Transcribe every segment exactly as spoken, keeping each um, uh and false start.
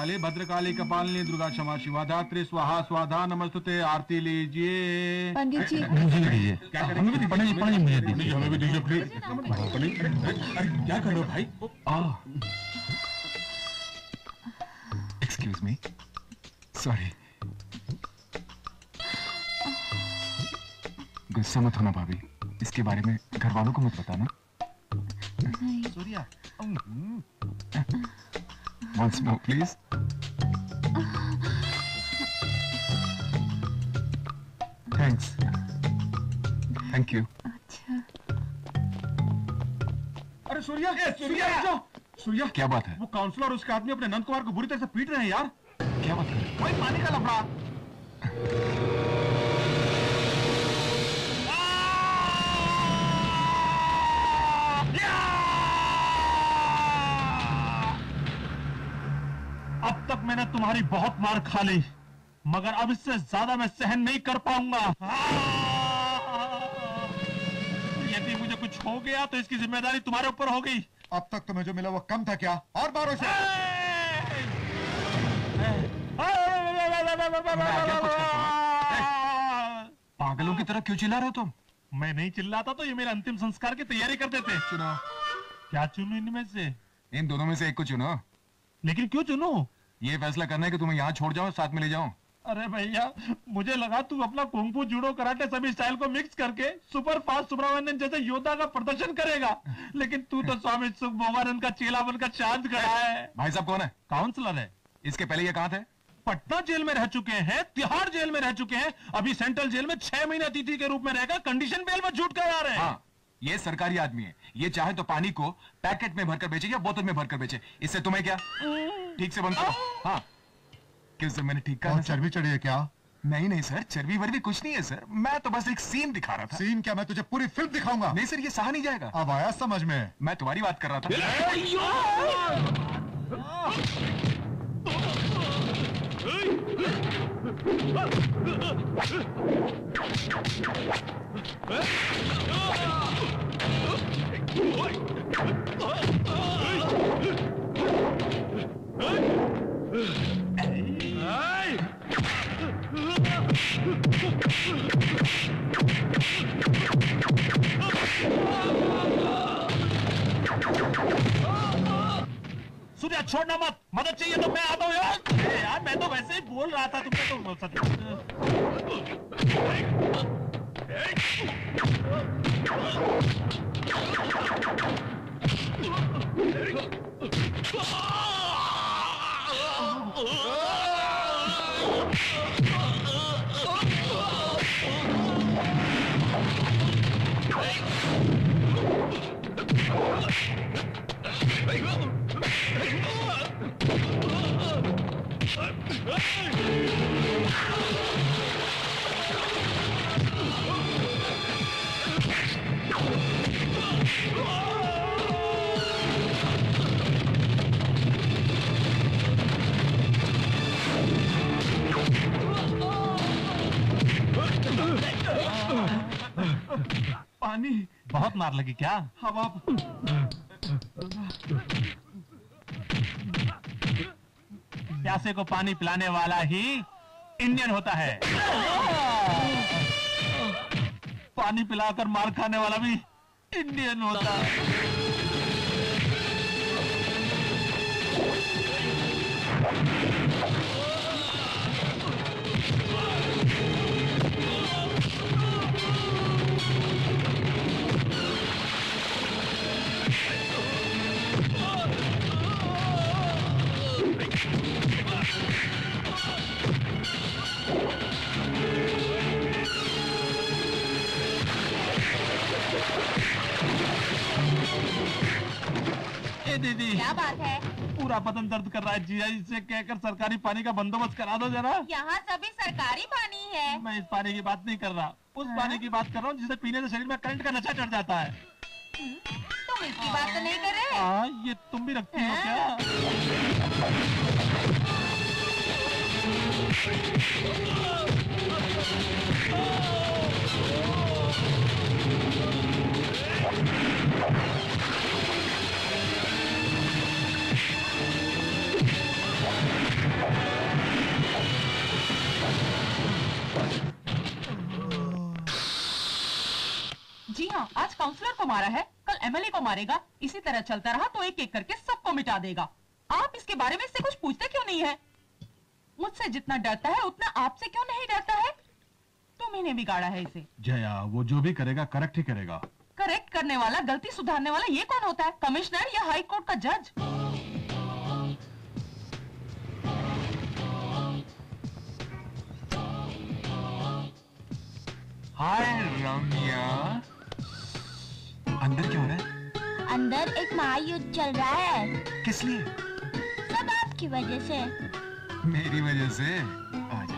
काली भद्रकाली कपालिनी दुर्गा क्षमा शिवा धात्री स्वाहा स्वाधा नमस्तुते। आरती लीजिए पंडित जी। मुझे लीजिए। क्या करेंगे? मुझे दीजिए, हमें भी दीजिए प्लीज। क्या कर रहे हो भाई? Excuse me, sorry. गुस्सा मत होना भाभी, इसके बारे में घर वालों को मत बताना। Surya, once more please। Thanks, thank you. अच्छा। अरे सूर्या, सूर्या, सूर्या, क्या बात है? वो काउंसलर और उसके आदमी अपने नंद कुमार को बुरी तरह से पीट रहे हैं यार। क्या बात है? वही पानी का लफड़ा। अब तक मैंने तुम्हारी बहुत मार खा ली, मगर अब इससे ज्यादा मैं सहन नहीं कर पाऊंगा। यदि मुझे कुछ हो गया तो इसकी जिम्मेदारी तुम्हारे ऊपर हो गई। अब तक तुम्हें जो मिला वो कम था क्या? और मारो इसे। पागलों की तरह क्यों चिल्ला रहे हो तुम? मैं नहीं चिल्लाता तो ये मेरे अंतिम संस्कार की तैयारी करते थे। चुनो। क्या चुनूं इनमें से? इन दोनों में से एक को चुनो। लेकिन क्यों चुनूं? ये फैसला करना है कि तुम्हें यहाँ छोड़ जाओ, साथ में ले जाऊं। अरे भैया, मुझे लगा तू अपना कुंफू जूडो कराटे सभी स्टाइल को मिक्स करके सुपर फास्ट सुब्रमण्यन जैसे योद्धा का प्रदर्शन करेगा, लेकिन तू तो स्वामी सुखभोगानंद का चेला बनकर चांद खड़ा है। भाई साहब कौन है? काउंसलर है। इसके पहले ये कहाँ थे? पटना जेल में रह चुके हैं, तिहाड़ जेल में रह चुके हैं, अभी सेंट्रल जेल में छह महीने अतिथि के रूप में रहकर कंडीशन बेल पर छूट कर आ रहे हैं। हाँ, ये सरकारी आदमी है, ये चाहे तो पानी को पैकेट में भरकर बेचे या बोतल में भरकर बेचे, इससे तुम्हें क्या? ठीक से बंद करो। हाँ, किस मैंने ठीक कहा? चर्बी चढ़ी है क्या? नहीं नहीं सर, चर्बी वर्बी कुछ नहीं है सर, मैं तो बस एक सीन दिखा रहा था। सीन क्या? मैं तुझे पूरी फिल्म दिखाऊंगा। नहीं सर, ये सहा नहीं जाएगा। अब आया समझ में? मैं तुम्हारी बात कर रहा था। सूर्या छोड़ना मत, मदद चाहिए तो मैं आता हूँ यार। यार मैं तो वैसे ही बोल रहा था, तुमने तो सच। पानी बहुत मार लगी क्या? हवा प्यासे को पानी पिलाने वाला ही इंडियन होता है, पानी पिलाकर मार खाने वाला भी इंडियन होता है। दीदी क्या बात है? पूरा बदन दर्द कर रहा है, जिया से कहकर सरकारी पानी का बंदोबस्त करा दो जरा। यहाँ सभी सरकारी पानी है। मैं इस पानी की बात नहीं कर रहा, उस हाँ? पानी की बात कर रहा हूँ जिसे पीने से शरीर में करंट का नशा चढ़ जाता है। तुम इसकी बात तो नहीं कर रहे? हाँ, ये तुम भी रखती हो क्या? हाँ, आज काउंसलर को मारा है, कल एमएलए को मारेगा। इसी तरह चलता रहा तो एक एक करके सबको मिटा देगा। आप इसके बारे में इससे कुछ पूछते क्यों नहीं है? मुझसे जितना डरता है उतना आपसे क्यों नहीं डरता है? तुम ही ने बिगाड़ा है इसे। जया, वो जो भी करेगा करेक्ट ही करेगा। करेक्ट करने वाला, गलती सुधारने वाला ये कौन होता है? कमिश्नर या हाई कोर्ट का जज? हाय रम्या। अंदर क्या हो रहा है? अंदर एक महायुद्ध चल रहा है। किस लिए? सब आपकी वजह से। मेरी वजह से? आजा।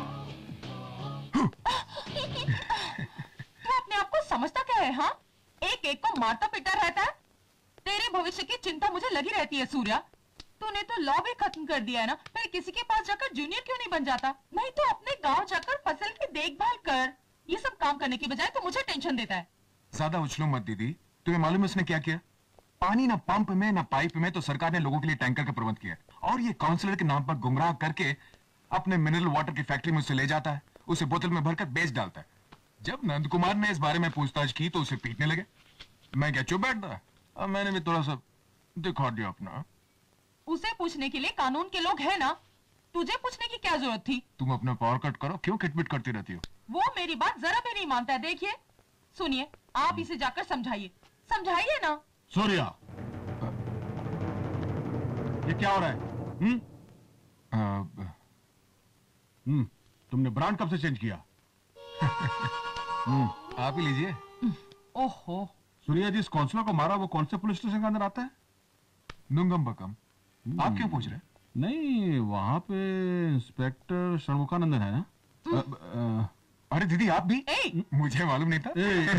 तू अपने आप को समझता क्या है? हाँ, एक एक को मारता पीटा रहता है। तेरे भविष्य की चिंता मुझे लगी रहती है सूर्या। तूने तो लॉ भी खत्म कर दिया है ना, फिर किसी के पास जाकर जूनियर क्यों नहीं बन जाता? नहीं तो अपने गांव जाकर फसल की देखभाल कर। ये सब काम करने की बजाय तो मुझे टेंशन देता है। ज्यादा उछलो मत दीदी। तुम्हें मालूम है उसने क्या किया? पानी ना पंप में ना पाइप में, तो सरकार ने लोगों के लिए टैंकर का प्रबंध किया और ये काउंसलर के नाम पर गुमराह करके अपने मिनरल वाटर की फैक्ट्री में उसे ले जाता है, उसे बोतल में भरकर बेच डालता है। जब नंद कुमार ने इस बारे में पूछताछ की तो उसे पीटने लगे। मैं क्या चुप बैठ रहा? अब मैंने भी थोड़ा सा दिखा दिया अपना। उसे पूछने के लिए कानून के लोग हैं ना, तुझे पूछने की क्या जरूरत थी? तुम अपना पावर कट करो, क्यों किटपिट करती रहती हो? वो मेरी बात जरा भी नहीं मानता है। देखिए, सुनिए, आप इसे जाकर समझाइए, समझाइए ना। सूर्या, ये क्या हो रहा है? हम्म आ, हम्म तुमने ब्रांड कब से चेंज किया? हम्म आप ही लीजिए। ओहो, सूर्या, जिस काउंसलर को मारा वो कौन से पुलिस स्टेशन के अंदर आता है? नुंगम बकम। आप क्यों पूछ रहे हैं? नहीं, वहां पे इंस्पेक्टर षणमुखानंदन है ना? अ, अ, अरे दीदी, आप भी? ए! मुझे मालूम नहीं था।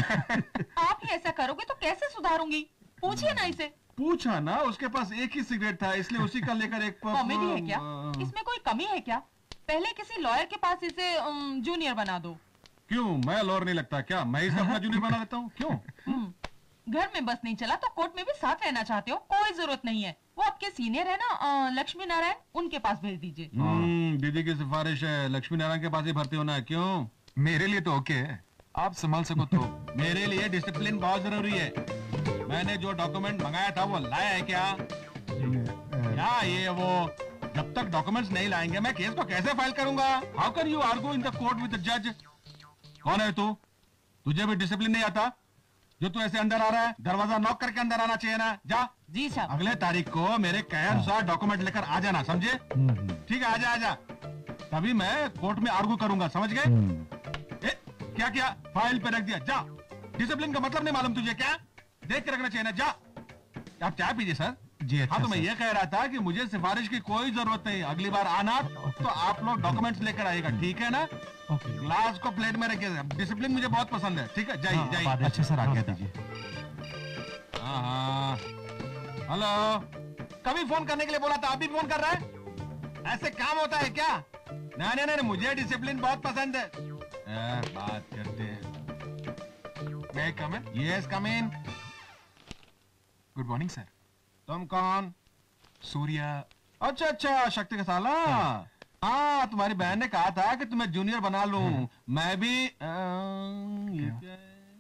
आप ही ऐसा करोगे तो कैसे सुधारूंगी? पूछिए ना इसे। पूछा ना, उसके पास एक ही सिगरेट था, इसलिए उसी का लेकर एक पफ- कॉमेडी है क्या? अ, इसमें कोई कमी है क्या? पहले किसी लॉयर के पास इसे अम, जूनियर बना दो। क्यों, मैं लॉयर नहीं लगता क्या? मैं इसे अपना जूनियर बना लेता हूँ। क्यों? हम्म, घर में बस नहीं चला तो कोर्ट में भी साथ रहना चाहते हो? कोई जरूरत नहीं है। वो आपके सीनियर है ना, अ, लक्ष्मी नारायण, उनके पास भेज दीजिए। हम्म, दीदी की सिफारिश है, लक्ष्मी नारायण के पास ही भर्ती होना है। क्यों? मेरे लिए तो ओके है, आप संभाल सको तो। मेरे लिए डिसिप्लिन बहुत जरूरी है। मैंने जो डॉक्यूमेंट मंगाया था वो लाया है क्या? क्या ये वो? जब तक डॉक्यूमेंट्स नहीं लाएंगे मैं केस को कैसे फाइल करूंगा? How can you argue in the court with the जज? कौन है तू? तुझे भी डिसिप्लिन नहीं आता? जो तू ऐसे अंदर आ रहा है, दरवाजा नॉक करके अंदर आना चाहिए ना। जा, जी साहब। अगले तारीख को मेरे कहे अनुसार डॉक्यूमेंट लेकर आ जाना, समझे? ठीक है, आजा आजा, तभी मैं कोर्ट में आर्गू करूंगा, समझ गए? ए, क्या क्या फाइल पे रख दिया? जा। डिसिप्लिन का मतलब नहीं मालूम तुझे क्या? देख के रखना चाहिए ना। जा, आप चाय पीजिए सर। जी अच्छा हाँ, तो मैं सर। ये कह रहा था कि मुझे सिफारिश की कोई जरूरत नहीं। अगली बार आना तो आप लोग डॉक्यूमेंट्स लेकर आइएगा, ठीक है ना? ग्लास को प्लेट में रखिए। डिसिप्लिन मुझे बहुत पसंद है। ठीक है, जाइए जाइए। अच्छा सर, आज्ञा दीजिए। हाँ हाँ, हेलो, कभी फोन करने के लिए बोला था, अभी फोन कर रहा है? ऐसे काम होता है क्या? नहीं नहीं नहीं, मुझे डिसिप्लिन बहुत पसंद है। आ, बात करते हैं। मैं कम है? Yes, come in. Good morning sir. तुम कौन? सूर्या। अच्छा अच्छा, शक्ति का साला। हाँ, तुम्हारी बहन ने कहा था कि तुम्हें जूनियर बना लूं। मैं भी आ, ये क्या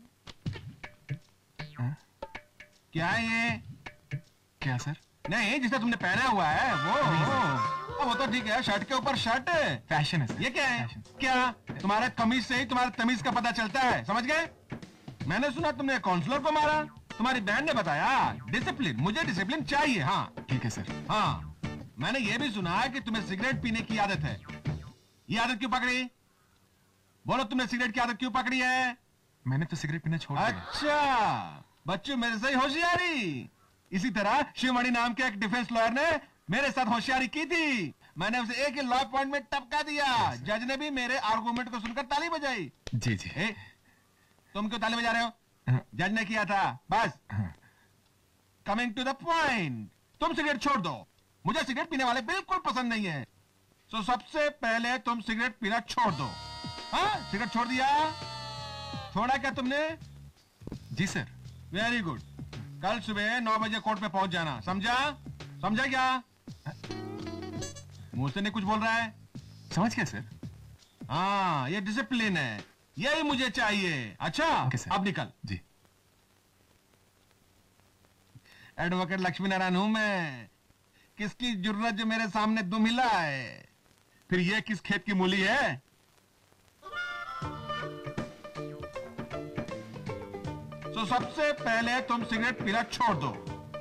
है? क्या है ये? क्या सर? नहीं, जिसे तुमने पहना हुआ है वो। वो तो ठीक है, शर्ट के ऊपर शर्ट। फैशन है सर। ये क्या है? Fashion. क्या तुम्हारे कमीज से ही तुम्हारे तमीज का पता चलता है, समझ गए? मैंने सुना तुमने काउंसलर को मारा। तुम्हारी बहन ने बताया। डिसिप्लिन, मुझे डिसिप्लिन चाहिए। हाँ ठीक है सर। हाँ, मैंने ये भी सुना है कि तुम्हें सिगरेट पीने की आदत है। ये आदत क्यों पकड़ी? बोलो, तुमने सिगरेट की आदत क्यों पकड़ी है? मैंने तो सिगरेट पीना छोड़ दिया। अच्छा, बच्चों मेरे से ही होशियारी। इसी तरह शिवमणि नाम के एक डिफेंस लॉयर ने मेरे साथ होशियारी की थी। मैंने उसे एक ही लॉ पॉइंट में टपका दिया। जज ने भी मेरे आर्गूमेंट को सुनकर ताली बजाई। जी जी। ए, तुम क्यों ताली बजा रहे हो? जज ने किया था, बस। कमिंग टू द पॉइंट, तुम सिगरेट छोड़ दो। मुझे सिगरेट पीने वाले बिल्कुल पसंद नहीं है। तो सबसे पहले तुम सिगरेट पीना छोड़ दो। हाँ, सिगरेट छोड़ दिया? छोड़ा क्या तुमने? जी सर। Very good. कल सुबह नौ बजे कोर्ट पे पहुंच जाना, समझा? समझा क्या? मुंह से नहीं कुछ बोल रहा है? समझ गया सर। हाँ, ये डिसिप्लिन है, यही मुझे चाहिए। अच्छा, Okay, sir. अब निकल। जी। एडवोकेट लक्ष्मी नारायण हूं मैं। किसकी जरूरत जो मेरे सामने दुम हिला है? फिर ये किस खेत की मूली है? तो सबसे पहले तुम सिगरेट पीना छोड़ दो।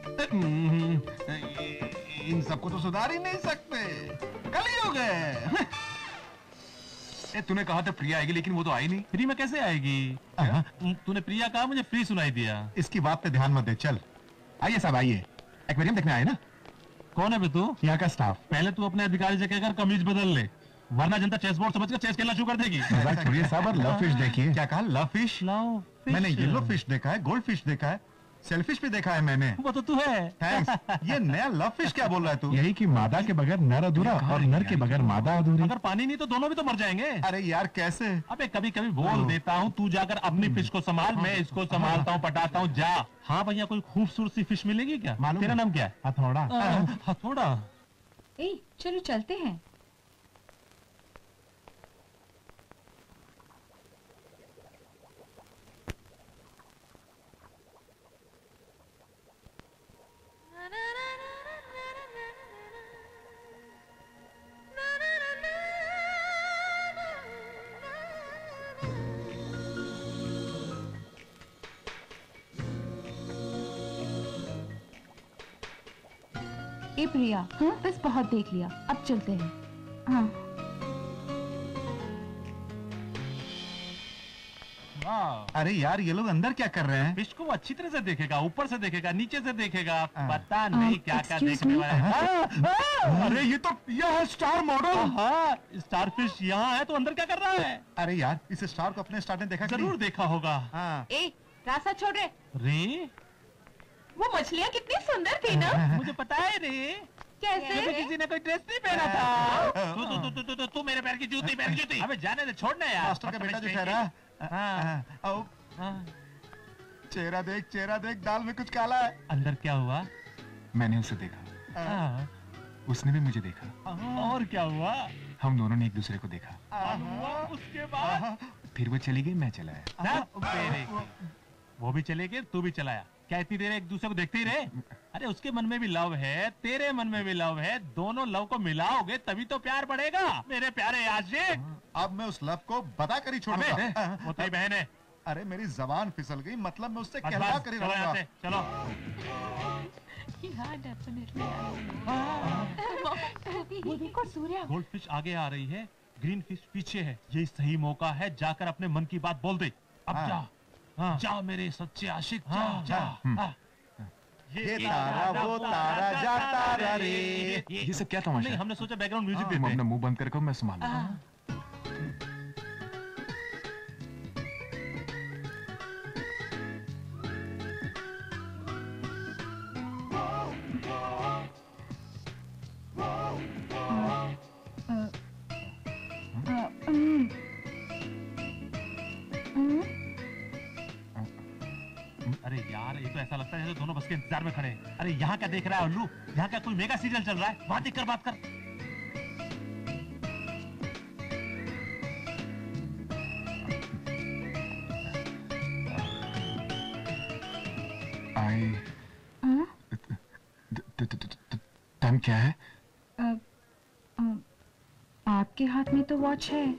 इन सबको तो सुधार ही नहीं सकते, कलयुग है। ए, तूने कहा था प्रिया आएगी, लेकिन वो तो आई नहीं। फ्री में कैसे आएगी? तूने प्रिया कहा, मुझे फ्री सुनाई दिया। इसकी बात पे ध्यान मत दे, चल। आइए साहब आइए, एक्वेरियम देखने आए ना? कौन है बे तू? यहाँ का स्टाफ। पहले तू अपने अधिकारी से कहकर कमीज बदल ले, वरना जनता चेस बोर्ड समझकर चेस खेलना शुरू कर देगी। मजाक छोड़िए साहब और लव फिश देखिए। क्या कहा? Love fish? लाओ फिश। मैंने येलो फिश देखा है, गोल्ड फिश देखा है, सेलफिश भी देखा है मैंने। वो तो तू है। थैंक्स। ये नया लव फिश क्या बोल रहा है तू? यही कि मादा के बगैर नर अधूरा और नर के बगैर मादा अधूरी। अगर पानी नहीं तो दोनों भी तो मर जाएंगे। अरे यार कैसे? अबे कभी कभी बोल देता हूँ, तू जाकर अपनी फिश को संभाल, मैं इसको संभालता हूँ, पटाता हूँ, जा। हाँ भैया, कोई खूबसूरत सी फिश मिलेगी क्या? मालूम तेरा है। नाम क्या है? हथौड़ा। हथौड़ा। ए, चलो चलते हैं। ए प्रिया, हाँ बस बहुत देख लिया, अब चलते हैं। हाँ। अरे यार ये लोग अंदर क्या कर रहे हैं? फिश को वो अच्छी तरह से देखेगा, ऊपर से देखेगा, नीचे से देखेगा, हाँ। पता नहीं क्या क्या excuse देखने me? वाला है। हाँ, हाँ, अरे ये तो यह है स्टार मॉडल। हाँ, स्टार फिश यहाँ है तो अंदर क्या कर रहा है? अरे यार इस स्टार को अपने स्टार ने देखा कि नहीं? जरूर देखा होगा। हाँ। ए, रास्ता छोड़ रे। रे, वो मछलियाँ कितनी सुंदर थी ना? मुझे पता है रे, कैसे? कभी किसी ने कोई ड्रेस नहीं पहना था। तू तू तू तू तू तू मेरे पैर की जूती, पैर की जूती। अबे जाने दे, छोड़ना यार। मास्टर का बेटा जो ठहरा। हाँ, आओ, हाँ। चेहरा देख, चेहरा देख, दाल में कुछ काला है। अंदर क्या हुआ? मैंने उसे देखा, हाँ, उसने भी मुझे देखा, और क्या हुआ? हम दोनों ने एक दूसरे को देखा। और हुआ उसके बाद? फिर वो चली गई, मैं चला आया। ना, तेरे की। वो भी चले गए, तू भी चलाया। क्या इतनी देर एक दूसरे को देखते ही रहे? अरे उसके मन में भी लव है, तेरे मन में भी लव है, दोनों लव को मिलाओगे तभी तो प्यार बढ़ेगा मेरे प्यारे आशिक। अब मैं उस लव को बता कर ही छोड़ूंगा। अबे, वो तेरी बहन है। अरे मेरी जबान फिसल गई, मतलब मैं उससे बस कहला बस, कर ही चलो यहाँ रहूंगा। से, चलो। हाँ, डेफिनेटली। वो देखो सूर्या। गोल्ड फिश आगे आ रही है, ग्रीन फिश पीछे है। ये सही मौका है, जाकर अपने मन की बात बोल दे। अब हाँ। जा, हाँ। जा मेरे सच्चे आशिक, जा, हाँ, जा। हम्म। हाँ। ये तारा वो तारा जा तारा रे। ये सब क्या तमाशा नहीं, है? हमने सोचा बैकग्राउंड म्यूजिक तुम देते अपना हैं। मुंह बंद कर रखो, मैं संभाल लूंगा। अरे यार, ये तो ऐसा लगता है जैसे दोनों बस के इंतजार में खड़े हैं। अरे यहाँ क्या देख रहा है उल्लू? यहाँ क्या कोई मेगा सीरियल चल रहा है? वहां देख कर बात कर। आई टाइम क्या है? आपके हाथ में तो वॉच है।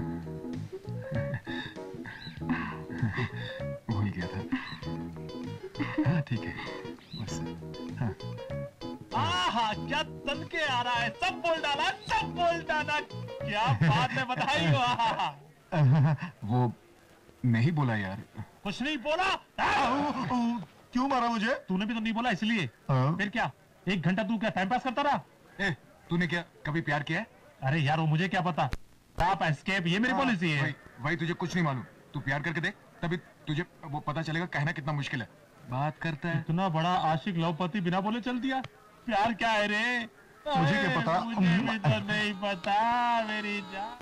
भूल गया था। हाँ ठीक है, बस। हाँ। आहा, क्या तन के आ रहा है, सब बोल डाला, सब बोल डाला। क्या बात है, बधाई हो। आहा। वो नहीं बोला यार। कुछ नहीं बोला? क्यों मारा मुझे? तूने भी तो नहीं बोला, इसलिए। हाँ। फिर क्या, एक घंटा तू क्या टाइम पास करता रहा? ए, तूने क्या कभी प्यार किया है? अरे यार, वो मुझे क्या पता। आप एस्केप, ये मेरी पॉलिसी है। भाई, भाई तुझे कुछ नहीं मालूम। तू प्यार करके देख, तभी तुझे वो पता चलेगा कहना कितना मुश्किल है। बात करता है। इतना बड़ा आशिक लवपति बिना बोले चल दिया। प्यार क्या है रे? मुझे क्या अरे, पता? मुझे भी तो नहीं पता मेरी जान।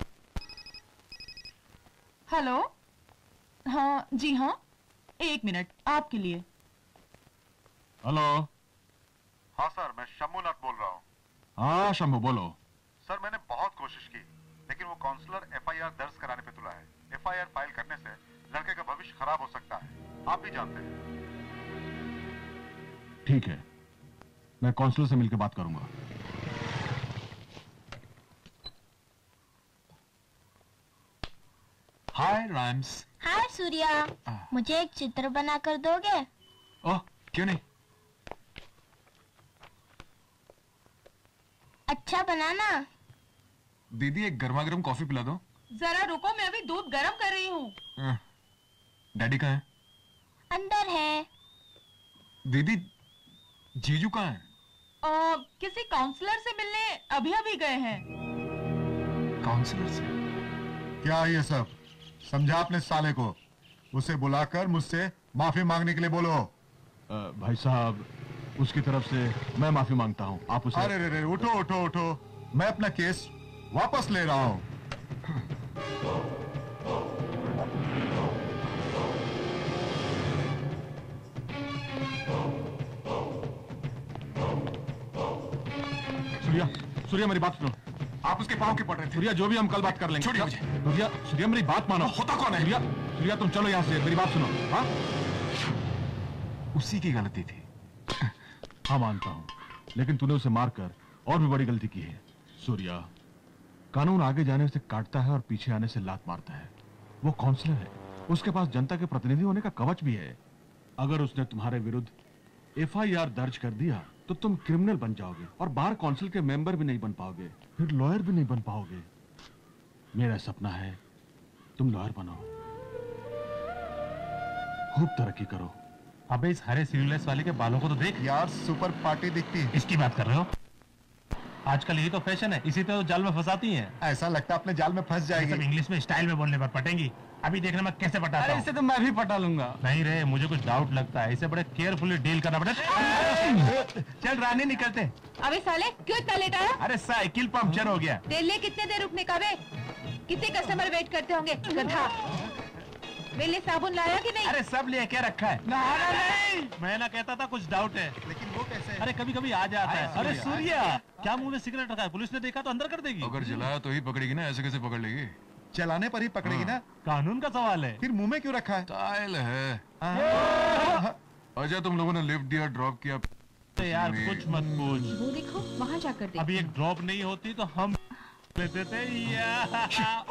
हेलो। हाँ जी हाँ, एक मिनट आपके लिए। हेलो। हाँ सर, मैं शंभूनाथ बोल रहा हूँ। हाँ शंभू, बोलो। सर मैंने बहुत कोशिश की, लेकिन वो काउंसलर एफ आई आर दर्ज कराने पे तुला है। एफ आई आर फाइल करने से लड़के का भविष्य खराब हो सकता है, आप भी जानते हैं। ठीक है, मैं काउंसलर से मिलकर बात करूंगा। हाय राम्स। हाय सूर्या, मुझे एक चित्र बना कर दोगे? ओह क्यों नहीं। अच्छा बनाना। दीदी एक गर्मा गर्म कॉफी पिला दो। जरा रुको, मैं अभी दूध गर्म कर रही हूँ। डैडी कहाँ है? अंदर है। दीदी जीजू कहाँ है? आ, किसी काउंसलर से मिलने अभी अभी गए हैं। काउंसलर से? क्या ये सब समझा अपने साले को? उसे बुलाकर मुझसे माफी मांगने के लिए बोलो। आ, भाई साहब, उसकी तरफ से मैं माफी मांगता हूँ। आप उसे अरे रे रे, उठो उठो उठो, मैं अपना केस वापस ले रहा हूँ। सूर्या, सूर्या मेरी बात सुनो। आप उसके पाँव के पड़ रहे थे। सूर्या, जो भी हम कल बात कर लेंगे। छोड़िए मुझे। सूर्या, सूर्या मेरी बात मानो। होता कौन है? सूर्या, सूर्या तुम चलो यहाँ से, मेरी बात सुनो। हाँ, उसी की गलती थी। हाँ मानता हूँ, लेकिन तूने उसे मारकर और भी बड़ी गलती की है। सूर्या, कानून आगे जाने से काटता है और पीछे आने से लात मारता है। वो काउंसलर है, उसके पास जनता के प्रतिनिधि होने का कवच भी है। अगर उसने तुम्हारे विरुद्ध एफ आई आर दर्ज कर दिया तो तुम क्रिमिनल बन जाओगे और बार काउंसिल के मेंबर भी नहीं बन पाओगे, फिर लॉयर भी नहीं बन पाओगे। मेरा सपना है तुम लॉयर बनो, खूब तरक्की करो। अबे इस हरे सीरियस वाले के बालों को तो देख यार सुपर पार्टी दिखती है। इसकी बात कर रहे हो? आजकल यही तो फैशन है, इसी तो जाल में फंसाती हैं। ऐसा लगता है अपने जाल में फंस सब जाएगी। इंग्लिश में स्टाइल में बोलने पर पटेंगी। अभी देखना मैं कैसे पटाता हूं। तो मैं भी पटा लूंगा। नहीं रे, मुझे कुछ डाउट लगता है, इसे बड़े केयरफुली डील करना पड़ेगा। चल रानी निकलते। अबे साले, क्यों इतना लेट आया? अरे साइकिल पंक्चर हो गया। तेरे लिए कितने देर रुकने का बे? कितने कस्टमर वेट करते होंगे गधा? मेरे लिए साबुन लाया कि नहीं? अरे सब ले क्या रखा है? नहाना नहीं। मैं ना कहता था कुछ डाउट है, लेकिन वो कैसे? अरे कभी कभी आ जाता है। अरे सूर्या, क्या मुंह में सिगरेट रखा है? पुलिस ने देखा तो अंदर कर देगी। अगर जलाया तो ही पकड़ेगी ना, ऐसे कैसे पकड़ लेगी? चलाने पर ही पकड़ेगी ना। कानून का सवाल है। फिर मुंह में क्यों रखा है? स्टाइल है। अच्छा तुम लोगों ने लिफ्ट दिया, ड्रॉप किया। तो यार कुछ मत पूछ। वो देखो, वहाँ जाकर देखो। अभी एक ड्रॉप नहीं होती तो हम लेते थे या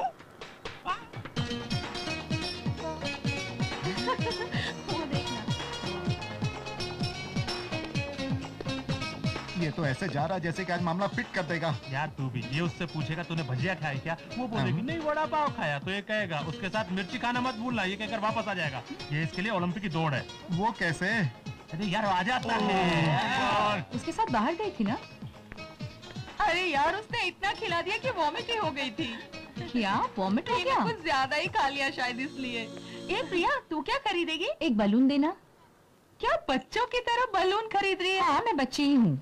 वो देखना। ये तो ऐसे जा रहा जैसे कि आज मामला फिट कर देगा। यार तू भी, ये उससे पूछेगा तूने भजिया खाया क्या, वो बोलेगी नहीं वड़ा पाव खाया, तो ये कहेगा उसके साथ मिर्ची खाना मत भूलना, ये कहकर वापस आ जाएगा। ये इसके लिए ओलंपिक की दौड़ है। वो कैसे? अरे यार आ जाता है। उसके साथ बाहर गई थी ना? अरे यार, उसने इतना खिला दिया कि वॉमिट ही हो गई थी। क्या वॉमिट हो गया? कुछ ज्यादा ही खा लिया शायद इसलिए। ए प्रिया, तू क्या खरीदेगी? एक बलून देना। क्या बच्चों की तरह बलून खरीद रही है? हाँ, मैं बच्ची ही हूँ।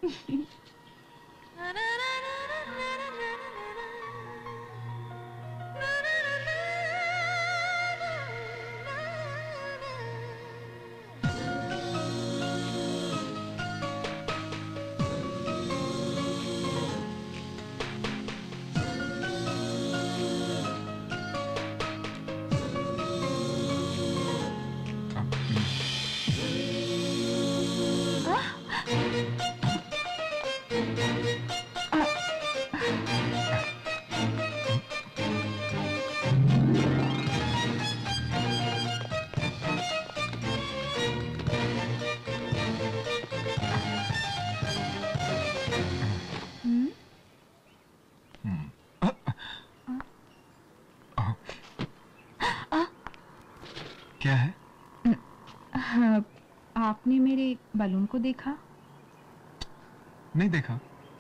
क्या है? हाँ, आपने मेरे बलून को देखा? नहीं देखा।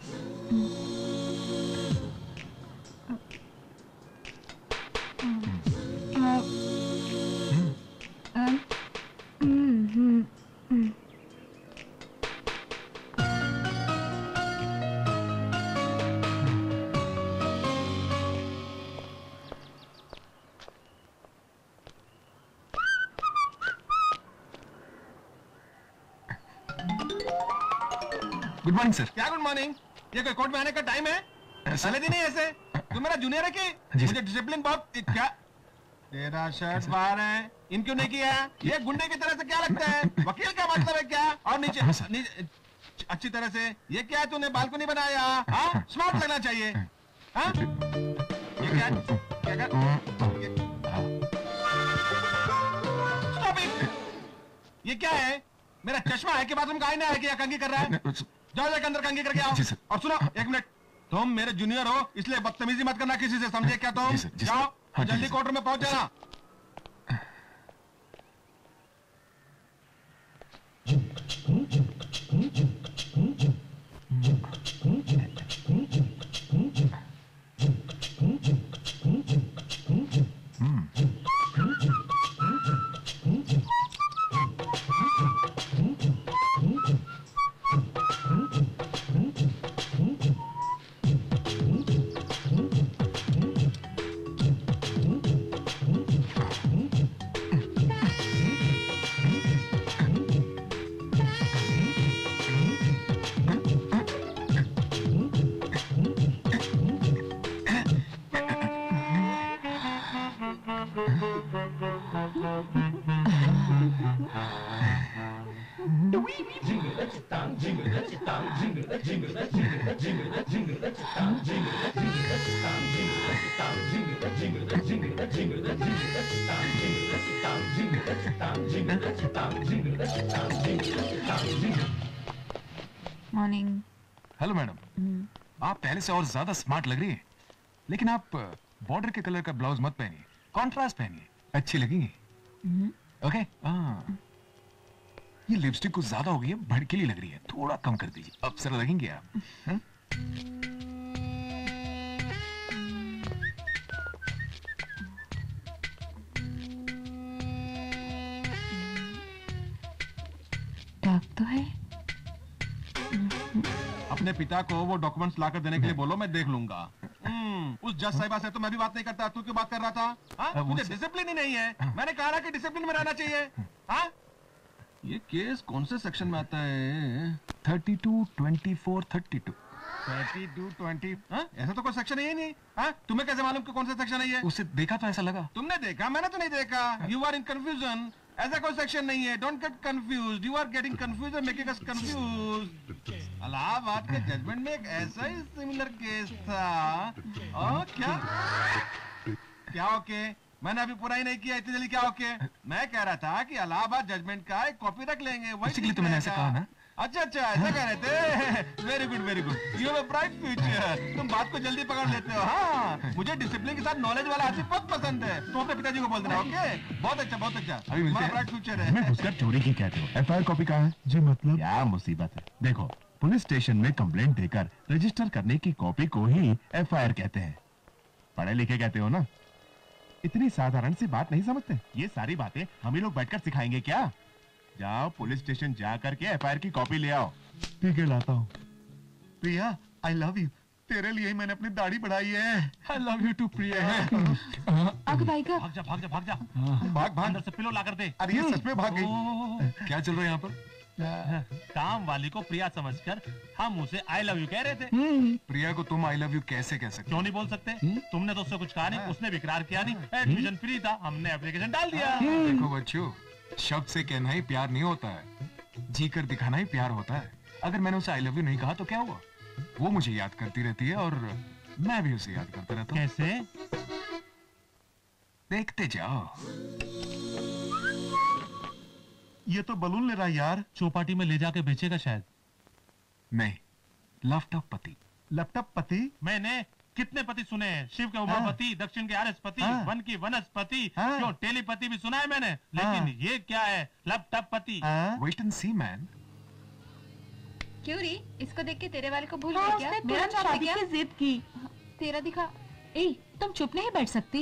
Good morning sir. क्या गुड मॉर्निंग? ये कोई कोर्ट में आने का टाइम है? चले दी नहीं ऐसे। तू मेरा जूनियर है कि? जी मुझे डिसिप्लिन बहुत क्या? तेरा शर्ट बाहर है, इन क्यों नहीं किया? ये गुंडे की तरह से क्या लगता है? वकील का मतलब है क्या? और नीचे, हाँ, सर। नीचे अच्छी तरह से। ये क्या है, तूने बालकनी बनाया? हाँ, स्मार्ट लगना चाहिए। हाँ, ये क्या है? क्या कर? Stop it! ये क्या है? मेरा चश्मा है कि बाथरूम का आईना है कि या कंघी कर रहा है? जाओ जाके अंदर कंघी करके आओ। और सुनो, एक मिनट, तुम मेरे जूनियर हो इसलिए बदतमीजी मत करना किसी से, समझे क्या तुम? जाओ जल्दी क्वार्टर में पहुंच जाना। मॉर्निंग। हेलो मैडम, आप पहले से और ज्यादा स्मार्ट लग रही है, लेकिन आप बॉर्डर के कलर का ब्लाउज मत पहनिए, कॉन्ट्रास्ट पहनिए, अच्छी लगेंगी। ओके? हाँ, ये लिपस्टिक कुछ ज्यादा हो गई है, भड़कीली लग रही है, थोड़ा कम कर दीजिए, अप्सरा लगेंगे आप। हा? डाक तो है। अपने पिता को वो डॉक्यूमेंट्स लाकर देने के लिए बोलो, मैं देख लूंगा। उस जज साहिबा से तो मैं भी बात नहीं करता, तू क्यों बात कर रहा था? हाँ? मुझे डिसिप्लिन ही नहीं है। मैंने कहा ना कि डिसिप्लिन में रहना चाहिए। हाँ? ये केस कौन से सेक्शन में आता है? Thirty two twenty four thirty two thirty two twenty. ऐसा तो कोई सेक्शन है ही नहीं। हाँ? तुम्हें कैसे मालूम कि कौन सा सेक्शन है ये? उसे देखा तो ऐसा लगा। तुमने देखा, मैंने तो नहीं देखा। You are in confusion. ऐसा कोई सेक्शन नहीं है। Don't get confused. You are getting confuse and making us confuse. Allahabad के जजमेंट में एक ऐसा ही सिमिलर केस था। और क्या क्या ओके? मैंने अभी पूरा ही नहीं किया, इतनी जल्दी क्या ओके? मैं कह रहा था कि इलाहाबाद जजमेंट का एक कॉपी रख लेंगे, वही तो मैंने ऐसा कहा ना। अच्छा अच्छा, ऐसा कह रहे थे। Very good very good, you have a bright future. तुम बात को जल्दी पकड़ लेते हो। हाँ, मुझे डिसिप्लिन के साथ नॉलेज वाला आदमी बहुत पसंद है। तुम अपने पिताजी को बोल देना। ओके, बहुत अच्छा बहुत अच्छा, तुम्हारा ब्राइट फ्यूचर है। हमें घुसकर चोरी की कहते हो, एफ आई आर कॉपी कहाँ है? जी मतलब क्या मुसीबत है। देखो, पुलिस स्टेशन में कंप्लेंट देकर रजिस्टर करने की कॉपी को ही एफ आई आर कहते हैं। पढ़े लिखे कहते हो ना, इतनी साधारण सी बात नहीं समझते। ये सारी बातें हम ही लोग बैठकर सिखाएंगे क्या? जाओ पुलिस स्टेशन जा करके एफ आई आर की कॉपी ले आओ। ठीक है, लाता हूँ। Priya, I love you. तेरे लिए ही मैंने अपनी दाढ़ी बढ़ाई है। I love you too Priya. आगे भाई का भाग जा भाग जा भाग जा। भाग भाग। अंदर से पिलो ला कर दे। अरे ये सच में भाग गई। क्या चल रहा है यहाँ पर? काम वाली को प्रिया समझकर हम उसे आई लव यू कह रहे थे। प्रिया को तुम आई लव यू कैसे कह सकते? क्यों नहीं बोल सकते? तुमने तो उससे कुछ कहा नहीं, उसने भी इकरार किया नहीं। एडमिशन फ्री था, हमने एप्लीकेशन डाल दिया। देखो बच्चों, शब्द से कहना ही प्यार नहीं होता है, जी कर दिखाना ही प्यार होता है। अगर मैंने उसे आई लव यू नहीं कहा तो क्या हुआ? वो मुझे याद करती रहती है और मैं भी उसे याद करता रहता हूँ। कैसे? देखते जाओ। ये तो बलून ले रहा है यार। चौपाटी में ले जाके बेचेगा शायद। नहीं, लैपटॉप पति। लैपटॉप पति? मैंने कितने पति सुने हैं? शिव के हाँ। उमापति, दक्षिण के आरएसपति, हाँ। वन की वनस्पति, हाँ। क्यों टेलीपति भी सुना है मैंने, लेकिन हाँ। ये क्या है? लैपटॉप पति। Wait and see man. क्यों री, इसको देख के तेरे वाले को भूल हाँ, गई क्या? उसने मेरा तुरंत चॉप है शादी क्या? की जिद की। तेरा दिखा। ए, तुम चुप नहीं बैठ सकती?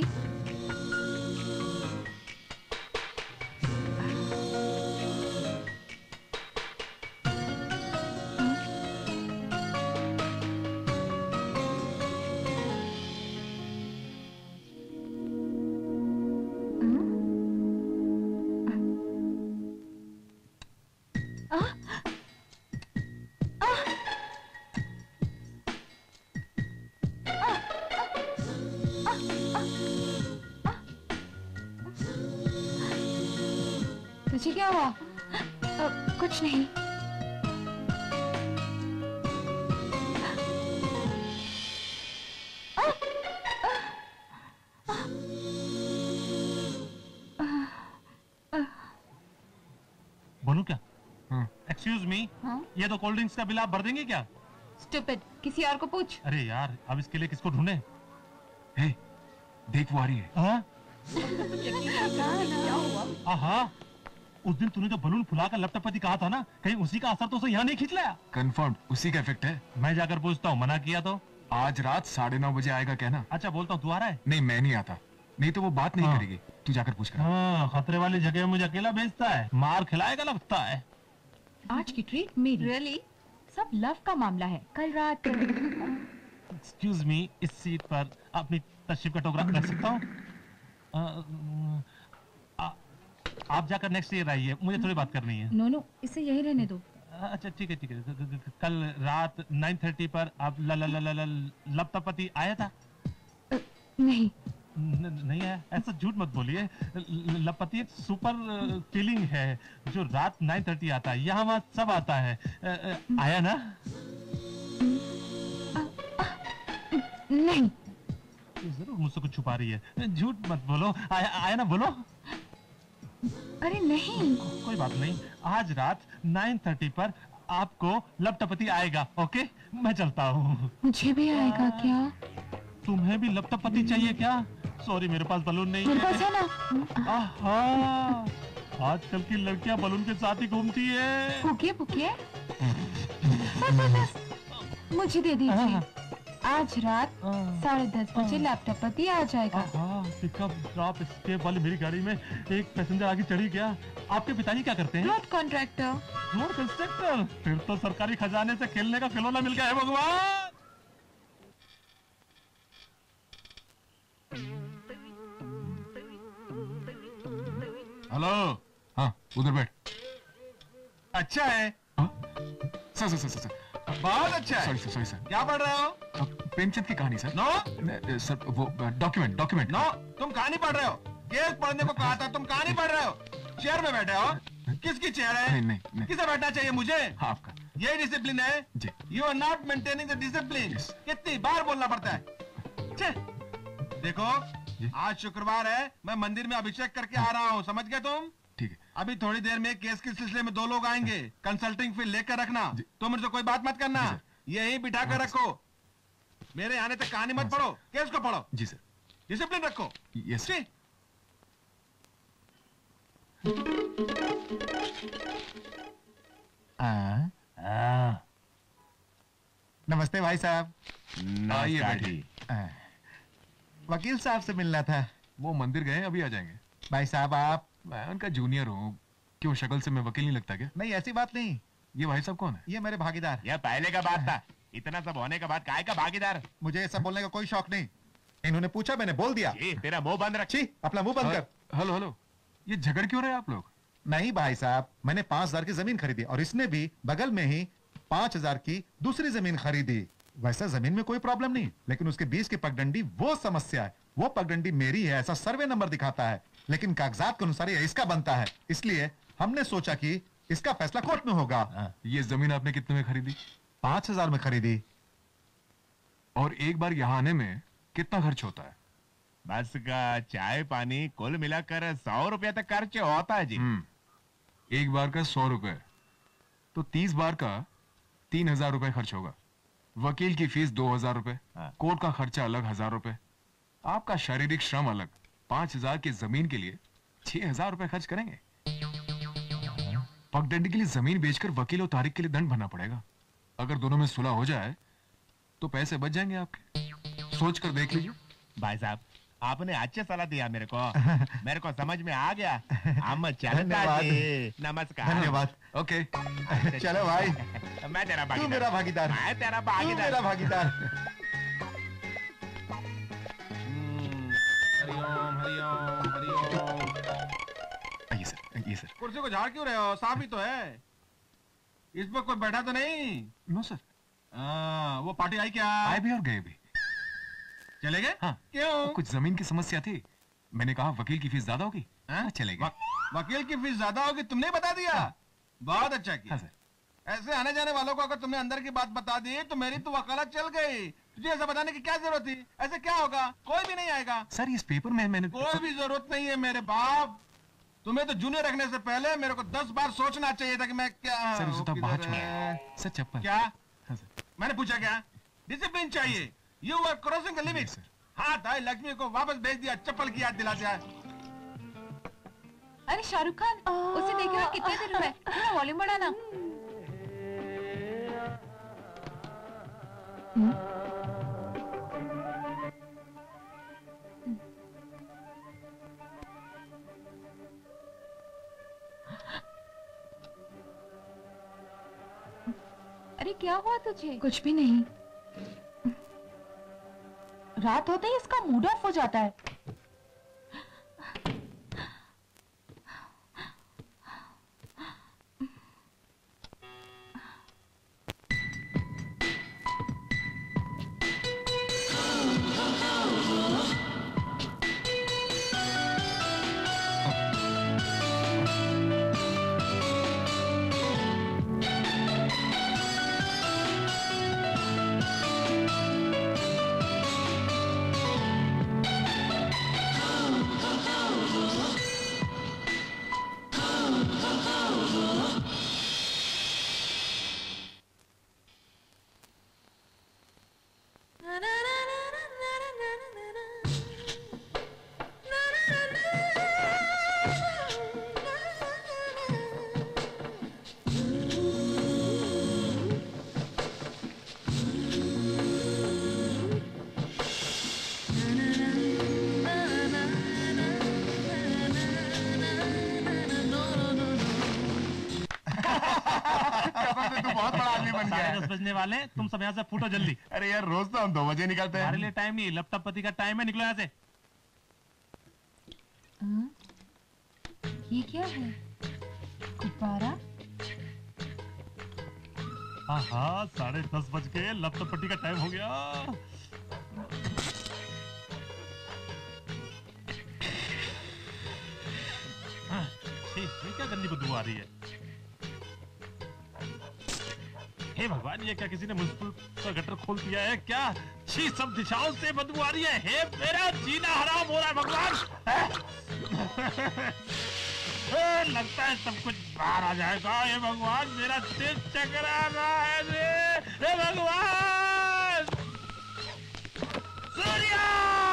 तुझे क्या हुआ? अ, कुछ नहीं। हाँ। एक्सक्यूज मी, हाँ? ये तो कोल्ड ड्रिंक्स का बिल आप भर देंगे क्या? स्टूपिड, किसी और को पूछ। अरे यार, अब इसके लिए किसको ढूंढे? हे, देख वो आ रही है। हाँ? क्या हुआ? आहा, उस दिन तूने जो बलून फुलाकर लपटपति कहा था ना, कहीं उसी का असर तो उसे यहाँ नहीं खींच लिया? कंफर्म उसी का इफेक्ट है। मैं जाकर पूछता हूँ, मना किया तो? आज रात साढ़े नौ बजे आएगा कहना। अच्छा, बोलता हूँ, तू आ रहा है? नहीं, मैं नहीं आता, नहीं तो वो बात नहीं हाँ। करेगी। तू जाकर पूछ कर। हाँ, खतरे वाली जगह मुझे अकेला भेजता है, मार खिलाएगा लगता है। आज की ट्रीट मेरी। रियली? सब लव का मामला है। कल रात एक्सक्यूज मी, इस सीट पर अपनी तशरीफ का टोकरा रख सकता हूँ? अ, आ- आप जाकर नेक्स्ट ईयर आइए, मुझे थोड़ी बात करनी है। नो नो, इसे यही रहने दो। अच्छा ठीक है ठीक है। कल रात नाइन थर्टी पर आप ल ल ल ल लपटपति आया था? नहीं। न, नहीं आया? ऐसा झूठ मत बोलिए। लपटपति एक सुपर फीलिंग है जो रात नाइन थर्टी आता है, यहाँ वहाँ सब आता है। अ, अ, आया ना? नहीं। जरूर मुझसे कुछ छुपा रही है, झूठ मत बोलो। आया, आया ना, बोलो। अरे नहीं। कोई बात नहीं, आज रात नाइन थर्टी पर आपको लपटपति आएगा। ओके, मैं चलता हूँ। मुझे भी आएगा क्या? तुम्हें भी लपटपति चाहिए क्या? सॉरी, मेरे पास बलून नहीं मेरे है। पास है ना। आहा, आजकल की लड़कियां बलून के साथ ही घूमती है। फूकिए फूकिए। मुझे दे दीजिए। आज रात साढ़े दस बजे लैपटॉपति आ जाएगा। पिकअप ड्रॉप स्टेप वाली मेरी गाड़ी में एक पैसेंजर आगे चढ़ी गया। आपके पिताजी क्या करते हैं? Road contractor. Road constructor? फिर तो सरकारी खजाने से खेलने का खिलौना मिल गया है भगवान। हेलो। हाँ, उधर बैठ। अच्छा है। हाँ? Sir sir sir sir sir बहुत अच्छा है। Sorry sir, sorry sir. क्या पढ़ रहे हो? प्रेमचंद की कहानी सर। नो न- सर वो डॉक्यूमेंट डॉक्यूमेंट नो, तुम कहानी पढ़ रहे हो। केस पढ़ने को कहा था, तुम कहानी पढ़ रहे हो। चेयर में बैठे हो। किसकी चेयर है? नहीं नहीं नहीं। किसे बैठना चाहिए मुझे? हाँ, आपका। यही डिसिप्लिन है? जी। You are not maintaining the discipline. Yes. कितनी बार बोलना पड़ता है? छे। देखो, जी। आज शुक्रवार है, मैं मंदिर में अभिषेक करके आ रहा हूँ, समझ गए तुम? ठीक है। अभी थोड़ी देर में केस के सिलसिले में दो लोग आएंगे। कंसल्टिंग फी लेकर रखना। जी। तुम मुझसे कोई बात मत करना, जी, सर। यहीं बिठा कर रखो। मेरे आने तक कहानी मत पढ़ो, केस को पढ़ो। जी सर। डिसिप्लिन रखो। Yes sir. छी। नमस्ते भाई साहब। आइए बैठिए। आ, वकील साहब से मिलना था। वो मंदिर गए, अभी आ जाएंगे। भाई साहब आप। मैं उनका जूनियर हूँ। क्यों, शक्ल से मैं वकील नहीं लगता क्या? नहीं, ऐसी बात नहीं। ये भाई साहब कौन है? ये मेरे भागीदार। यह पहले का बात था, इतना सब होने के बाद काय का भागीदार? मुझे ये सब बोलने का कोई शौक नहीं। इन्होंने पूछा, मैंने बोल दिया। जी, तेरा मुंह बंद रख। छी, अपना मुंह बंद कर। हेलो हेलो, ये झगड़ क्यों रहे आप लोग? नहीं भाई साहब, मैंने पांच हजार की जमीन खरीदी और इसने भी बगल में ही पांच हजार की दूसरी जमीन खरीदी। वैसा जमीन में कोई प्रॉब्लम नहीं, लेकिन उसके बीच की पगडंडी वो समस्या है। वो पगडंडी मेरी है ऐसा सर्वे नंबर दिखाता है, लेकिन कागजात के अनुसार ये इसका बनता है। इसलिए हमने सोचा कि इसका फैसला कोर्ट में होगा। ये जमीन आपने कितने में खरीदी? पांच हजार में खरीदी। और एक बार यहाँ आने में कितना खर्च होता है? बस का चाय पानी कुल मिलाकर सौ रुपया तक खर्च होता है जी। हम्म, एक बार का सौ रुपए तो तीस बार का तीन हजार रुपए खर्च होगा। वकील की फीस दो हजार रुपए, हाँ। कोर्ट का खर्चा अलग हजार रुपए, आपका शारीरिक श्रम अलग। पांच हजार की जमीन के लिए छह हजार रुपए खर्च करेंगे। पगडंडी के लिए जमीन बेचकर वकील और तारीख के लिए दंड भरना पड़ेगा। अगर दोनों में सुलह हो जाए तो पैसे बच जाएंगे आपके। सोच कर देख लीजिए। भाई साहब, आपने अच्छे सलाह दिया मेरे को। मेरे को समझ में आ गया। हम चलता धन्यवाद। जी। नमस्कार। धन्यवाद। ओके। चलो भाई, मैं तेरा तू भागीदार। मेरा भागीदार। मैं तेरा तू भागीदार। मेरा भागीदार। हम्म, हरिओम हरिओम हरिओम। ये सर, ये सर। कुर्सी को झाड़ क्यों रहे हो? साफ ही तो है। इस पर कोई बैठा तो नहीं? No sir. आ, वो पार्टी आई क्या? आए भी और गए भी। चले गए? हाँ। क्यों? कुछ जमीन की समस्या थी। मैंने कहा वकील की फीस ज्यादा होगी। हाँ? चले गए। व- वकील की फीस ज्यादा होगी, तुमने बता दिया? हाँ। बहुत अच्छा किया। हाँ सर। ऐसे आने जाने वालों को अगर तुमने अंदर की बात बता दी तो मेरी तो वकालत चल गई। तुझे ऐसा बताने की क्या जरूरत थी? ऐसे क्या होगा? कोई भी नहीं आएगा। सर, इस पेपर में मैंने कोई भी जरूरत नहीं है मेरे बाप। तुम्हें तो जूनियर रखने से पहले मेरे को दस बार सोचना चाहिए था कि मैं क्या। सर उसे तो किधर बाहर छोड़ो। है? सर चप्पल। क्या हाँ सर। मैंने पूछा क्या? डिसिप्लिन चाहिए। You are crossing the limit. हाथ आए लक्ष्मी को वापस भेज दिया, चप्पल की याद दिला दिया। अरे शाहरुख खान, उसे देखे हुए कितने दिन हुए, थोड़ा वॉल्यूम बढ़ाना। अरे क्या हुआ तुझे? कुछ भी नहीं। रात होते ही इसका मूड ऑफ हो जाता है। बजने वाले, तुम सब यहाँ से फूटो जल्दी। अरे यार रोज तो हम दो बजे निकलते हैं। हमारे लिए टाइम नहीं, लैपटॉप पति का टाइम है, निकलो यहाँ से। ये क्या है? गुब्बारा? हाँ हाँ, साढ़े दस बज के लैपटॉप पट्टी का टाइम हो गया। हाँ, ये क्या गंदी बदबू आ रही है? हे भगवान, ये क्या किसी ने म्युनिसिपल का गटर खोल दिया है क्या? छी, सब दिशाओं से बदबू आ रही है। हे मेरा जीना हराम हो रहा है भगवान। लगता है सब कुछ बाहर आ जाएगा। हे भगवान, मेरा सिर चकरा रहा है रे। हे भगवान, सूर्या!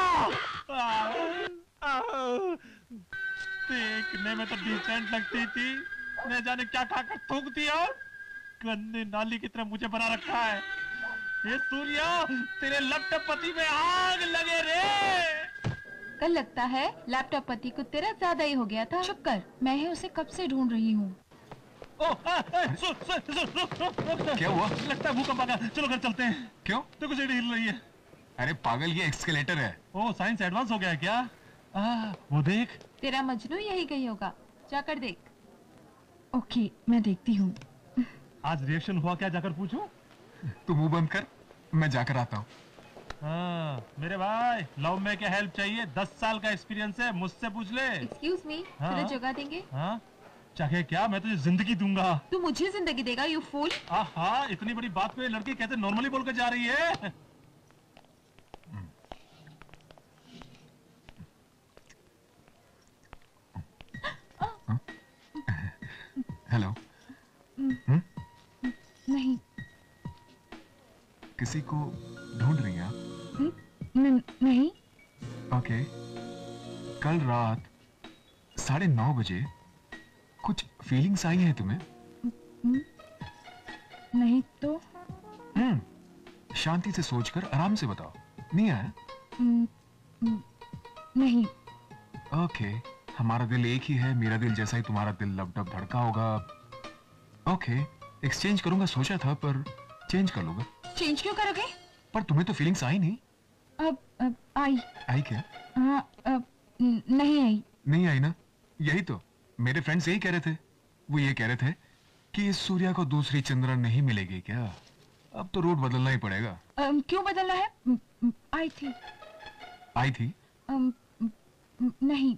देखने में तो डिसेंट लगती थी, न जाने क्या खाकर थूक दिया। गंदे नाली की तरह मुझे बना रखा है। ये सूर्या, तेरे लैपटॉप पति में आग लगे रे। कल लगता है लैपटॉप पति को तेरा ज्यादा ही हो गया था। चुप कर, मैं ही उसे कब से ढूंढ रही हूँ। क्या हुआ? लगता है भूकंप आ गया। चलो घर चलते हैं। क्यों? तो कुछ हिल रही है। अरे पागल, ये एक्सकेलेटर है। ओ, साइंस एडवांस हो गया है क्या? आ, वो देख। तेरा मजनू यही कहीं होगा, जाकर देख। ओके, मैं देखती हूँ। आज रिएक्शन हुआ क्या, जाकर पूछूं? तू मुंह बंद कर, मैं जाकर आता हूँ। हाँ, मेरे भाई, लव में क्या हेल्प चाहिए? दस साल का एक्सपीरियंस है, मुझसे पूछ ले। एक्सक्यूज मी, हाँ? तेरा जगह देंगे? हाँ, चाहे क्या, मैं तुझे जिंदगी दूंगा। तू मुझे जिंदगी देगा, यू फूल। हाँ, इतनी बड़ी बात पे लड़की कैसे नॉर्मली बोलकर जा रही है? हेलो। नहीं। किसी को ढूंढ रही हैं आप? न, नहीं। ओके। कल रात साढ़े नौ बजे कुछ फीलिंग्स आई हैं तुम्हें? नहीं तो। हम्म शांति से सोचकर आराम से बताओ। नहीं आया? नहीं। ओके, हमारा दिल एक ही है, मेरा दिल जैसा ही तुम्हारा दिल लब डब धड़का होगा। ओके, एक्सचेंज करूंगा सोचा था, पर चेंज कर लूंगा। चेंज क्यों करोगे? पर तुम्हें तो फीलिंग्स आई नहीं। अब, अब आई। आई क्या? हाँ, अब नहीं आई। नहीं आई ना? यही तो मेरे फ्रेंड्स यही कह रहे थे। वो ये कह रहे थे कि इस सूर्या को दूसरी चंद्रा नहीं मिलेगी क्या? अब तो रूट बदलना ही पड़ेगा। um, क्यों बदलना है? आई थी। आई थी? um, नहीं।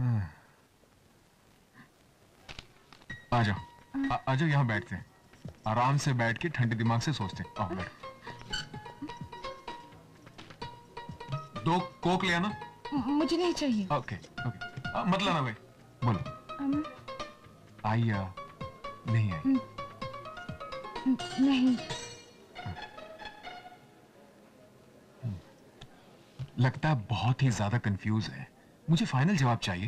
आ जाओ, आ, आ जाओ, यहाँ बैठते हैं। आराम से बैठ के ठंडे दिमाग से सोचते हैं। आओ बैठ। दो कोक ले आना। मुझे नहीं चाहिए। ओके ओके, आ, मत लाना भाई। बोलो। अम, आई या नहीं आई? न- नहीं। लगता है बहुत ही ज्यादा कंफ्यूज है। मुझे फाइनल जवाब चाहिए।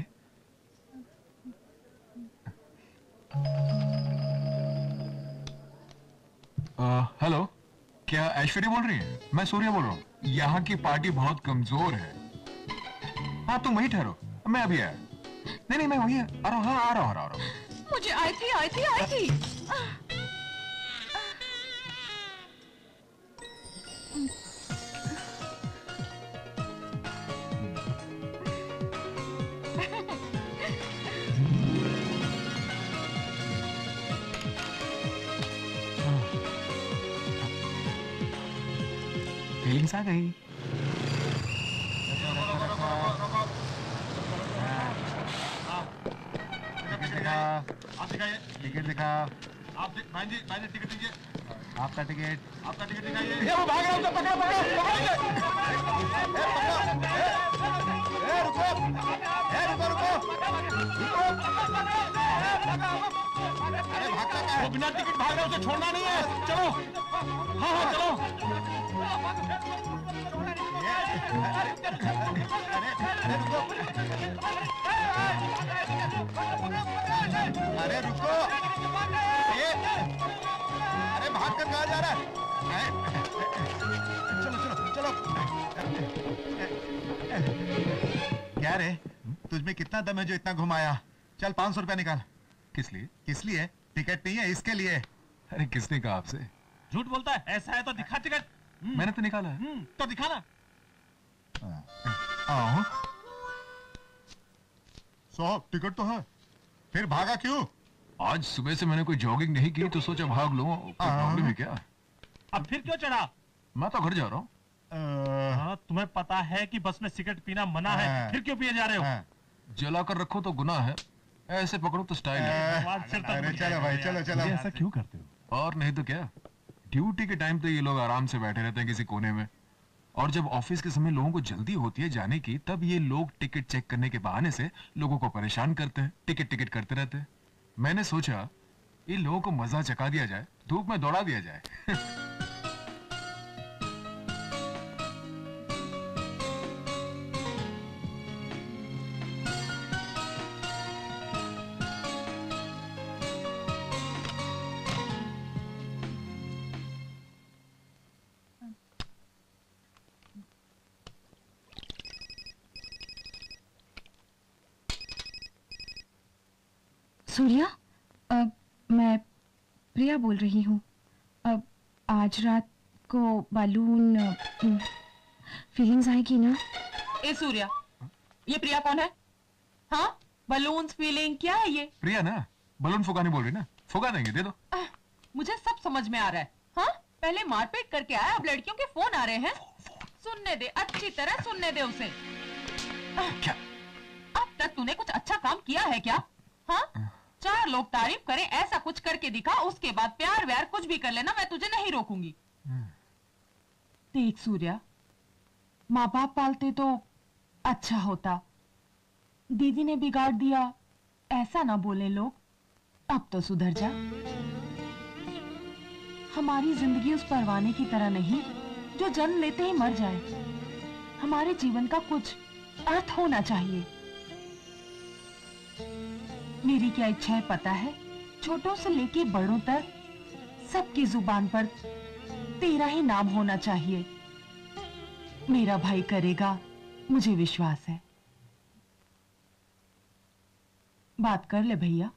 हेलो, क्या ऐश्वर्या बोल रही है? मैं सूर्या बोल रहा हूँ। यहाँ की पार्टी बहुत कमजोर है। हाँ तुम वहीं ठहरो, मैं अभी आया। नहीं नहीं मैं वहीं आ रहा हूँ। हाँ आ रहा हूँ आ रहा हूँ। मुझे आई थी आई थी आई थी फीलिंग्स आ गई। टिकट दिखा। आप दिखाइए। टिकट दिखा। आप दि- भाई जी भाई जी टिकट दीजिए। आपका टिकट। आपका टिकट दिखाइए। ये वो भाग रहा है, उसे पकड़ो पकड़ो पकड़ो। ए रुको, ए रुको रुको रुको। अरे भागता क्या वो है? बिना टिकट भाग रहा है, उसे छोड़ना नहीं है। चलो हाँ हाँ चलो। अरे रुको। ए, अरे भाग कर कहाँ जा रहा है? ए, चलो चलो चलो। क्या रे, तुझ में कितना दम है जो इतना घुमाया? चल पाँच सौ रुपया निकाल। किस लिए? किस लिए? टिकट नहीं है, इसके लिए। अरे किसने कहा आपसे? झूठ बोलता है, ऐसा है तो दिखा टिकट। मैंने तो निकाला है। हम्म, तो दिखा ना। हाँ। सौ टिकट तो है, फिर भागा क्यों? आज सुबह से मैंने कोई जॉगिंग नहीं की तो सोचा भाग लूं। कोई प्रॉब्लम है क्या? अब फिर क्यों चढ़ा? मैं तो घर जा रहा हूँ। अ, हाँ, तुम्हें पता है कि बस में सिगरेट पीना मना है, हाँ। फिर क्यों पिए जा रहे हो? हाँ। जला कर रखो तो गुनाह है, ऐसे पकड़ो तो स्टाइल है। भगवान सिर तक अरे दुख चलो भाई, जाएगा चलो चलो। ऐसा क्यों करते हो? और नहीं तो क्या, ड्यूटी के टाइम तो ये लोग आराम से बैठे रहते हैं किसी कोने में, और जब ऑफिस के समय लोगों को जल्दी होती है जाने की, तब ये लोग टिकट चेक करने के बहाने से लोगों को परेशान करते हैं, टिकट टिकट करते रहते हैं। मैंने सोचा इन लोगों को मजा चका दिया जाए, धूप में दौड़ा दिया जाए। सूर्या, अब मैं प्रिया बोल रही हूँ। अब आज रात को बालून फीलिंग्स आएगी ना? ए सूर्या, ये प्रिया कौन है? हाँ, बलून्स फीलिंग क्या है ये? प्रिया ना, बलून फुकाने बोल रही ना, फुका देंगे, दे दो। आह, मुझे सब समझ में आ रहा है। हाँ, पहले मारपीट करके आया, अब लड़कियों के फोन आ रहे हैं। सुनने दे, अच्छी तरह सुनने दे उसे। आह, क्या? अब तक तूने कुछ अच्छा काम किया है क्या? हाँ, चार लोग तारीफ करें, ऐसा कुछ करके दिखा, उसके बाद प्यार व्यार कुछ भी कर लेना, मैं तुझे नहीं रोकूंगी। देख सूर्या, माँ बाप पालते तो अच्छा होता, दीदी ने बिगाड़ दिया, ऐसा ना बोले लोग। अब तो सुधर जा। हमारी जिंदगी उस परवाने की तरह नहीं जो जन्म लेते ही मर जाए। हमारे जीवन का कुछ अर्थ होना चाहिए। मेरी क्या इच्छा है पता है? छोटों से लेके बड़ों तक सबकी जुबान पर तेरा ही नाम होना चाहिए। मेरा भाई करेगा, मुझे विश्वास है। बात कर ले भैया।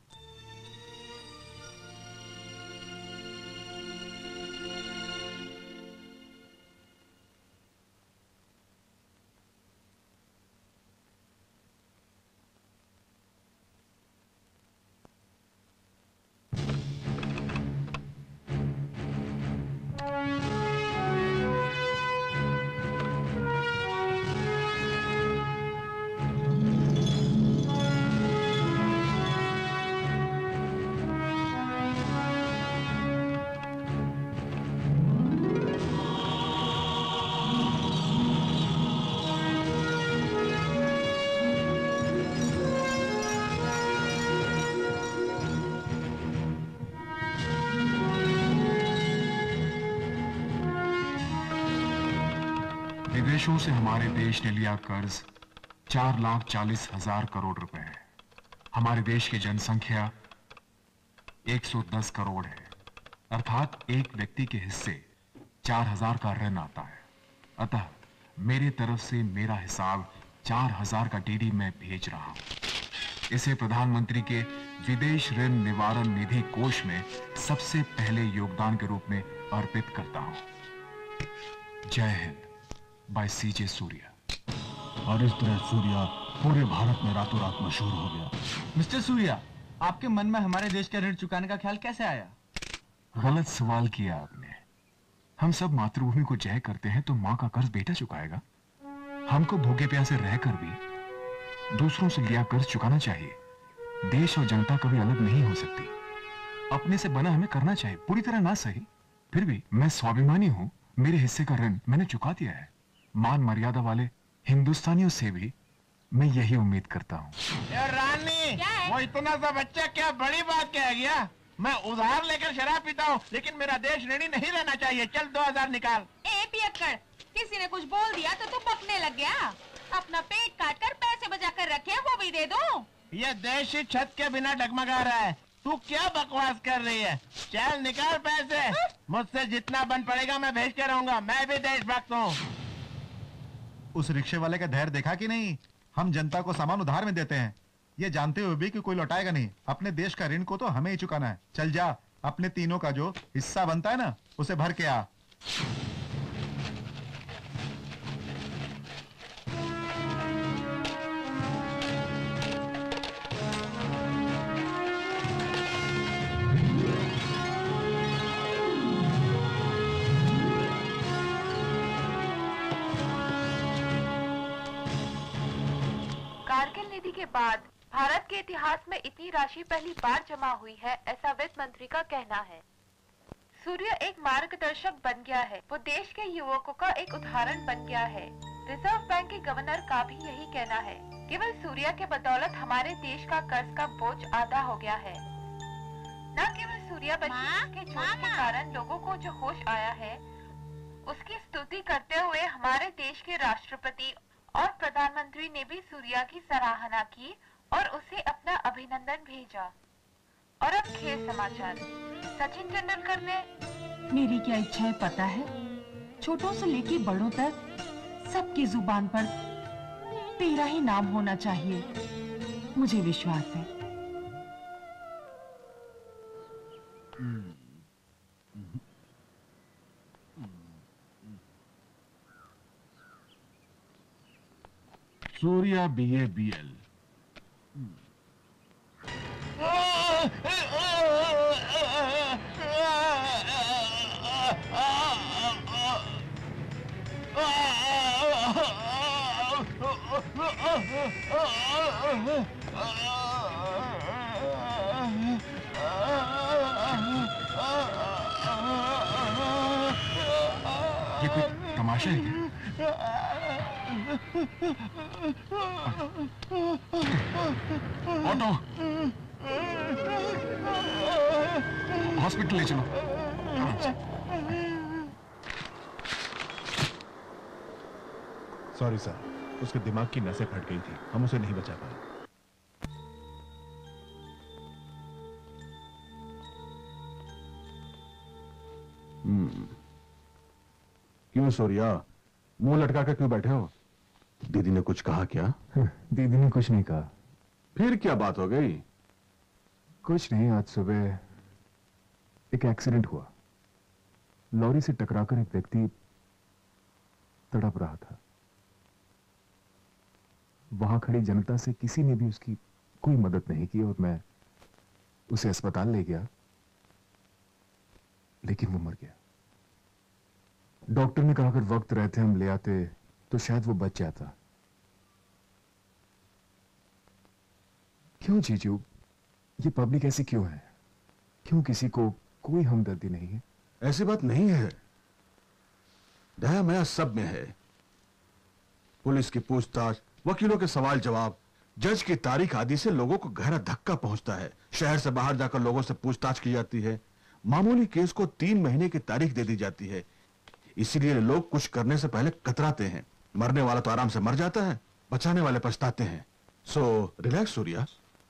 विदेशों से हमारे देश ने लिया कर्ज चार लाख चालीस हजार करोड़ रुपए है। हमारे देश की जनसंख्या एक सौ दस करोड़ है, अर्थात एक व्यक्ति के हिस्से चार हजार का ऋण आता है। अतः मेरी तरफ से मेरा हिसाब चार हजार का डीडी मैं भेज रहा हूं। इसे प्रधानमंत्री के विदेश ऋण निवारण निधि कोष में सबसे पहले योगदान के रूप में अर्पित करता हूं। जय हिंद, बाय सीजे सूर्या। और इस तरह सूर्या पूरे भारत में रातों रात मशहूर हो गया। मिस्टर सूर्या, आपके मन में हमारे देश का ऋण चुकाने का ख्याल कैसे आया? गलत सवाल किया आपने। हम सब मातृभूमि को जय करते हैं तो माँ का कर्ज बेटा चुकाएगा। हमको भूखे प्यासे रहकर भी दूसरों से लिया कर्ज चुकाना चाहिए। देश और जनता कभी अलग नहीं हो सकती। अपने से बना हमें करना चाहिए, पूरी तरह ना सही, फिर भी मैं स्वाभिमानी हूं। मेरे हिस्से का ऋण मैंने चुका दिया है। मान मर्यादा वाले हिंदुस्तानियों से भी मैं यही उम्मीद करता हूँ। रानी, वो इतना सा बच्चा क्या बड़ी बात कह गया? मैं उधार लेकर शराब पीता हूँ, लेकिन मेरा देश ऋणी नहीं रहना चाहिए। चल दो हजार निकाल। ए पियक्कड़, किसी ने कुछ बोल दिया तो तू पकने लग गया। अपना पेट काट कर पैसे बचा कर रखे हैं, वो भी दे दो। ये देश ही छत के बिना डगमगा रहा है। तू क्या बकवास कर रही है? चल निकाल पैसे। मुझसे जितना बन पड़ेगा मैं भेज के रहूंगा। मैं भी देशभक्त हूँ। उस रिक्शे वाले का धैर्य देखा कि नहीं? हम जनता को सामान उधार में देते हैं, ये जानते हुए भी कि कोई लौटाएगा नहीं। अपने देश का ऋण को तो हमें ही चुकाना है। चल जा, अपने तीनों का जो हिस्सा बनता है ना, उसे भर के आ। कारगिल निधि के बाद भारत के इतिहास में इतनी राशि पहली बार जमा हुई है, ऐसा वित्त मंत्री का कहना है। सूर्य एक मार्गदर्शक बन गया है। वो देश के युवकों का एक उदाहरण बन गया है। रिजर्व बैंक के गवर्नर का भी यही कहना है। केवल सूर्य के बदौलत हमारे देश का कर्ज का बोझ आधा हो गया है। न केवल सूर्य बल्कि उसके जोश के कारण लोगों को जो होश आया है, उसकी स्तुति करते हुए हमारे देश के राष्ट्रपति और प्रधानमंत्री ने भी सूर्या की सराहना की और उसे अपना अभिनंदन भेजा। और अब खेल समाचार। सचिन तेंदुलकर ने मेरी क्या इच्छा है पता है? छोटों से लेके बड़ों तक सबकी जुबान पर तेरा ही नाम होना चाहिए। मुझे विश्वास है। Surya B A B L. ये कोई तमाशा है क्या? ऑटो, हॉस्पिटल ले चलो। सॉरी सर, उसके दिमाग की नसें फट गई थी, हम उसे नहीं बचा पाए। हम्म, क्यों सूर्या, मुंह लटका कर क्यों बैठे हो? दीदी ने कुछ कहा क्या? दीदी ने कुछ नहीं कहा। फिर क्या बात हो गई? कुछ नहीं, आज सुबह एक एक्सीडेंट हुआ। लॉरी से टकराकर एक व्यक्ति तड़प रहा था। वहां खड़ी जनता से किसी ने भी उसकी कोई मदद नहीं की और मैं उसे अस्पताल ले गया, लेकिन वो मर गया। डॉक्टर ने कहा अगर वक्त रहते हम ले आते तो शायद वो बच जाता। क्यों जीजू, ये पब्लिक ऐसी क्यों है? क्यों किसी को कोई हमदर्दी नहीं है? ऐसी बात नहीं है, दया माया सब में है। पुलिस की पूछताछ, वकीलों के सवाल जवाब, जज की तारीख आदि से लोगों को गहरा धक्का पहुंचता है। शहर से बाहर जाकर लोगों से पूछताछ की जाती है। मामूली केस को तीन महीने की तारीख दे दी जाती है। इसीलिए लोग कुछ करने से पहले कतराते हैं। मरने वाला तो आराम से मर जाता है, बचाने वाले पछताते हैं। So relax Surya.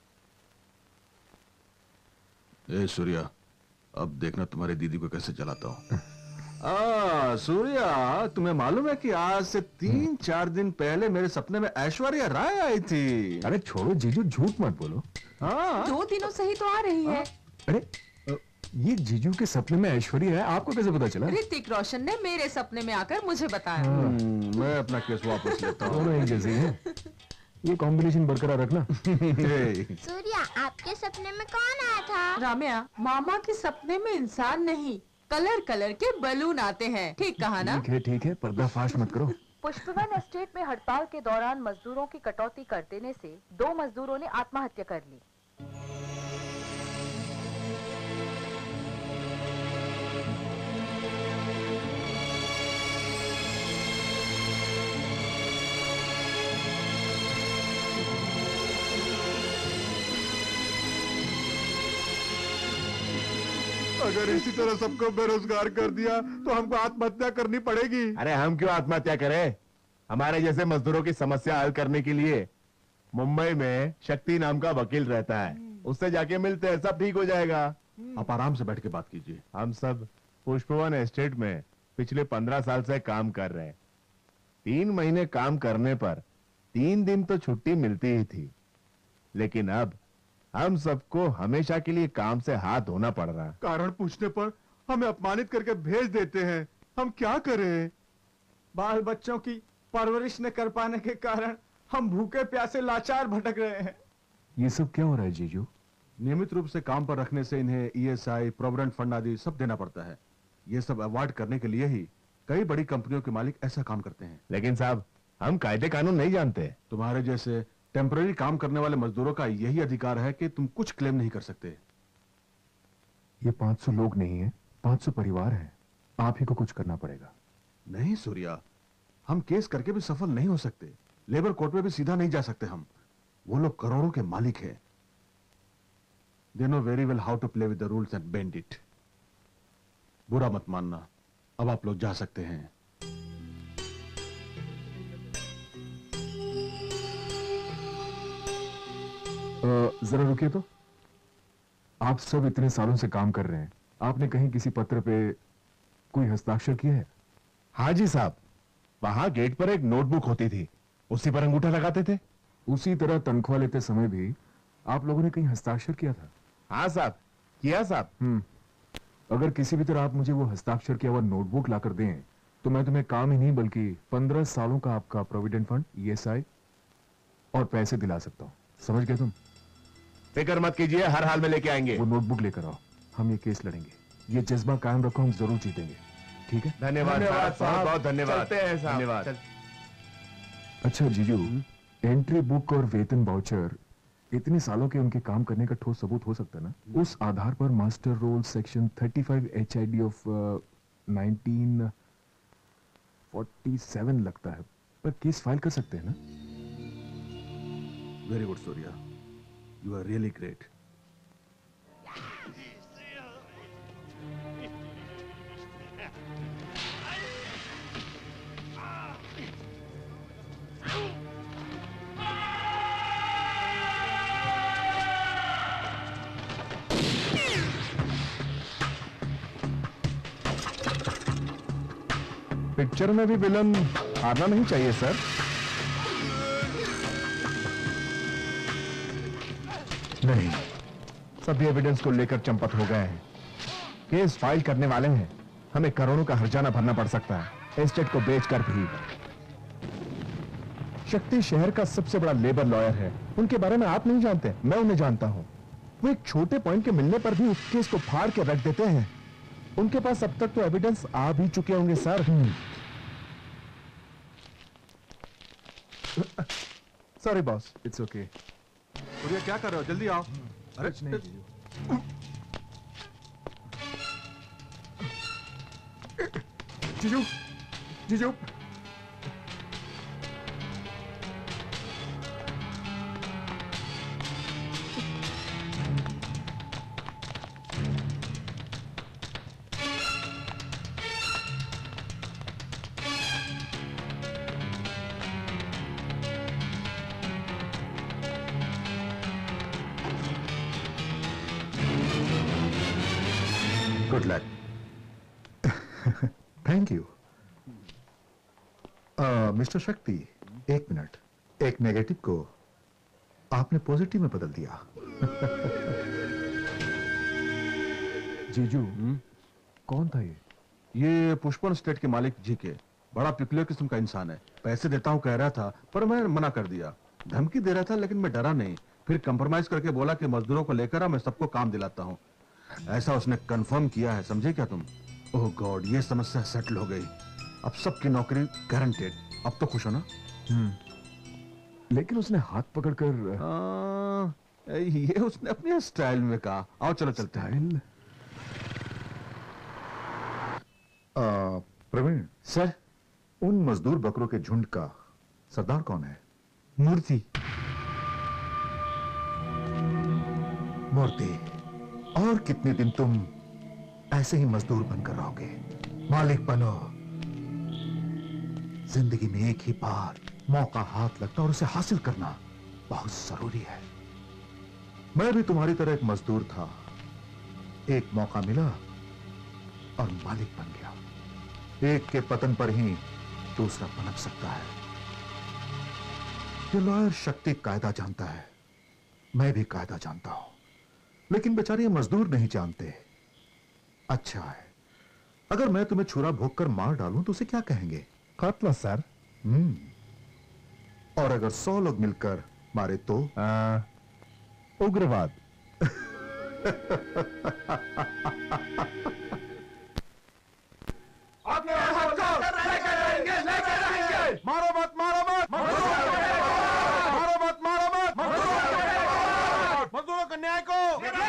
ए सूर्या, अब देखना तुम्हारी दीदी को कैसे जलाता हूं। आ, सूर्या, तुम्हें मालूम है कि आज से तीन चार दिन पहले मेरे सपने में ऐश्वर्या राय आई थी। अरे छोड़ो जीजू, झूठ मत बोलो। हाँ, दो दिनों से ही तो आ रही है। अरे अ, ये जीजू के सपने में ऐश्वर्या है, आपको कैसे पता चला? ऋतिक रोशन ने मेरे सपने में आकर मुझे बताया। हम्म, मैं अपना केस वापस लेता हूँ। दोनों एक जैसे हैं। ये कॉम्बिनेशन बरकरार रखना। सूर्या, आपके सपने में कौन आया था? राम्या, मामा के सपने में इंसान नहीं, कलर कलर के बलून आते हैं। ठीक कहा ना? ठीक है ठीक है, पर्दाफाश मत करो। पुष्पवन एस्टेट में हड़ताल के दौरान मजदूरों की कटौती कर देने से दो मजदूरों ने आत्महत्या कर ली। अगर इसी तरह सबको बेरोजगार कर दिया तो हमको आत्महत्या करनी पड़ेगी। अरे हम क्यों आत्महत्या करें? हमारे जैसे मजदूरों की समस्या हल करने के लिए मुंबई में शक्ति नाम का वकील रहता है, उससे जाके मिलते हैं, सब ठीक हो जाएगा। आप आराम से बैठ के बात कीजिए। हम सब पुष्पवन एस्टेट में पिछले पंद्रह साल से काम कर रहे हैं। तीन महीने काम करने पर तीन दिन तो छुट्टी मिलती ही थी, लेकिन अब हम सबको हमेशा के लिए काम से हाथ धोना पड़ रहा है। कारण पूछने पर हमें अपमानित करके भेज देते हैं, हम क्या करें? बाल बच्चों की परवरिश न कर पाने के कारण हम भूखे प्यासे लाचार भटक रहे हैं। ये सब क्या हो रहा है जीजू? नियमित रूप से काम पर रखने से इन्हें ईएसआई, प्रोविडेंट फंड आदि सब देना पड़ता है। ये सब अवॉइड करने के लिए ही कई बड़ी कंपनियों के मालिक ऐसा काम करते हैं। लेकिन साहब, हम कायदे कानून नहीं जानते। तुम्हारे जैसे टेम्पररी काम करने वाले मजदूरों का यही अधिकार है कि तुम कुछ क्लेम नहीं कर सकते। ये पाँच सौ लोग नहीं है, पाँच सौ परिवार है। आप ही को कुछ करना पड़ेगा। नहीं सूर्या, हम केस करके भी सफल नहीं हो सकते। लेबर कोर्ट में भी सीधा नहीं जा सकते हम। वो लोग करोड़ों के मालिक हैं। They know very well how to play with the rules and bend it. बुरा मत मानना, अब आप लोग जा सकते हैं। जरा रुकिए तो। आप सब इतने सालों से काम कर रहे हैं, आपने कहीं किसी पत्र पे कोई हस्ताक्षर किया है? हाँ जी साहब, वहां गेट पर एक नोटबुक होती थी, उसी पर अंगूठा लगाते थे। उसी तरह तनख्वाह लेते समय भी आप लोगों ने कहीं हस्ताक्षर किया था? हाँ साहब, किया साहब। हम्म अगर किसी भी तरह आप मुझे वो हस्ताक्षर किया हुआ नोटबुक लाकर दें तो मैं तुम्हें काम ही नहीं बल्कि पंद्रह सालों का आपका प्रोविडेंट फंड, ईएसआई और पैसे दिला सकता हूँ। समझ गए तुम? फिक्र मत कीजिए, हर हाल में लेके आएंगे। वो नोटबुक लेकर आओ, हम ये केस लड़ेंगे। ये जज्बा कायम रखो, हम जरूर जीतेंगे। ठीक है? धन्यवाद साहब, बहुत बहुत धन्यवाद। चलते हैं साहब। धन्यवाद। अच्छा जीजू, एंट्री बुक और वेतन वाउचर इतने सालों के उनके काम करने का ठोस सबूत हो सकता है ना? उस आधार पर मास्टर रोल सेक्शन पैंतीस H I D of nineteen forty seven लगता है, पर केस फाइल कर सकते हैं ना? Very good Surya, you are really great. Picture में भी विलन हारना नहीं चाहिए सर। नहीं, सभी एविडेंस को लेकर चंपत हो गए हैं। केस फाइल करने वाले हैं, हमें करोड़ों का हर्जाना भरना पड़ सकता है, एस्टेट को बेचकर भी। शक्ति शहर का सबसे बड़ा लेबर लॉयर है, उनके बारे में आप नहीं जानते, मैं उन्हें जानता हूं। वो एक छोटे पॉइंट के मिलने पर भी उस केस को फाड़ के रख देते हैं। उनके पास अब तक तो एविडेंस आ भी चुके होंगे sir. Sorry boss. It's okay. Surya, क्या कर रहे हो? जल्दी आओ। अरे नहीं जीजू। जीजू, जीजू, good luck. Thank you. Mister Shakti, एक मिनट। एक नेगेटिव को आपने पॉजिटिव में बदल दिया। जीजू, कौन था ये? ये पुष्पन स्टेट के मालिक जी के बड़ा पिकुलर किस्म का इंसान है। पैसे देता हूँ कह रहा था, पर मैं मना कर दिया। धमकी दे रहा था, लेकिन मैं डरा नहीं। फिर कंप्रोमाइज करके बोला कि मजदूरों को लेकर आ, मैं सबको काम दिलाता हूँ। ऐसा उसने कंफर्म किया है, समझे क्या तुम? ओह गॉड, ये समस्या सेटल हो गई। अब सबकी नौकरी गारंटेड। अब तो खुश हो ना? लेकिन उसने हाथ पकड़कर आ, ये उसने अपने स्टाइल में कहा। आओ चलो चलते हैं। प्रवीण सर, उन मजदूर बकरों के झुंड का सरदार कौन है? मूर्ति। मूर्ति, और कितने दिन तुम ऐसे ही मजदूर बनकर रहोगे? मालिक बनो। जिंदगी में एक ही बार मौका हाथ लगता और उसे हासिल करना बहुत जरूरी है। मैं भी तुम्हारी तरह एक मजदूर था। एक मौका मिला और मालिक बन गया। एक के पतन पर ही दूसरा पनप सकता है। ये लॉयर शक्ति कायदा जानता है, मैं भी कायदा जानता हूं, लेकिन बेचारे मजदूर नहीं जानते। अच्छा है, अगर मैं तुम्हें छुरा भोग कर मार डालूं तो उसे क्या कहेंगे? कत्ल सर। हम्म। और अगर सौ लोग मिलकर मारे तो? उग्रवाद। मारो मत, मारो मत, मारो मत, मारो मत, मजदूरों के न्याय को।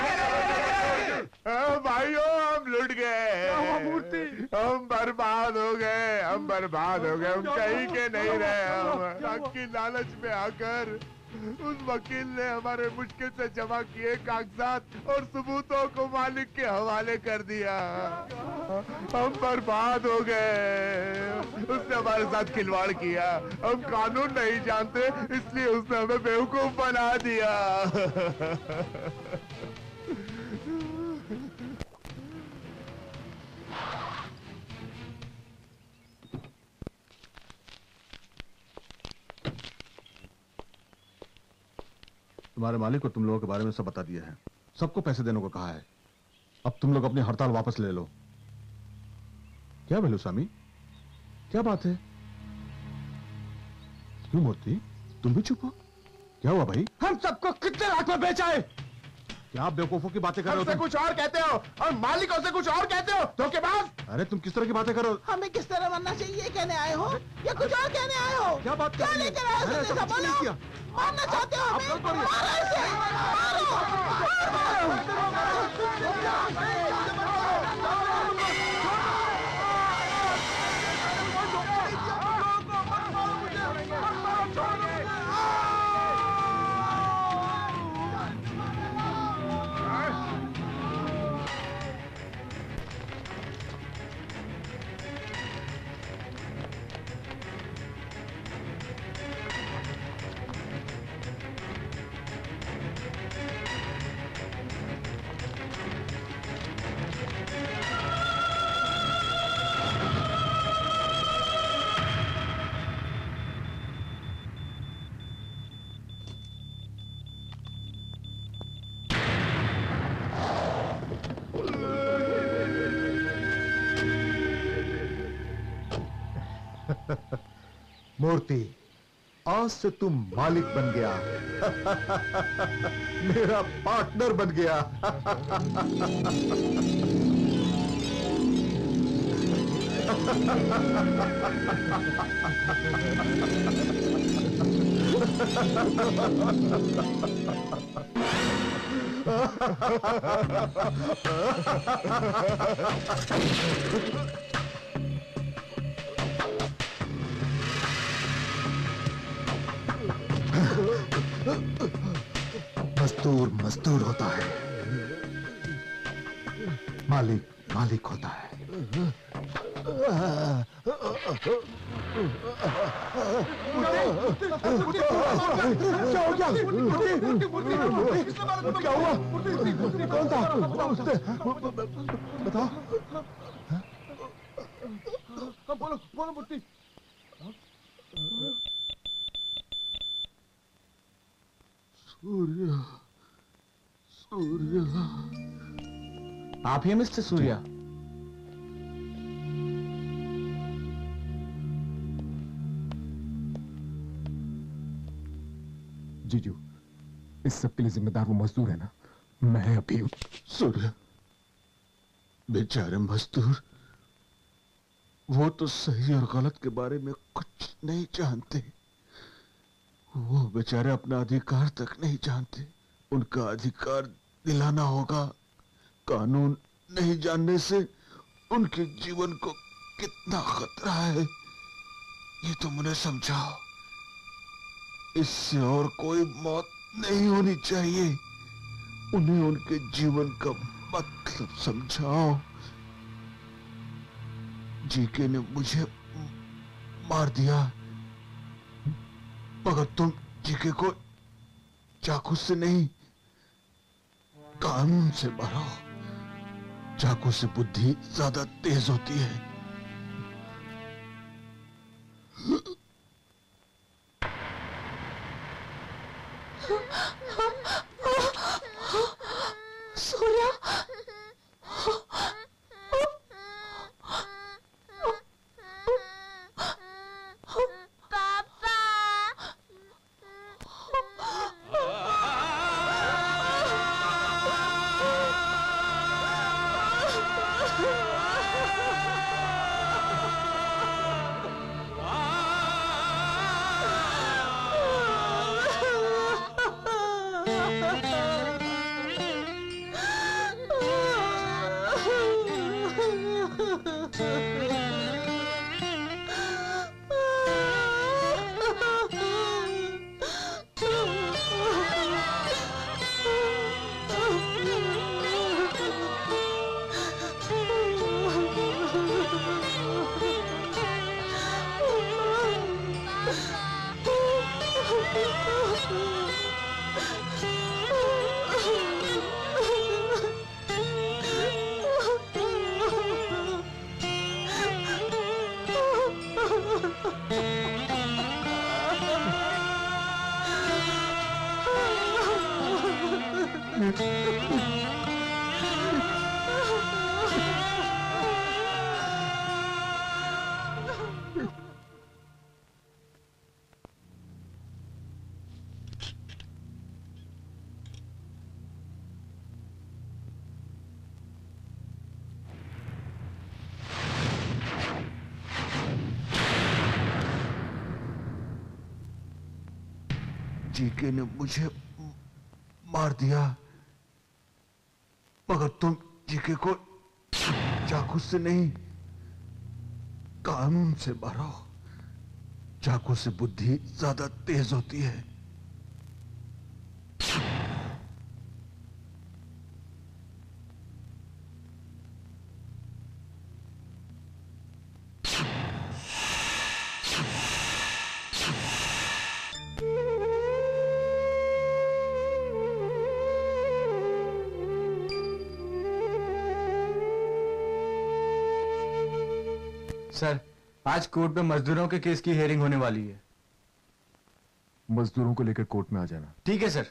भाइयों, हम लुट गए, मूर्ति, हम बर्बाद हो गए, हम बर्बाद हो गए, हम कहीं के नहीं रहे। हम हक की लालच में आकर उस वकील ने हमारे मुश्किल से जमा किए कागजात और सबूतों को मालिक के हवाले कर दिया। हम बर्बाद हो गए। उसने हमारे साथ खिलवाड़ किया। हम कानून नहीं जानते, इसलिए उसने हमें बेवकूफ बना दिया। तुम्हारे मालिक को तुम लोगों के बारे में सब बता दिया है। सबको पैसे देने को कहा है। अब तुम लोग अपनी हड़ताल वापस ले लो। क्या वेलुस्वामी, क्या बात है? क्यों मूर्ति, तुम भी चुप हो? क्या हुआ भाई? हम सबको कितने लाख में बेचा है? क्या आप बेवकूफों की बातें कर रहे हो? हमसे कुछ और कहते हो और मालिकों से कुछ और कहते हो, धोखेबाज। अरे तुम किस तरह की बातें कर रहे हो? हमें किस तरह मरना चाहिए कहने आए हो या कुछ और कहने आए हो? क्या बात क्या लेकर आए हो? जैसा बोलो। मारना चाहते हो हमें? मारो इसे, मूर्ति, आज से तुम मालिक बन गया। मेरा पार्टनर बन गया। मजदूर मजदूर होता है, मालिक मालिक होता है। क्या हो गया? क्या हुआ? कौन था? बताओ। बोलो बोलो मुट्ठी। सूर्या, सूर्या, आप ही मिस्टर सूर्या? जीजू, इस सब के लिए जिम्मेदार वो मजदूर है ना? मैं अभी हूं। सूर्या, बेचारे मजदूर, वो तो सही और गलत के बारे में कुछ नहीं जानते। वो बेचारे अपना अधिकार तक नहीं जानते। उनका अधिकार दिलाना होगा। कानून नहीं जानने से उनके जीवन को कितना खतरा है, ये तुम उन्हें समझाओ। इससे और कोई मौत नहीं होनी चाहिए। उन्हें उनके जीवन का मतलब समझाओ। जीके ने मुझे मार दिया, मगर तुम जीके को चाकू से नहीं, कानून से मारो। चाकू से बुद्धि ज्यादा तेज होती है। सूर्या, जीके ने मुझे मार दिया, मगर तुम जीके को चाकू से नहीं, कानून से मारो। चाकू से बुद्धि ज्यादा तेज होती है। सर, आज कोर्ट में मजदूरों के केस की हियरिंग होने वाली है। मजदूरों को लेकर कोर्ट में आ जाना। ठीक है सर।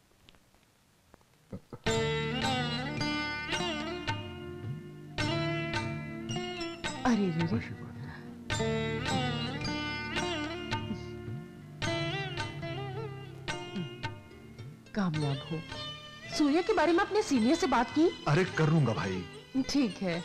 अरे रे रे। कामयाब हो। सूर्या के बारे में अपने सीनियर से बात की? अरे कर लूंगा भाई। ठीक है।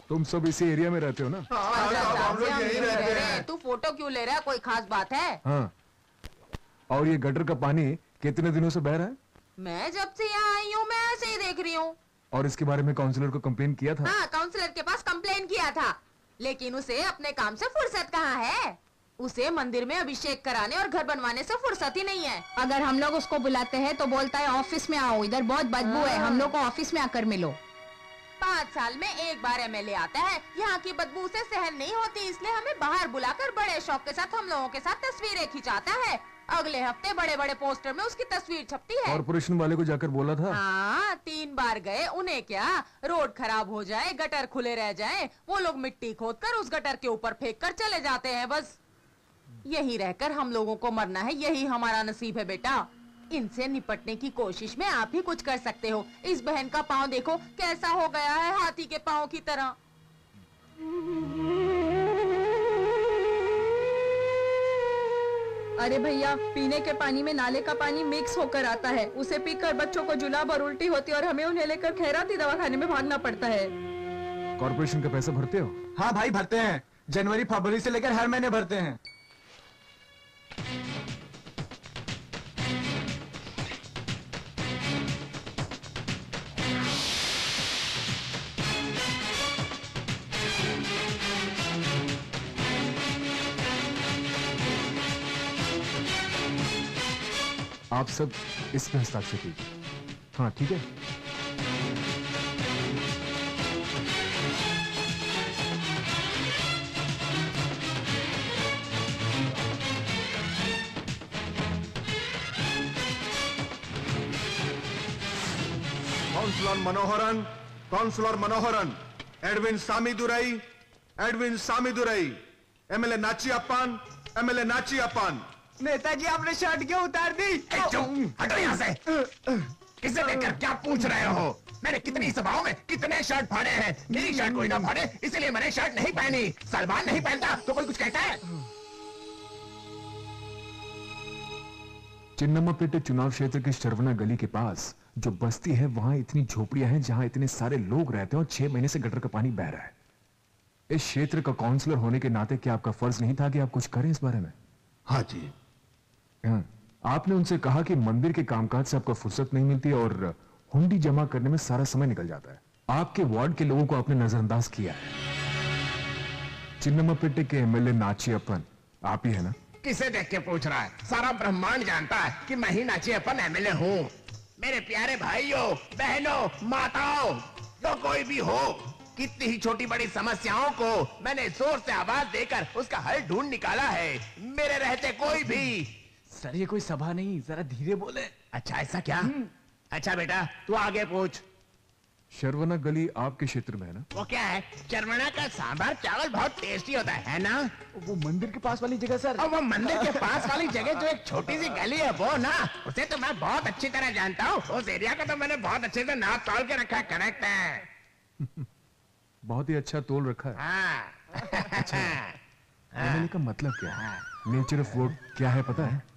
तुम सब इसी एरिया में रहते हो ना? हम लोग यही रहते हैं। तू फोटो क्यों ले रहा है? कोई खास बात है? हाँ। और ये गटर का पानी कितने दिनों से बह रहा है? मैं जब से यहाँ आई हूँ मैं ऐसे ही देख रही हूँ। और इसके बारे में काउंसलर को कंप्लेन किया था? हाँ, काउंसलर के पास कंप्लेन किया था, लेकिन उसे अपने काम से फुर्सत कहाँ है। उसे मंदिर में अभिषेक कराने और घर बनवाने से फुर्सत ही नहीं है। अगर हम लोग उसको बुलाते हैं तो बोलता है ऑफिस में आओ, इधर बहुत बदबू है, हम लोग को ऑफिस में आकर मिलो। पाँच साल में एक बार एमएलए आता है, यहाँ की बदबू उसे सहन नहीं होती, इसलिए हमें बाहर बुलाकर बड़े शौक के साथ हम लोगों के साथ तस्वीरें खिंचाता है। अगले हफ्ते बड़े बड़े पोस्टर में उसकी तस्वीर छपती है। कॉर्पोरेशन वाले को जाकर बोला था? हाँ, तीन बार गए, उन्हें क्या, रोड खराब हो जाए, गटर खुले रह जाए, वो लोग मिट्टी खोदकर उस गटर के ऊपर फेंक कर चले जाते हैं। बस यही रहकर हम लोगों को मरना है, यही हमारा नसीब है बेटा। इनसे निपटने की कोशिश में आप ही कुछ कर सकते हो। इस बहन का पाँव देखो कैसा हो गया है, हाथी के पाँव की तरह। अरे भैया, पीने के पानी में नाले का पानी मिक्स होकर आता है, उसे पीकर बच्चों को जुलाब और उल्टी होती है और हमें उन्हें लेकर खैराती दवाखाने में भागना पड़ता है। कॉर्पोरेशन का पैसा भरते हो? हाँ भाई भरते हैं, जनवरी फरवरी से लेकर हर महीने भरते हैं। आप सब इस पे हस्ताक्षर कीजिए। हाँ ठीक है। Councillor Manoharan, councillor Manoharan, Edwin Samidurai, Edwin Samidurai, MLA Nachi Appan, MLA Nachi अप्पान। Netaji आपने शर्ट क्यों उतार दी? हटो यहाँ से। किसे देखकर क्या पूछ रहे हो? मैंने कितनी सभाओं में कितने शर्ट फाड़े हैं, मेरी शर्ट कोई ना फाड़े इसलिए मैंने शर्ट नहीं पहनी। सलमान नहीं पहनता तो कोई कुछ कहता है? चिन्नम्मापेटे चुनाव क्षेत्र के शरवना गली के पास जो बस्ती है वहां इतनी झोपड़ियां हैं जहां इतने सारे लोग रहते हैं और छह महीने से गटर का पानी बह रहा है। इस क्षेत्र का काउंसलर होने के नाते क्या आपका फर्ज नहीं था कि आप कुछ करें इस बारे में? हाँ जी। हाँ, आपने उनसे कहा कि मंदिर के कामकाज से आपको फुर्सत नहीं मिलती और हुंडी जमा करने में सारा समय निकल जाता है। आपके वार्ड के लोगों को आपने नजरअंदाज किया है। चिन्नम्मापेटे के एमएलए नाची अप्पन आप ही है ना? किसे देख के पूछ रहा है? सारा ब्रह्मांड जानता है कि मैं ही नाची अप्पन एमएलए हूँ। मेरे प्यारे भाइयों, बहनों, माताओं, जो कोई भी हो, कितनी ही छोटी बड़ी समस्याओं को मैंने जोर से आवाज देकर उसका हल ढूंढ निकाला है। मेरे रहते कोई भी। सर ये कोई सभा नहीं, जरा धीरे बोले। अच्छा ऐसा क्या? अच्छा बेटा तू आगे पूछ। शरवना गली आपके क्षेत्र में है ना? वो क्या है? चरवना का सांभर चावल बहुत टेस्टी होता है ना? वो मंदिर के पास वाली जगह सर। और वो मंदिर के पास वाली जगह जो एक छोटी सी गली है वो ना, उसे तो मैं बहुत अच्छी तरह जानता हूँ। उस एरिया का तो मैंने बहुत अच्छे से नाप तोल के रखा है। करेक्ट है? बहुत ही अच्छा तोल रखा है। हाँ। अच्छा, एमएलए का मतलब क्या है? नेचर ऑफ वोट क्या है पता है?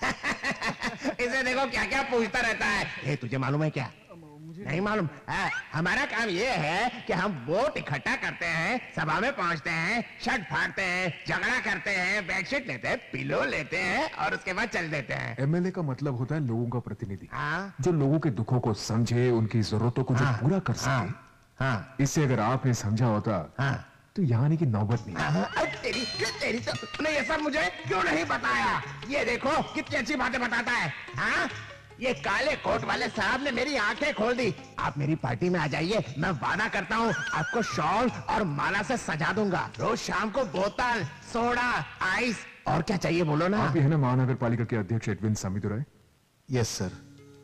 इसे देखो क्या क्या पूछता रहता है। ये तुझे मालूम है क्या? नहीं मालूम? हाँ, हमारा काम ये है कि हम वोट इकट्ठा करते हैं, सभा में पहुंचते हैं, शर्ट फाड़ते हैं, झगड़ा करते हैं, बेडशीट लेते हैं, पिलो लेते हैं और उसके बाद चल देते हैं। एमएलए का मतलब होता है लोगों का प्रतिनिधि। हाँ? जो लोगों के दुखों को समझे, उनकी जरूरतों को जो हाँ, पूरा कर सके। हाँ, हाँ, इससे अगर आपने समझा होता हाँ, तो यहाँ आने की नौबत नहीं। हाँ, तेरी तेरी तो तूने ये सब मुझे क्यों नहीं बताया? ये देखो कितनी अच्छी बातें बताता है। हाँ? ये काले कोट वाले साहब ने मेरी आंखें खोल दी। आप मेरी पार्टी में आ जाइए, मैं वादा करता हूँ आपको शॉल और माला से सजा दूंगा। रोज शाम को बोतल, सोडा, आइस और क्या चाहिए बोलो ना। आप ही है ना महानगर पालिका के अध्यक्ष एडविन सामीदुरई? Yes sir.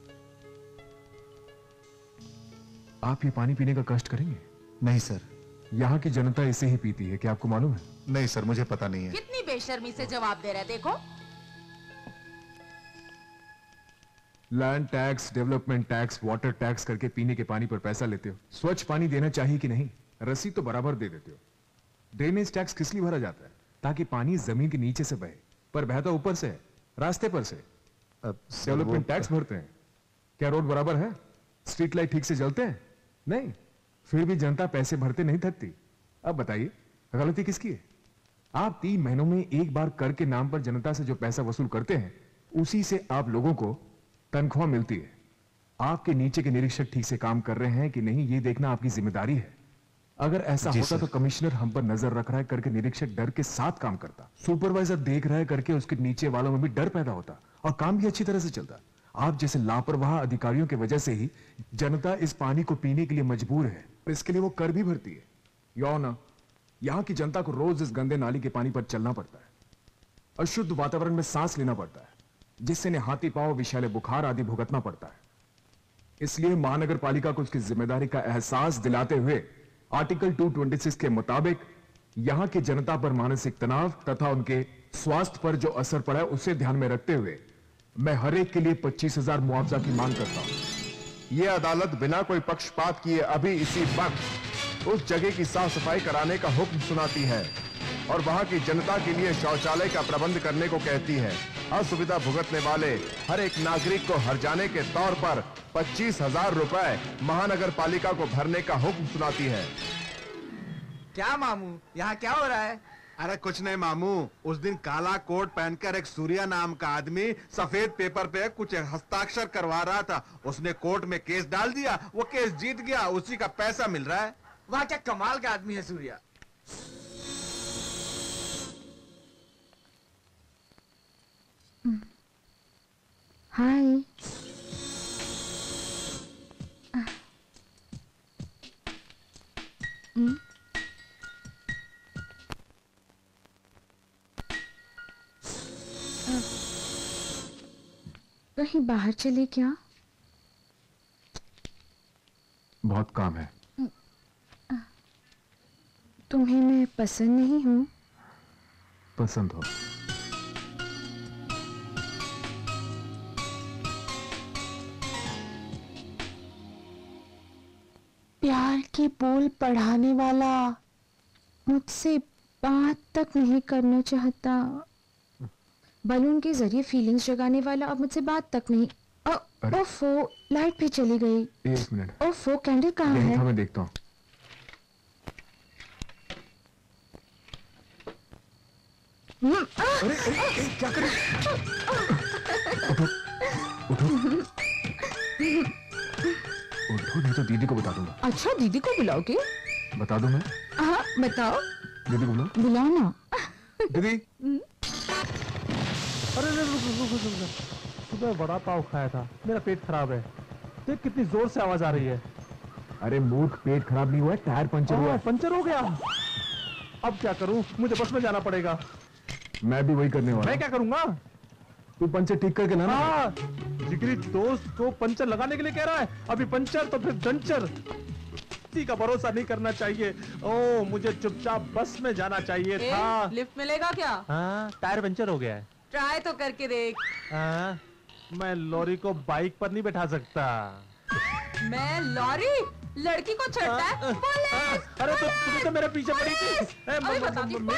आप ये पानी पीने का कष्ट करेंगे? नहीं सर। यहाँ की जनता इसे ही पीती है, क्या आपको मालूम है? नहीं सर, मुझे पता नहीं है। कितनी बेशर्मी से जवाब दे रहे, देखो। Land tax, development tax, water tax करके पीने के पानी पर पैसा लेते हो। स्वच्छ पानी देना चाहिए कि नहीं? रसीद तो बराबर दे देते हो। ड्रेनेज टैक्स किस लिए भरा जाता है? ताकि पानी जमीन के नीचे से बहे, पर बहता ऊपर से है, रास्ते पर से। डेवलपमेंट टैक्स भरते हैं, क्या रोड बराबर है? स्ट्रीट लाइट ठीक से जलते हैं? नहीं। फिर भी जनता पैसे भरते नहीं थकती। अब बताइए गलती किसकी है? आप तीन महीनों में एक बार कर के नाम पर जनता से जो पैसा वसूल करते हैं उसी से आप लोगों को तनख्वाह मिलती है। आपके नीचे के निरीक्षक ठीक से काम कर रहे हैं कि नहीं ये देखना आपकी जिम्मेदारी है। अगर ऐसा होता तो कमिश्नर हम पर नजर रख रहा है करके निरीक्षक डर के साथ काम करता, सुपरवाइजर देख रहा है करके उसके नीचे वालों में भी डर पैदा होता और काम भी अच्छी तरह से चलता। आप जैसे लापरवाह अधिकारियों की वजह से ही जनता इस पानी को पीने के लिए मजबूर है, इसके लिए वो कर भी भरती है। यो ना, यहाँ की जनता को रोज इस गंदे नाली के पानी पर चलना पड़ता है, अशुद्ध वातावरण में सांस लेना पड़ता है, जिससे इन्हें हाथी पांव, विषैले बुखार आदि भुगतना पड़ता है। इसलिए महानगर पालिका को उसकी जिम्मेदारी का एहसास दिलाते हुए आर्टिकल दो सौ छब्बीस के मुताबिक यहां की जनता पर मानसिक तनाव तथा उनके स्वास्थ्य पर जो असर पड़ा है उसे ध्यान में रखते हुए मैं हर एक के लिए पच्चीस हजार मुआवजा की मांग करता हूं। यह अदालत बिना कोई पक्षपात किए अभी इसी वक्त उस जगह की साफ सफाई कराने का हुक्म सुनाती है और वहां की जनता के लिए शौचालय का प्रबंध करने को कहती है। असुविधा भुगतने वाले हर एक नागरिक को हर्जाने के तौर पर पच्चीस हजार रुपए महानगर पालिका को भरने का हुक्म सुनाती है। क्या मामू, यहाँ क्या हो रहा है? अरे कुछ नहीं मामू, उस दिन काला कोट पहनकर एक सूर्या नाम का आदमी सफेद पेपर पे कुछ हस्ताक्षर करवा रहा था। उसने कोर्ट में केस डाल दिया, वो केस जीत गया, उसी का पैसा मिल रहा है। वाह क्या कमाल का आदमी है सूर्या। हाय। हम्म कहीं बाहर चले क्या? बहुत काम है। तुम्हें मैं पसंद नहीं हूँ? पसंद हो। प्यार के बोल पढ़ाने वाला मुझसे बात तक नहीं करना चाहता। बलून के जरिए फीलिंग्स जगाने वाला अब मुझसे बात तक नहीं। ओफो, लाइट भी चली गई। एक मिनट। ओफो, कैंडल कहाँ है? मैं देखता हूँ। अरे, अरे, अरे, क्या कर रही? उठो, उठो, उठो, नहीं तो दीदी को बता दूंगा। अच्छा, दीदी को बुलाओगे? बता दूं मैं? हाँ, बताओ। दीदी को बुलाओ। बुलाओ ना। दीदी। अरे रुक रुक रुक रुक रुक। सुबह वड़ा पाव खाया था, मेरा पेट खराब है। देख कितनी जोर से आवाज आ रही है। अरे मूर्ख, पेट खराब नहीं हुआ है, टायर पंचर हुआ है। पंचर हो गया? अब क्या करूं? मुझे बस में जाना पड़ेगा। मैं भी वही करने वाला। मैं क्या करूंगा? तू पंचर ठीक करके लाना। हाँ, जिगरी दोस्त को पंचर लगाने के लिए कह रहा है। अभी पंचर तो फिर जंचर। किसी का भरोसा नहीं करना चाहिए। ओ, मुझे चुपचाप बस में जाना चाहिए ए, था। लिफ्ट मिलेगा क्या? हाँ, टायर पंचर हो गया है। ट्राई तो करके देख। हाँ, मैं लॉरी को बाइक पर नहीं बैठा सकता। मैं लॉरी? लड़की को छेड़ता है? पुलिस! अरे तो तुम तो मेरे पीछे पड़ी थी। अभी बताती हूँ।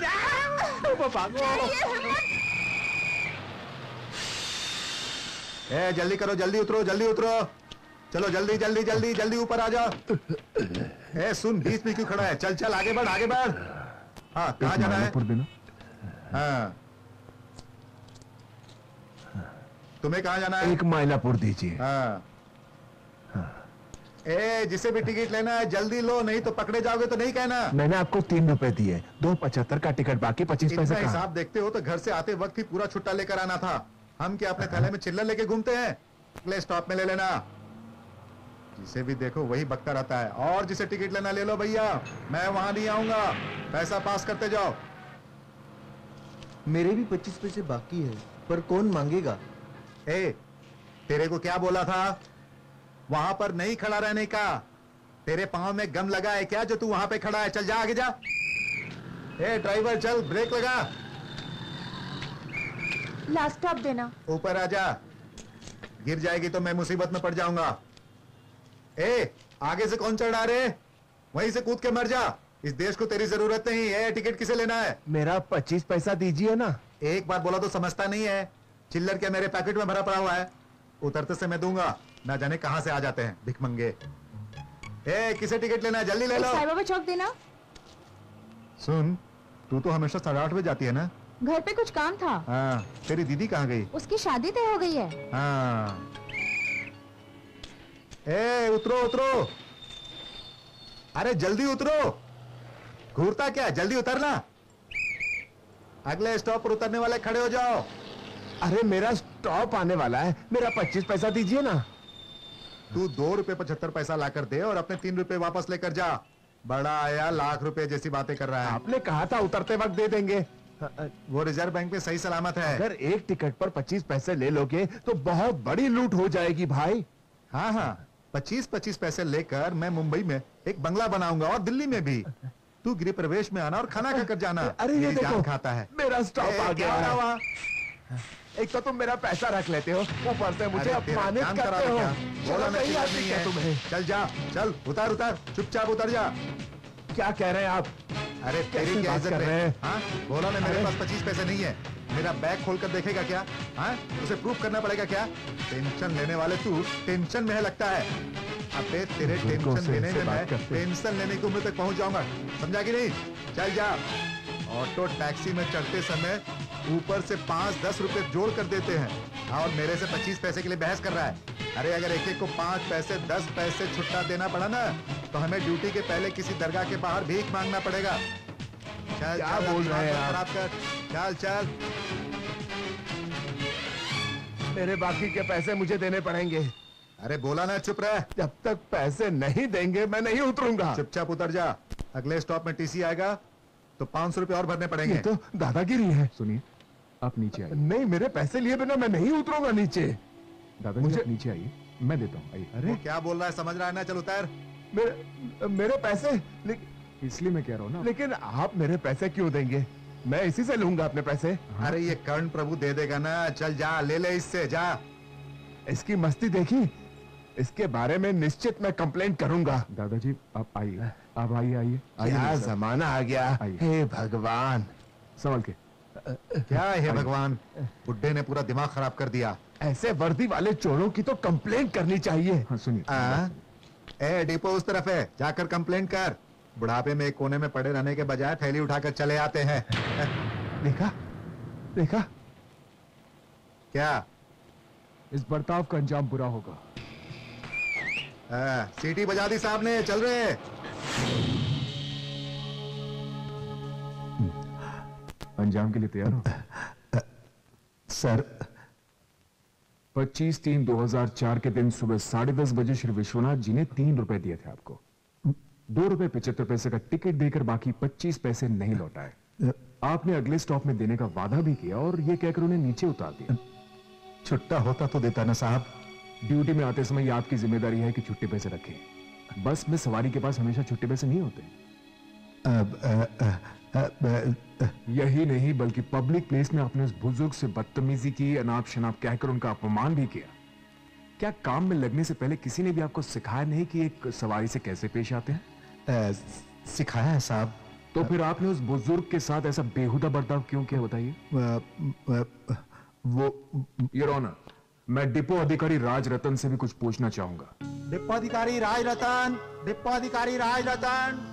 ए, जल्दी करो, जल्दी उतरो, जल्दी उतरो। चलो जल्दी जल्दी जल्दी जल्दी ऊपर आ जाओ। ए सुन, बीच में क्यों खड़ा है? चल चल आगे बढ़, आगे बढ़। हाँ, कहाँ जाना है? हाँ, तुम्हें कहाँ जाना है? एक माइलापुर दीजिए। हाँ। ए, जिसे भी टिकट लेना है जल्दी लो, नहीं तो पकड़े जाओगे तो नहीं कहना। मैंने आपको तीन रुपए दिए, दो पचहत्तर का टिकट, बाकी पच्चीस पैसे का। हिसाब देखते हो तो घर से आते वक्त ही पूरा छुट्टा लेकर आना था। हम क्या अपने थैले में चिल्लर लेके घूमते हैं? अगले स्टॉप में ले लेना। जिसे भी देखो वही बकता रहता है। और जिसे टिकट लेना ले लो भैया, मैं वहां नहीं आऊंगा। पैसा पास करते जाओ। मेरे भी पच्चीस पैसे बाकी है, पर कौन मांगेगा? ए, तेरे को क्या बोला था? वहां पर नहीं खड़ा रहने का। तेरे पांव में गम लगा है क्या जो तू वहां पे खड़ा है? चल जा, आगे जा। ए ड्राइवर, चल ब्रेक लगा। लास्ट स्टॉप देना। ऊपर आ जा, गिर जाएगी तो मैं मुसीबत में पड़ जाऊंगा। ए, आगे से कौन चढ़ रहा रे? वहीं से कूद के मर जा। इस देश को तेरी जरूरत नहीं है। टिकट किसे लेना है? मेरा पच्चीस पैसा दीजिए ना। एक बार बोला तो समझता नहीं है। चिल्लर क्या मेरे पैकेट में भरा पड़ा हुआ है? उतरते से मैं दूंगा, ना जाने कहां से आ जाते हैं भिखमंगे। ए, किसे टिकट लेना है? जल्दी ले लो। साईं बाबा चौक देना। सुन, तू तो हमेशा साढ़े आठ बजे जाती है ना? घर पे कुछ काम था। हाँ, तेरी दीदी कहाँ गई? उसकी शादी तय हो गई है। हाँ। ए, उतरो उतरो, अरे जल्दी उतरो, घूरता क्या, जल्दी उतरना। अगले स्टॉप पर उतरने वाले खड़े हो जाओ। अरे मेरा स्टॉप आने वाला है, मेरा पच्चीस पैसा दीजिए ना। तू दो रुपए पचहत्तर पैसा लाकर दे और अपने तीन रुपए वापस लेकर जा। बड़ा आया लाख रुपए जैसी बातें कर रहा है। आपने कहा था उतरते वक्त दे देंगे। वो रिजर्व बैंक पे सही सलामत है। अगर एक टिकट पर पच्चीस पैसे ले लोगे तो बहुत बड़ी लूट हो जाएगी भाई। हाँ हाँ, पच्चीस पच्चीस पैसे लेकर मैं मुंबई में एक बंगला बनाऊंगा और दिल्ली में भी। तू गृह प्रवेश में आना और खाना खाकर जाना। अरे ये देखो, जान खाता है। मेरा स्टॉप आ गया है। वहाँ एक तो तुम मेरा पैसा रख लेते हो, ऊपर से मुझे अपमानित करते हो। बोला नहीं नहीं आती क्या तुम्हें? चल जा, चल उतार उतार, चुपचाप उतर जा। क्या कह रहे हैं आप? अरे तेरी क्या इज्जत कर रहे हैं? हाँ, बोला ना मेरे पास पच्चीस पैसे नहीं है। मेरा बैग खोल कर देखेगा क्या? हाँ, उसे प्रूफ करना पड़ेगा क्या? टेंशन लेने वाले तू टेंशन में है लगता है। अबे तेरे टेंशन लेने में मैं पेंशन लेने की उम्र तक पहुंच जाऊंगा, समझा कि नहीं? चल जा। ऑटो टैक्सी में चढ़ते समय ऊपर से पाँच दस रुपए जोड़ कर देते हैं और मेरे से पच्चीस पैसे के लिए बहस कर रहा है। अरे अगर एक एक को पाँच पैसे दस पैसे छुट्टा देना पड़ा ना तो हमें ड्यूटी के पहले किसी दरगाह के बाहर भीख मांगना पड़ेगा। चल क्या चल, बोल रहे हैं आप? खराब कर, चल चल। मेरे बाकी के पैसे मुझे देने पड़ेंगे। अरे बोला ना चुप रह। जब तक पैसे नहीं देंगे मैं नहीं उतरूंगा। चुपचाप उतर जा। अगले स्टॉप में टीसी आएगा तो पाँच सौ रुपए और भरने पड़ेंगे। ये तो दादागिरी है। सुनिए, आप नीचे आइए। नहीं, मेरे पैसे लिए बिना मैं नहीं उतरूंगा नीचे। दादाजी मुझे... आप नीचे आइए, मैं देता हूँ। आइए। अरे क्या बोल रहा है, समझ रहा है ना? चल उतार। मेरे मेरे पैसे ले... इसलिए मैं कह रहा हूँ ना। लेकिन आप मेरे पैसे क्यों देंगे? मैं इसी से लूंगा अपने पैसे। हाँ? अरे ये कर्ण प्रभु दे देगा ना। चल जा, ले ले इससे, जा। इसकी मस्ती देखी? इसके बारे में निश्चित मैं कंप्लेंट करूंगा। दादाजी आप आइए, आप आइए आइए। क्या जमाना आ गया। हे भगवान, संभल के। क्या है भगवान, बुड्ढे ने पूरा दिमाग खराब कर दिया। ऐसे वर्दी वाले चोरों की तो कंप्लेंट करनी चाहिए। हाँ, सुनिए। ए डिपो उस तरफ है, जाकर कंप्लेंट कर। बुढ़ापे में एक कोने में पड़े रहने के बजाय थैली उठाकर चले आते हैं। देखा देखा क्या? इस बर्ताव का अंजाम बुरा होगा। आ, सीटी बजा दी साहब ने, चल रहे। अंजाम के लिए तैयार हो? सर, पच्चीस तीन दो हजार चार के दिन सुबह साढ़े दस बजे श्री विश्वनाथ जी ने तीन रुपए दिए थे आपको। दो रुपए पचहत्तर पैसे का टिकट देकर बाकी पच्चीस पैसे नहीं लौटाए। आपने अगले स्टॉप में देने का वादा भी किया और ये कहकर उन्हें नीचे उतार दिया। छुट्टा होता तो देता ना साहब। ड्यूटी में आते समय आपकी जिम्मेदारी है कि छुट्टे पैसे रखें। बस में सवारी के पास हमेशा छुट्टे पैसे नहीं होते। अब, आ, आ, आ, यही नहीं बल्कि पब्लिक प्लेस में आपने उस बुजुर्ग से बदतमीजी की, अनाप शनाप कहकर उनका अपमान भी किया। क्या काम में लगने से पहले किसी ने भी आपको सिखाया नहीं कि एक सवारी से कैसे पेश आते हैं? आ, सिखाया है साहब। तो फिर आपने उस बुजुर्ग के साथ ऐसा बेहुदा बर्ताव क्यों किया, बताइए? वो योर ऑनर, मैं डिपो अधिकारी राज रतन से भी कुछ पूछना चाहूंगा। डिपो अधिकारी राज रतन, डिपो अधिकारी राज रतन।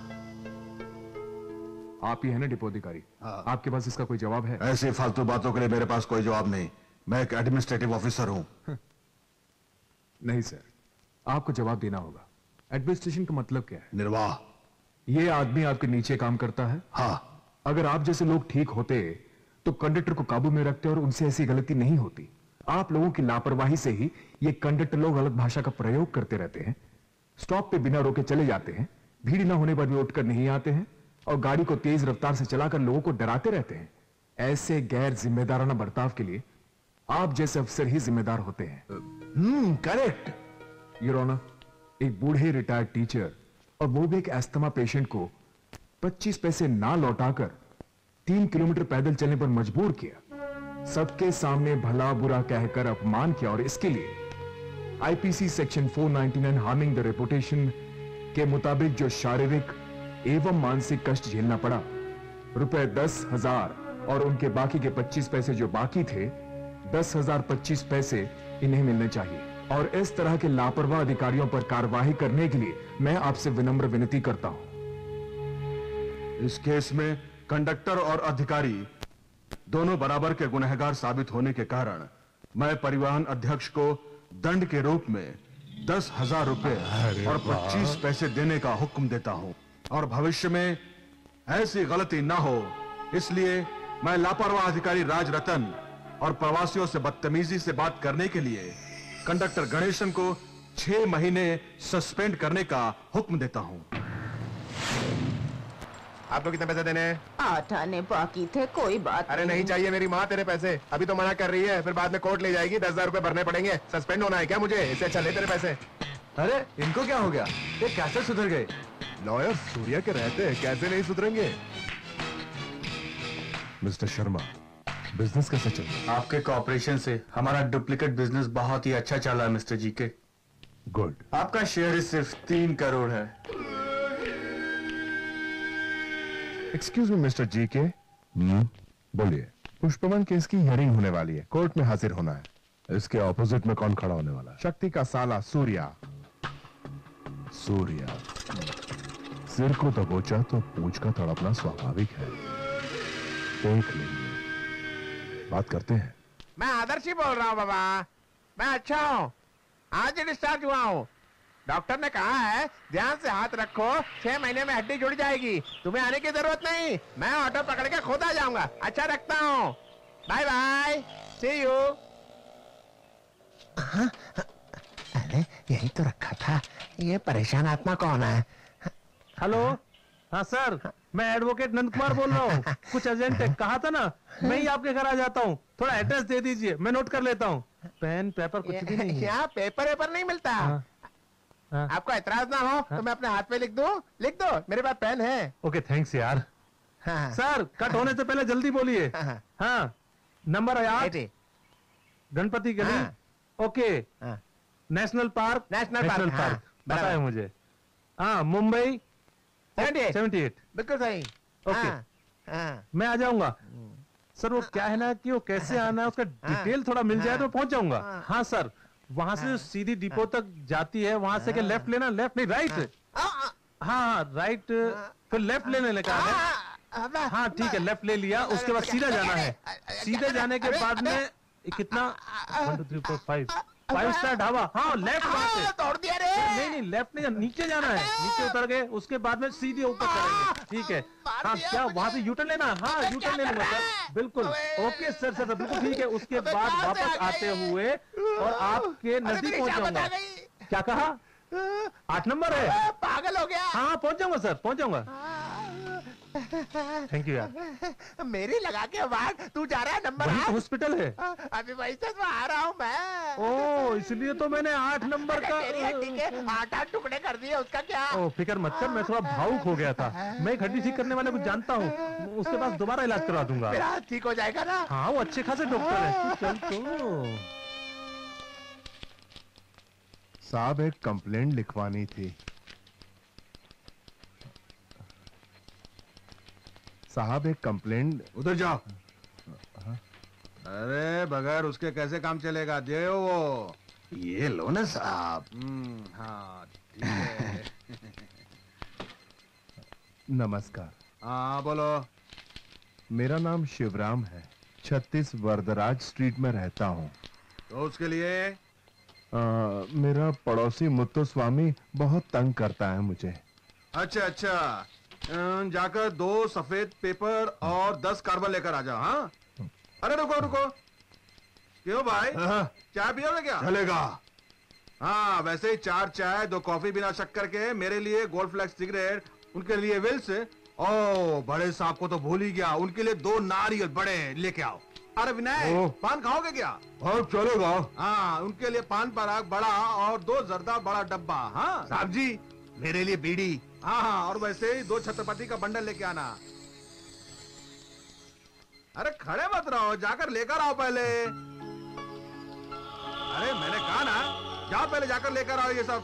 आप ही है ना डिपो अधिकारी? आपके पास इसका कोई जवाब है? ऐसी फालतू बातों के लिए मेरे पास कोई जवाब नहीं। मैं एक एडमिनिस्ट्रेटिव ऑफिसर हूं। नहीं सर, आपको जवाब देना होगा। एडमिनिस्ट्रेशन का मतलब क्या है? निर्वाह। ये आदमी आपके नीचे काम करता है? हाँ। अगर आप जैसे लोग ठीक होते तो कंडक्टर को काबू में रखते और उनसे ऐसी गलती नहीं होती। आप लोगों की लापरवाही से ही ये कंडक्टर लोग गलत भाषा का प्रयोग करते रहते हैं, स्टॉप पे बिना रोके चले जाते हैं, भीड़ ना होने पर भी उठकर नहीं आते हैं और गाड़ी को तेज रफ्तार से चलाकर लोगों को डराते रहते हैं। ऐसे गैर जिम्मेदाराना बर्ताव के लिए आप जैसे अफसर ही जिम्मेदार होते हैं। हम्म, करेक्ट। योर ऑनर, एक बूढ़े रिटायर्ड टीचर और वो भी एक एस्थमा पेशेंट को पच्चीस पैसे ना लौटाकर तीन किलोमीटर पैदल चलने पर मजबूर किया। सबके सामने भला बुरा कहकर अपमान किया और इसके लिए आईपीसी सेक्शन चार सौ निन्यानवे हार्मिंग द रेपुटेशन के मुताबिक जो शारीरिक एवं मानसिक कष्ट झेलना पड़ा, रुपए दस हजार और उनके बाकी के पच्चीस पैसे जो बाकी थे, दस हजार पच्चीस पैसे इन्हें मिलने चाहिए। और इस तरह के लापरवाह अधिकारियों पर कार्रवाई करने के लिए मैं आपसे विनम्र विनती करता हूं। इस केस में कंडक्टर और अधिकारी दोनों बराबर के गुनहगार साबित होने के कारण मैं परिवहन अध्यक्ष को दंड के रूप में दस हजार रुपए और पच्चीस पैसे देने का हुक्म देता हूं और भविष्य में ऐसी गलती ना हो इसलिए मैं लापरवाह अधिकारी राज रतन और प्रवासियों से बदतमीजी से बात करने के लिए कंडक्टर गणेशन को छह महीने सस्पेंड करने का हुक्म देता हूं। आपको कितने पैसे देने हैं? आठ आने बाकी थे, कोई बात अरे नहीं चाहिए मेरी माँ तेरे पैसे, अभी तो मना कर रही है, फिर बाद में कोर्ट ले जाएगी, दस हजार रुपए भरने पड़ेंगे। सस्पेंड होना है क्या मुझे? इससे अच्छा ले तेरे पैसे। अरे इनको क्या हो गया? ये कैसे सुधर गए? लॉयर सूर्या के रहते कैसे नहीं सुधरेंगे? मिस्टर शर्मा, बिजनेस कैसे चल रहा है? आपके कॉपरेशन से हमारा डुप्लीकेट बिजनेस बहुत ही अच्छा चल रहा है मिस्टर जी के। गुड। आपका शेयर सिर्फ तीन करोड़ है। एक्सक्यूज मी मिस्टर जी के, बोलिए। पुष्पवन केस की हियरिंग होने वाली है, कोर्ट में हाजिर होना है। इसके ऑपोजिट में कौन खड़ा होने वाला है? शक्ति का साला सूर्या। सूर्या सिर को दबोचा तो पूंछ का तड़पना स्वाभाविक है, देख लेंगे, बात करते हैं। मैं आदर्श ही बोल रहा हूँ बाबा, मैं अच्छा हूँ, आज ही डिस्चार्ज हुआ हूँ। डॉक्टर ने कहा है ध्यान से हाथ रखो, छह महीने में हड्डी जुड़ जाएगी, तुम्हें आने की जरूरत नहीं, मैं ऑटो पकड़ के खुद आ जाऊंगा। अच्छा रखता हूँ, बाय बाय, सी यू। अरे यही तो रखा था, ये परेशान आत्मा कौन है? हेलो, हाँ सर, मैं एडवोकेट नंद कुमार बोल रहा हूँ। कुछ अर्जेंट है, कहा था ना, मैं ही आपके घर आ जाता हूँ। थोड़ा एड्रेस दे दीजिए, मैं नोट कर लेता हूँ। पेन पेपर कुछ भी नहीं है। यहाँ पेपर वेपर नहीं मिलता। हाँ, हाँ, आपको एतराज ना हो हाँ, तो मैं अपने हाथ पे लिख दूं? लिख दो, मेरे पास पेन है। ओके थैंक्स यार। हाँ, सर कट होने से पहले जल्दी बोलिए। हाँ, हाँ, नंबर है आठ, गणपति गली। हाँ, ओके, हाँ, national park. National park, national park पता है मुझे। हाँ, मुंबई सेवेंटी एट। बिल्कुल सही। ओके, हाँ, हाँ, मैं आ जाऊंगा। सर वो क्या है ना कि वो कैसे आना है उसका डिटेल थोड़ा मिल जाए तो पहुंच जाऊंगा। हाँ सर, वहां से सीधी डिपो तक जाती है, वहां से के लेफ्ट लेना, लेफ्ट नहीं राइट। हाँ हाँ राइट, फिर लेफ्ट लेने लगा है। हाँ ठीक है, लेफ्ट ले लिया, उसके बाद सीधा जाना है। सीधे जाने के बाद में कितना, one two three four five, five star dhaba. हाँ लेफ्ट वहां से तोड़ दिया रे। नहीं नहीं लेफ्ट नहीं, नीचे जाना है, नीचे उतर गए, उसके बाद में सीधे ऊपर चढ़ेंगे। ठीक है, हाँ क्या वहां से यूटर्न लेना? हाँ यूटर्न ले लूंगा सर, बिल्कुल। ओके सर सर बिल्कुल ठीक है। उसके बाद वापस आते हुए और आपके नजदीक पहुंच जाऊंगा। क्या कहा? आठ नंबर है। पागल हो गया। हाँ पहुंच जाऊंगा सर, पहुंच जाऊंगा। थैंक यू यार। मेरी लगा के बाद तू जा रहा है नंबर वही तो हॉस्पिटल है। अभी वही से तो आ रहा हूँ मैं। ओ इसलिए तो मैंने आठ नंबर का आठ आठ टुकड़े कर दिए, उसका क्या? ओ फिक्र मत कर, मैं थोड़ा भावुक हो गया था। मैं एक हड्डी ठीक करने वाले को जानता हूँ, उसके पास दोबारा इलाज करवा दूंगा। मेरा ठीक हो जाएगा ना? हाँ वो अच्छे खासे डॉक्टर है। चल तो साहब एक कंप्लेंट लिखवानी थी। साहब एक कंप्लेंट। उधर जाओ। अरे बगैर उसके कैसे काम चलेगा? दे वो। ये लो ना साहब। हाँ ठीक है। नमस्कार। हाँ बोलो। मेरा नाम शिवराम है, छत्तीस वरदराज स्ट्रीट में रहता हूँ। तो उसके लिए आ, मेरा पड़ोसी मुत्तु स्वामी बहुत तंग करता है मुझे। अच्छा अच्छा, जाकर दो सफेद पेपर और दस कार्बन लेकर आ जाओ। हाँ अरे रुको रुको, क्यों भाई चाय पियोगे क्या? चलेगा। हाँ वैसे ही चार चाय, दो कॉफी बिना शक्कर के, मेरे लिए गोल्ड फ्लैक्स सिगरेट, उनके लिए विल्स, ओ बड़े साहब को तो भूल ही गया, उनके लिए दो नारियल बड़े लेके आओ। अरे विनय पान खाओगे क्या? हाँ चलेगा। हाँ उनके लिए पान पराग बड़ा और दो जर्दा बड़ा डब्बा। हाँ साहब जी मेरे लिए बीड़ी। हाँ हाँ और वैसे ही दो छत्रपति का बंडल लेके आना। अरे खड़े मत रहो, जाकर लेकर आओ पहले। अरे मैंने कहा ना, जाओ पहले जाकर लेकर आओ ये सब।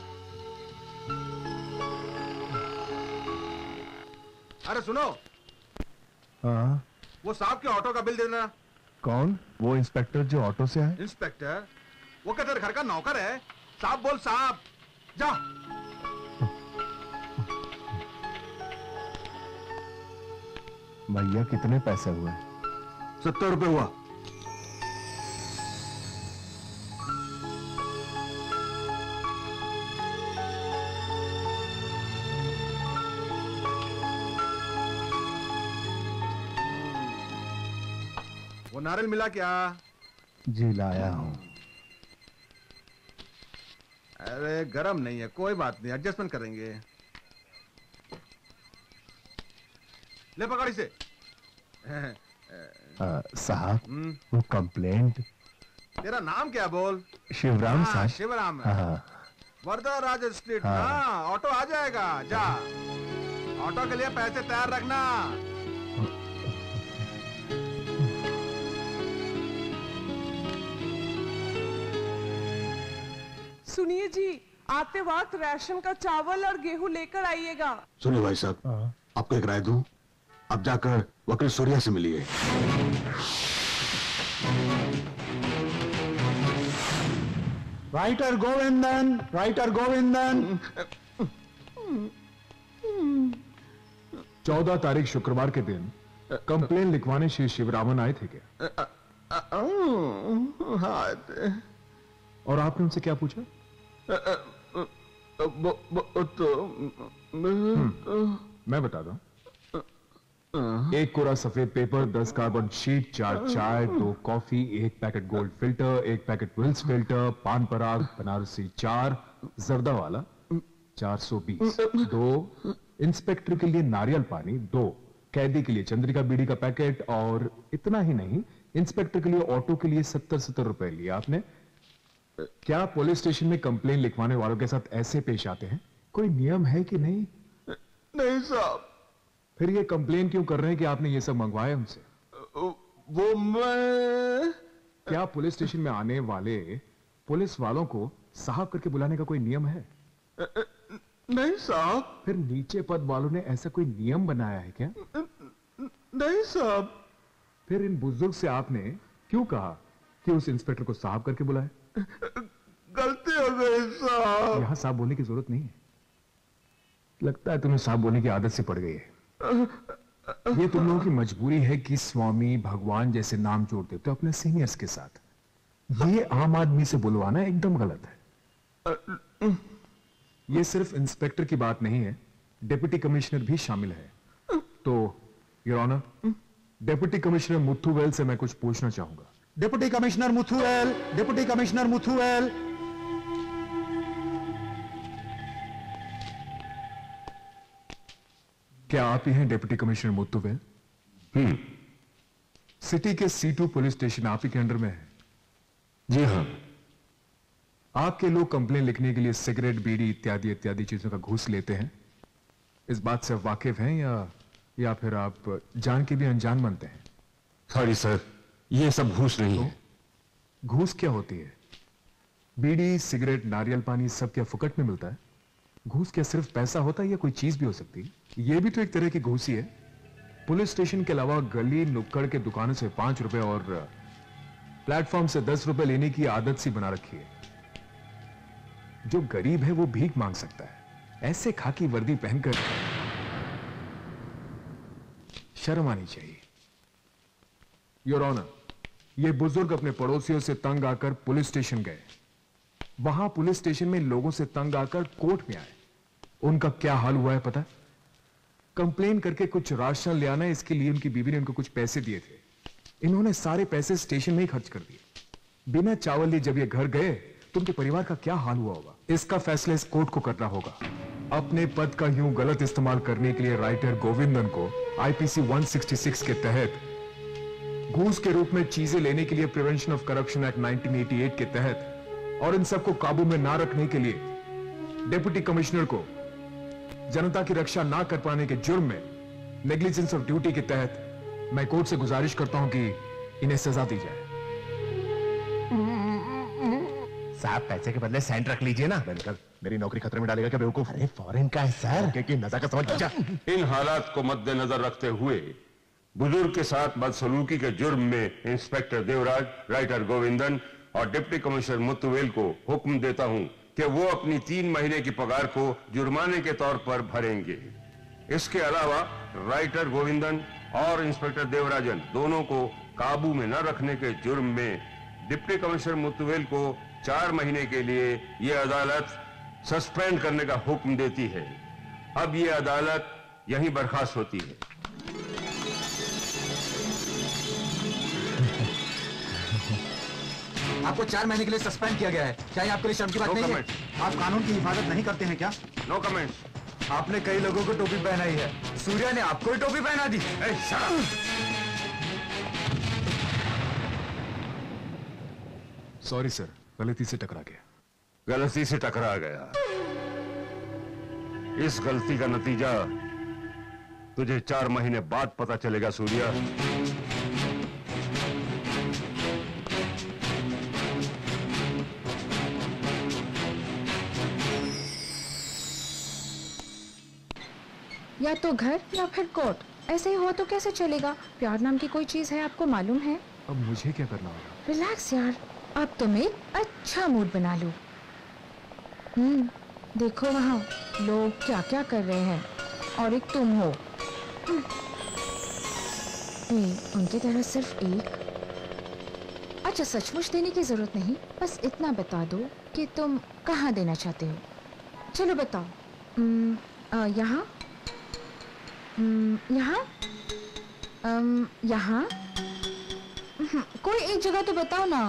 अरे सुनो, हाँ वो साहब के ऑटो का बिल दे देना। कौन? वो इंस्पेक्टर जो ऑटो से आए? इंस्पेक्टर? वो क्या तेरे घर का नौकर है? साहब बोल साहब, जा। भैया कितने पैसे हुए? सत्तर रुपए हुआ। वो नारियल मिला क्या? जी लाया हूं। अरे गरम नहीं है, कोई बात नहीं, एडजस्टमेंट करेंगे। ले पकड़ इसे। साहब वो कंप्लेंट। तेरा नाम क्या बोल? शिवराम हाँ, साहब। शिवराम। हाँ। वर्धा राज स्ट्रीट। हाँ। हाँ, ऑटो आ जाएगा, जा। ऑटो के लिए पैसे तैयार रखना। सुनिए जी, आते वक्त राशन का चावल और गेहूं लेकर आइएगा। सुनिए भाई साहब, आपको एक राय दूं, अब जाकर वकील सूर्या से मिलिए। Writer Govindan, writer Govindan. चौदह तारीख शुक्रवार के दिन कंप्लेन लिखवाने श्री शिवरामन आए थे क्या? हाँ। और आपने उनसे क्या पूछा? मैं बता दूं। एक कोरा सफेद पेपर, दस कार्बन शीट, चार चाय, दो कॉफी, एक पैकेट गोल्ड फिल्टर, एक packet Wills filter, Pan Parag Banarasi चार, जर्दा वाला चार सौ बीस, दो इंस्पेक्टर के लिए नारियल पानी, दो कैदी के लिए चंद्रिका बीड़ी का पैकेट, और इतना ही नहीं, इंस्पेक्टर के लिए ऑटो के लिए सत्तर सत्तर रुपए लिए आपने। क्या पुलिस स्टेशन में कंप्लेन लिखवाने वालों के साथ ऐसे पेश आते हैं? कोई नियम है कि नहीं? नहीं साहब। फिर ये कंप्लेन क्यों कर रहे हैं कि आपने ये सब मंगवाया उनसे? वो मैं क्या पुलिस स्टेशन में आने वाले पुलिस वालों को साहब करके बुलाने का कोई नियम है? नहीं साहब। फिर नीचे पद वालों ने ऐसा कोई नियम बनाया है क्या? नहीं साहब। फिर इन बुजुर्ग से आपने क्यों कहा कि उस इंस्पेक्टर को साहब करके बुलाए? गलती हो गई साहब। यहां साहब बोलने की जरूरत नहीं है। लगता है तुम्हें साहब बोलने की आदत से पड़ गई है। ये तुम लोगों की मजबूरी है कि स्वामी भगवान जैसे नाम जोड़ देते हो अपने सीनियर्स के साथ। ये आम आदमी से बुलवाना एकदम गलत है। ये सिर्फ इंस्पेक्टर की बात नहीं है, डिप्टी कमिश्नर भी शामिल है। तो your honour, deputy commissioner Muthuvel से मैं कुछ पूछना चाहूंगा। Deputy commissioner Muthuvel, deputy commissioner Muthuvel. क्या आप ही हैं डिप्टी कमिश्नर मुथुवेल? हम्म। सिटी के सी टू पुलिस स्टेशन आप ही के अंडर में है? जी हां। आपके लोग कंप्लेन लिखने के लिए सिगरेट, बीड़ी इत्यादि इत्यादि चीजों का घूस लेते हैं, इस बात से वाकिफ हैं या या फिर आप जान के भी अनजान बनते हैं? सॉरी सर, ये सब घूस नहीं है। घूस क्या होती है? बीड़ी, सिगरेट, नारियल पानी सब क्या फुकट में मिलता है? घूस क्या सिर्फ पैसा होता है या कोई चीज भी हो सकती है? ये भी तो एक तरह की घूस ही है। पुलिस स्टेशन के अलावा गली नुक्कड़ के दुकानों से पांच रुपए और प्लेटफॉर्म से दस रुपए लेने की आदत सी बना रखी है। जो गरीब है वो भीख मांग सकता है, ऐसे खाकी वर्दी पहनकर शर्म आनी चाहिए। योर ऑनर, ये बुजुर्ग अपने पड़ोसियों से तंग आकर पुलिस स्टेशन गए। वहां पुलिस स्टेशन में लोगों से तंग आकर कोर्ट में आए। उनका क्या हाल हुआ है पता? कंप्लेन करके कुछ राशन ले आना, इसके लिए उनकी बीवी ने उनको कुछ पैसे दिए थे। इन्होंने सारे पैसे स्टेशन में ही खर्च कर दिए। बिना चावल लिए जब ये घर गए तो उनके परिवार का क्या हाल हुआ होगा? इसका फैसला इस कोर्ट को करना होगा। अपने पद का यूं गलत इस्तेमाल करने के लिए राइटर गोविंदन को आईपीसी एक सौ छियासठ के तहत, घूस के रूप में चीजें लेने के लिए प्रिवेंशन ऑफ करप्शन एक्ट उन्नीस सौ अट्ठासी के तहत, और इन सबको काबू में ना रखने के लिए डिप्टी कमिश्नर को जनता की रक्षा ना कर पाने के जुर्म में नेग्लिजेंस ऑफ ड्यूटी के तहत मैं कोर्ट से गुजारिश करता हूं कि इन्हें सजा दी जाए। साहब पैसे के बदले सेंट रख लीजिए ना। बिल्कुल, मेरी नौकरी खतरे में डालेगा क्या बेवकूफ? अरे फॉरेन का है सर। ओके की नजाकत समझ बचा। इन हालात को मद्देनजर रखते हुए बुजुर्ग के साथ बदसलूकी के जुर्म में इंस्पेक्टर देवराज, राइटर गोविंदन और डिप्टी कमिश्नर मुथुवेल को हुक्म देता हूं कि वो अपनी तीन महीने की पगार को जुर्माने के तौर पर भरेंगे। इसके अलावा राइटर गोविंदन और इंस्पेक्टर देवराजन दोनों को काबू में न रखने के जुर्म में डिप्टी कमिश्नर मुत्तुवेल को चार महीने के लिए ये अदालत सस्पेंड करने का हुक्म देती है। अब ये अदालत यहीं बर्खास्त होती है। आपको चार महीने के लिए सस्पेंड किया गया है। क्या ये आपके लिए शर्म की बात No नहीं comment. है? आप कानून की हिफाजत नहीं करते हैं क्या? No comments. आपने कई लोगों को टोपी पहनाई है, सूर्या ने आपको ही टोपी पहना दी। सॉरी सर, गलती से टकरा गया। गलती से टकरा गया। इस गलती का नतीजा तुझे चार महीने बाद पता चलेगा सूर्या। या तो घर या फिर कोर्ट, ऐसे ही हो तो कैसे चलेगा? प्यार नाम की कोई चीज है, आपको मालूम है? अब मुझे क्या करना होगा? रिलैक्स यार, अब तुम एक अच्छा मूड बना लो। हम्म, देखो वहाँ लोग क्या क्या कर रहे हैं और एक तुम हो। हम्म। ए, उनकी तरह सिर्फ एक। अच्छा, सचमुच देने की जरूरत नहीं, बस इतना बता दो कि तुम कहाँ देना चाहते हो। चलो बताओ। हम्म, अ, यहाँ, हम्म, यहाँ, अम, यहाँ, हम्म, कोई एक जगह तो बताओ ना।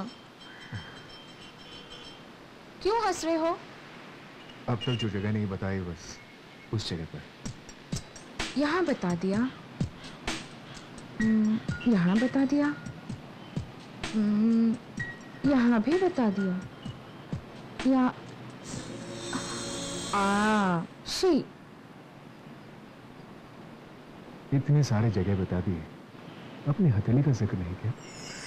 क्यों हंस रहे हो? अब तक जो जगह नहीं बताई बस उस जगह पर। यहाँ बता दिया, हम्म, यहाँ बता दिया, हम्म, यहाँ भी बता दिया, या आ शी। इतने सारे जगह बता दिए, अपनी हथेली का जिक्र नहीं किया।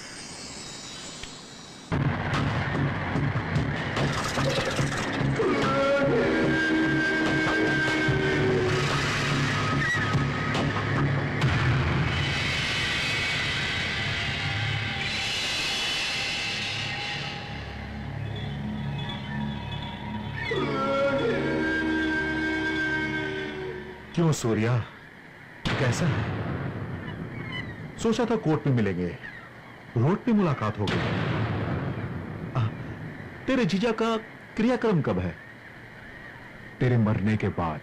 क्यों सूर्या, कैसा है? सोचा था कोर्ट में मिलेंगे, रोड पे मुलाकात हो गई। आ, तेरे जीजा का क्रियाक्रम कब है? तेरे मरने के बाद।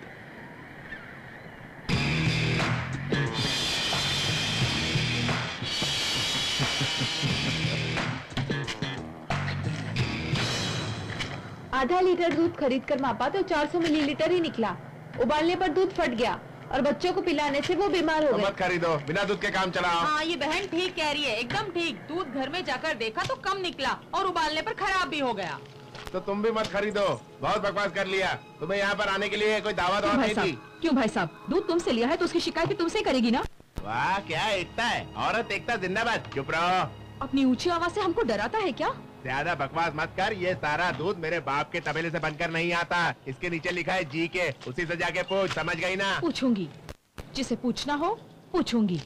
आधा लीटर दूध खरीद कर मापा तो चार सौ मिलीलीटर ही निकला। उबालने पर दूध फट गया और बच्चों को पिलाने से वो बीमार हो तो गए। मत खरीदो, बिना दूध के काम चलाओ। हाँ, ये बहन ठीक कह रही है, एकदम ठीक। दूध घर में जाकर देखा तो कम निकला और उबालने पर खराब भी हो गया। तो तुम भी मत खरीदो, बहुत बकवास कर लिया। तुम्हें यहाँ पर आने के लिए कोई दावा दावा नहीं थी। क्यों भाई साहब, दूध तुमसे लिया है तो उसकी शिकायत भी तुमसे करेगी ना? वाह, क्या एकता है, औरत एकता जिंदाबाद। चुप रहो। अपनी ऊंची आवाज से हमको डराता है क्या? ज्यादा बकवास मत कर। ये सारा दूध मेरे बाप के तबेले से बनकर नहीं आता। इसके नीचे लिखा है जी के, उसी से जाके पूछ, समझ गई ना? पूछूंगी, जिसे पूछना हो पूछूंगी।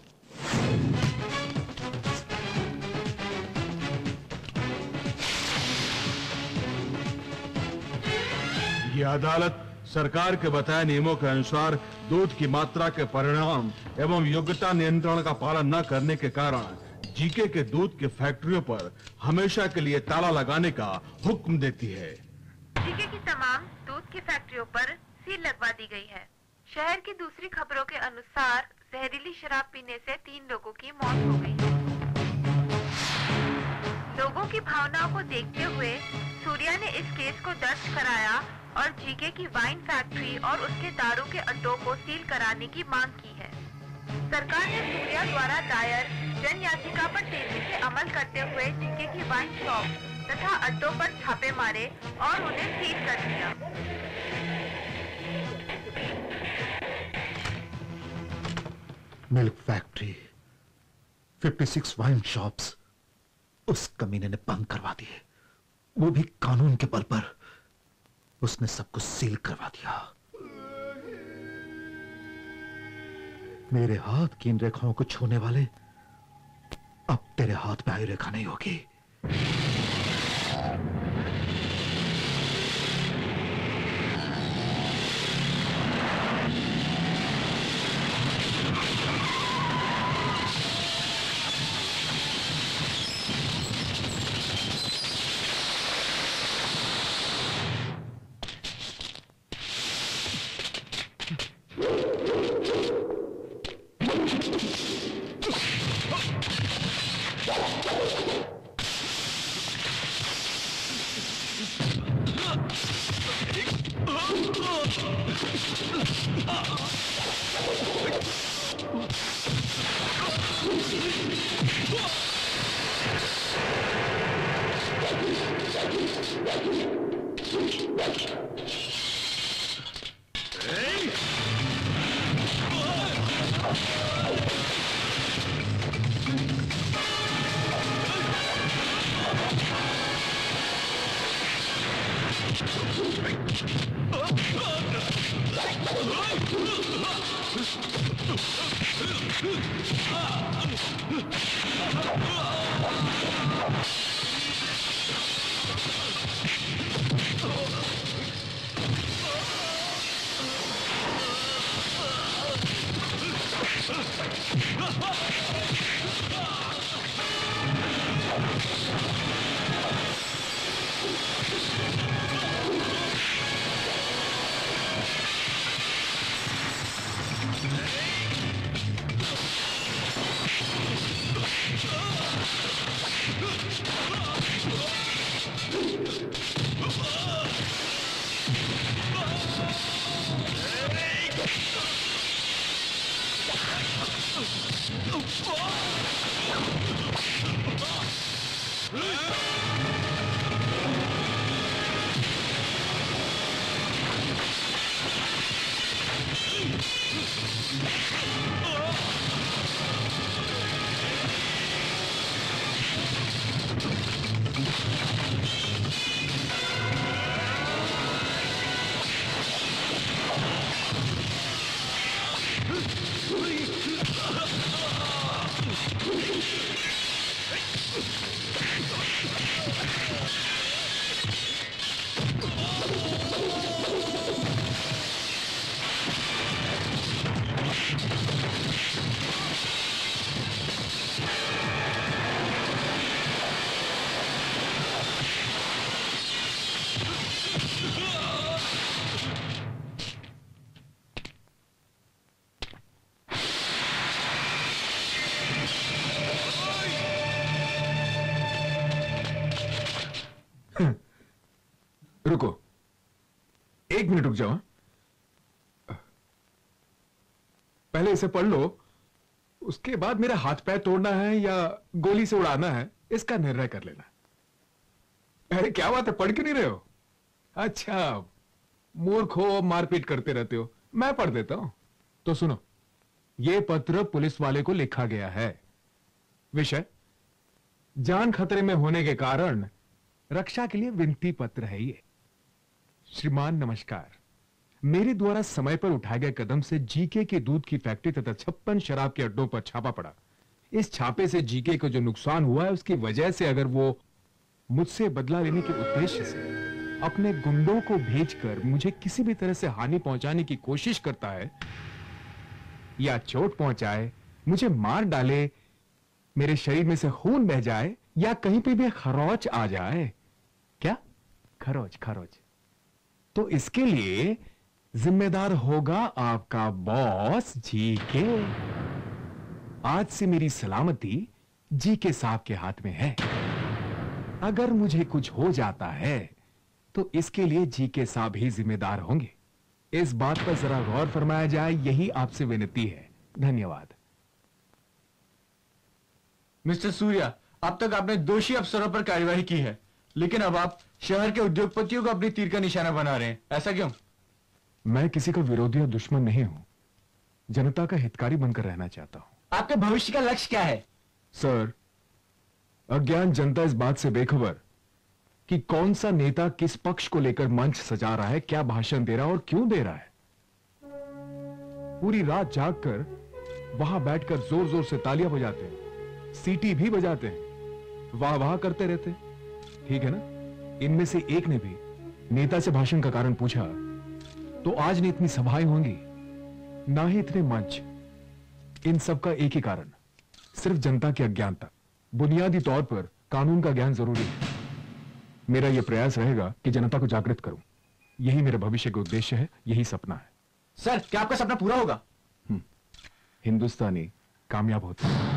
ये अदालत सरकार के बताए नियमों के अनुसार दूध की मात्रा के परिणाम एवं योग्यता नियंत्रण का पालन न करने के कारण जीके के दूध की फैक्ट्रियों पर हमेशा के लिए ताला लगाने का हुक्म देती है। जीके की तमाम दूध की फैक्ट्रियों पर सील लगवा दी गई है। शहर की दूसरी खबरों के अनुसार जहरीली शराब पीने से तीन लोगों की मौत हो गई है। लोगों की भावनाओं को देखते हुए सूर्या ने इस केस को दर्ज कराया और जीके की वाइन फैक्ट्री और उसके दारू के अड्डों को सील कराने की मांग की है। सरकार ने सूर्या द्वारा दायर जन याचिका पर तेजी से अमल करते हुए जीके की वाइन शॉप तथा अड्डों पर छापे मारे और उन्हें सील कर दिया। मिल्क फैक्ट्री, छप्पन वाइन शॉप्स, उस कमीने ने बंद करवा दिए, वो भी कानून के बल पर। उसने सब कुछ सील करवा दिया। मेरे हाथ की इन रेखाओं को छूने वाले अब तेरे हाथ में आई रेखा नहीं होगी। रुको, एक मिनट रुक जाओ। पहले इसे पढ़ लो, उसके बाद मेरा हाथ पैर तोड़ना है या गोली से उड़ाना है, इसका निर्णय कर लेना। अरे क्या बात है, पढ़ क्यों नहीं रहे हो? अच्छा, मूर्ख हो, मारपीट करते रहते हो। मैं पढ़ देता हूं। तो सुनो, यह पत्र पुलिस वाले को लिखा गया है। विषय, जान खतरे में होने के कारण रक्षा के लिए विनती पत्र है ये। श्रीमान नमस्कार, मेरे द्वारा समय पर उठाए गए कदम से जीके के दूध की फैक्ट्री तथा छप्पन शराब के अड्डों पर छापा पड़ा। इस छापे से जीके को जो नुकसान हुआ है, उसकी वजह से अगर वो मुझसे बदला लेने के उद्देश्य से अपने गुंडों को भेजकर मुझे किसी भी तरह से हानि पहुंचाने की कोशिश करता है या चोट पहुंचाए, मुझे मार डाले, मेरे शरीर में से खून बह जाए या कहीं पे भी खरोच आ जाए, क्या खरोच खरोच, तो इसके लिए जिम्मेदार होगा आपका बॉस जी के। आज से मेरी सलामती जी के साहब के हाथ में है। अगर मुझे कुछ हो जाता है तो इसके लिए जी के साहब ही जिम्मेदार होंगे। इस बात पर जरा गौर फरमाया जाए, यही आपसे विनती है। धन्यवाद। मिस्टर सूर्या, अब तक आपने दोषी अफसरों पर कार्यवाही की है, लेकिन अब आप शहर के उद्योगपतियों को अपनी तीर का निशाना बना रहे हैं, ऐसा क्यों? मैं किसी का विरोधी या दुश्मन नहीं हूं, जनता का हितकारी बनकर रहना चाहता हूं। आपके भविष्य का लक्ष्य क्या है? सर, अज्ञान जनता इस बात से बेखबर कि कौन सा नेता किस पक्ष को लेकर मंच सजा रहा है, क्या भाषण दे रहा है और क्यों दे रहा है। पूरी रात जागकर वहां बैठकर जोर जोर से तालियां बजाते हैं, सीटी भी बजाते हैं, वाह वाह करते रहते हैं, ठीक है ना। इनमें से एक ने भी नेता से भाषण का कारण पूछा तो आज ने इतनी सभाएं होंगी, ना ही इतने मंच। इन सब का एक ही कारण, सिर्फ जनता की अज्ञानता। बुनियादी तौर पर कानून का ज्ञान जरूरी है। मेरा यह प्रयास रहेगा कि जनता को जागृत करूं। यही मेरे भविष्य का उद्देश्य है, यही सपना है। सर, क्या आपका सपना पूरा होगा? हिंदुस्तानी कामयाब होता है।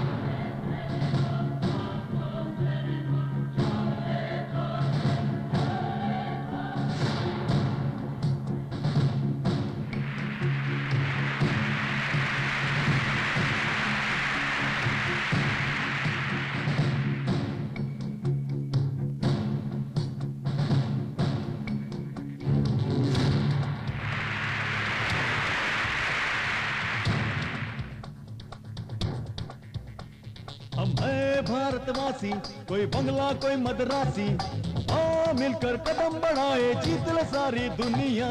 भारतवासी, कोई बंगला कोई मद्रासी, आ मिलकर कदम बढ़ाए जीत ले सारी दुनिया।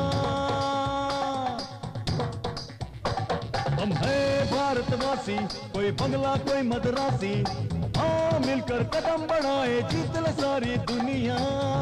हम है भारतवासी, कोई बंगला कोई मद्रासी, आ मिलकर कदम बढ़ाए जीत ले सारी दुनिया।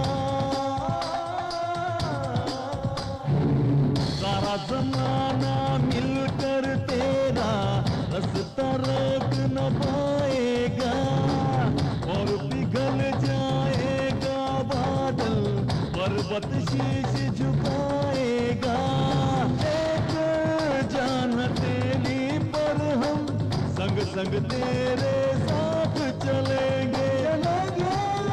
सारा जमाना मिलकर तेरा रास्ता रोक न पाएगा, और पिघल जाएगा बादल, पर्वत शीश झुकाएगा। एक जान तेरी पर हम संग संग तेरे साथ चलेंगे, चलेंगे।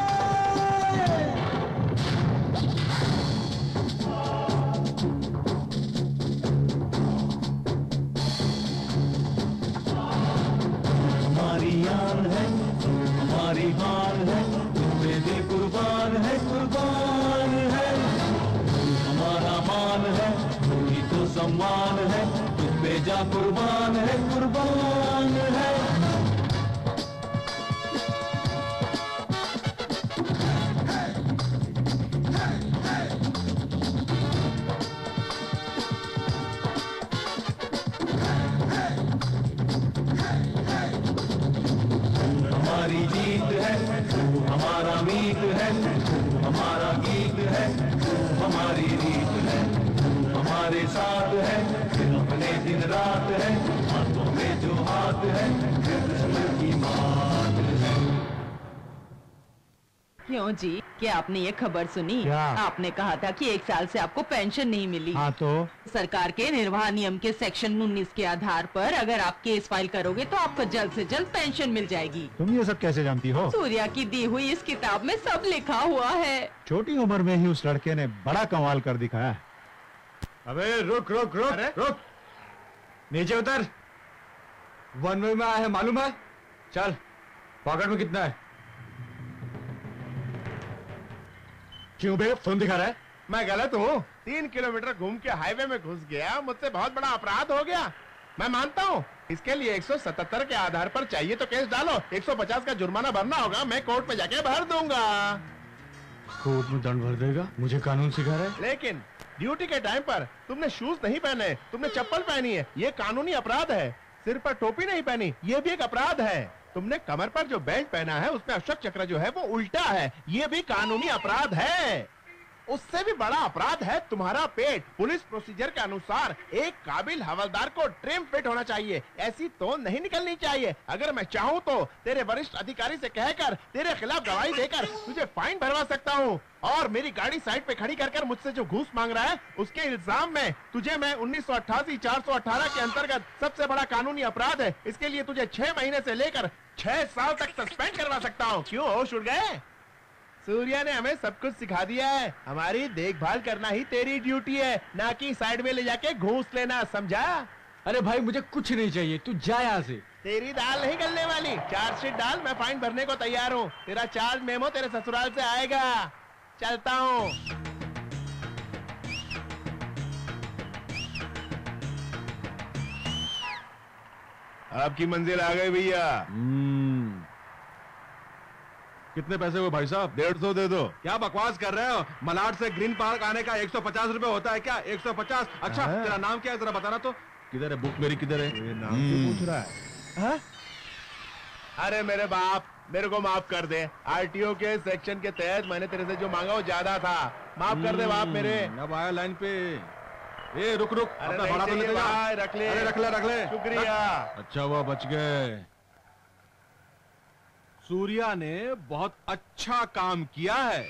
हमारी आन है, हमारी हार है, तुम्हें दिल कुर्बान है, कुर्बान है। हमारा मान है, ही तो सम्मान है, तुम पे जा कुर्बान है, कुर्बान है। हमारी जीत है, हमारा मीत है, हमारा गीत है, हमारी रीत है, हमारे साथ है, अपने दिन रात है, हाथों में जो हाथ है, दुश्मन की मात है। क्यों जी, क्या आपने ये खबर सुनी? क्या? आपने कहा था कि एक साल से आपको पेंशन नहीं मिली। हाँ तो सरकार के निर्वाह नियम के सेक्शन उन्नीस के आधार पर अगर आप केस फाइल करोगे तो आपको जल्द से जल्द पेंशन मिल जाएगी। तुम ये सब कैसे जानती हो? सूर्या की दी हुई इस किताब में सब लिखा हुआ है। छोटी उम्र में ही उस लड़के ने बड़ा कमाल कर दिखाया। अबे रुक रुक रुक रुक, नीचे उतर। वन वे में आया है मालूम है? चल, पॉकेट में कितना है? क्यों बे, फोन दिखा रहा है? मैं गलत हूँ? तीन किलोमीटर घूम के हाईवे में घुस गया, मुझसे बहुत बड़ा अपराध हो गया। मैं मानता हूँ, इसके लिए एक सौ सतहत्तर के आधार पर चाहिए तो केस डालो, एक सौ पचास का जुर्माना भरना होगा, मैं कोर्ट में जाके भर दूंगा। कोर्ट में दंड भर देगा? मुझे कानून सिखा रहा है? लेकिन ड्यूटी के टाइम पर तुमने शूज नहीं पहने, तुमने चप्पल पहनी है, ये कानूनी अपराध है। सिर पर टोपी नहीं पहनी, ये भी एक अपराध है। तुमने कमर पर जो बेल्ट पहना है उसमें अशोक चक्र जो है वो उल्टा है, ये भी कानूनी अपराध है। उससे भी बड़ा अपराध है तुम्हारा पेट। पुलिस प्रोसीजर के अनुसार एक काबिल हवलदार को ट्रिम फिट होना चाहिए, ऐसी तो नहीं निकलनी चाहिए। अगर मैं चाहूँ तो तेरे वरिष्ठ अधिकारी से कहकर तेरे खिलाफ गवाही देकर तुझे फाइन भरवा सकता हूँ, और मेरी गाड़ी साइड पे खड़ी कर कर मुझसे जो घूस मांग रहा है उसके इल्जाम में तुझे मैं उन्नीस सौ अट्ठासी चार सौ अठारह के अंतर्गत सबसे बड़ा कानूनी अपराध है, इसके लिए तुझे छह महीने से लेकर छह साल तक सस्पेंड करवा सकता हूँ। क्यों होश उड़ गए? सूर्या ने हमें सब कुछ सिखा दिया है, हमारी देखभाल करना ही तेरी ड्यूटी है, ना कि साइड में ले जाके घूस लेना, समझा? अरे भाई मुझे कुछ नहीं चाहिए, तू जा यहाँ से। तेरी दाल नहीं गलने वाली, चार्जशीट डाल, मैं फाइन भरने को तैयार हूँ। तेरा चार्ज मेमो तेरे ससुराल से आएगा। चलता हूँ। आपकी मंजिल आ गई भैया। कितने पैसे हुए भाई साहब? डेढ़ सौ दे दो। क्या बकवास कर रहे हो? मलाड से ग्रीन पार्क आने का एक सौ पचास रुपए होता है क्या? एक सौ पचास? अच्छा हाँ। तेरा नाम क्या है जरा बताना तो। किधर है बुक मेरी, किधर है? ये नाम क्यों पूछ रहा है? हा? अरे मेरे बाप, मेरे को माफ कर दे। आरटीओ के सेक्शन के तहत मैंने तेरे से जो मांगा वो ज्यादा था, माफ कर दे बाप मेरे। अब आया लाइन पे। ए रुक रुक, अरे अपना नहीं भाड़ा तो चाहिए लेते जा। भाई, रख ले। अरे रख ले रख ले। शुक्रिया। अच्छा हुआ बच गए। सूर्या ने बहुत अच्छा काम किया है।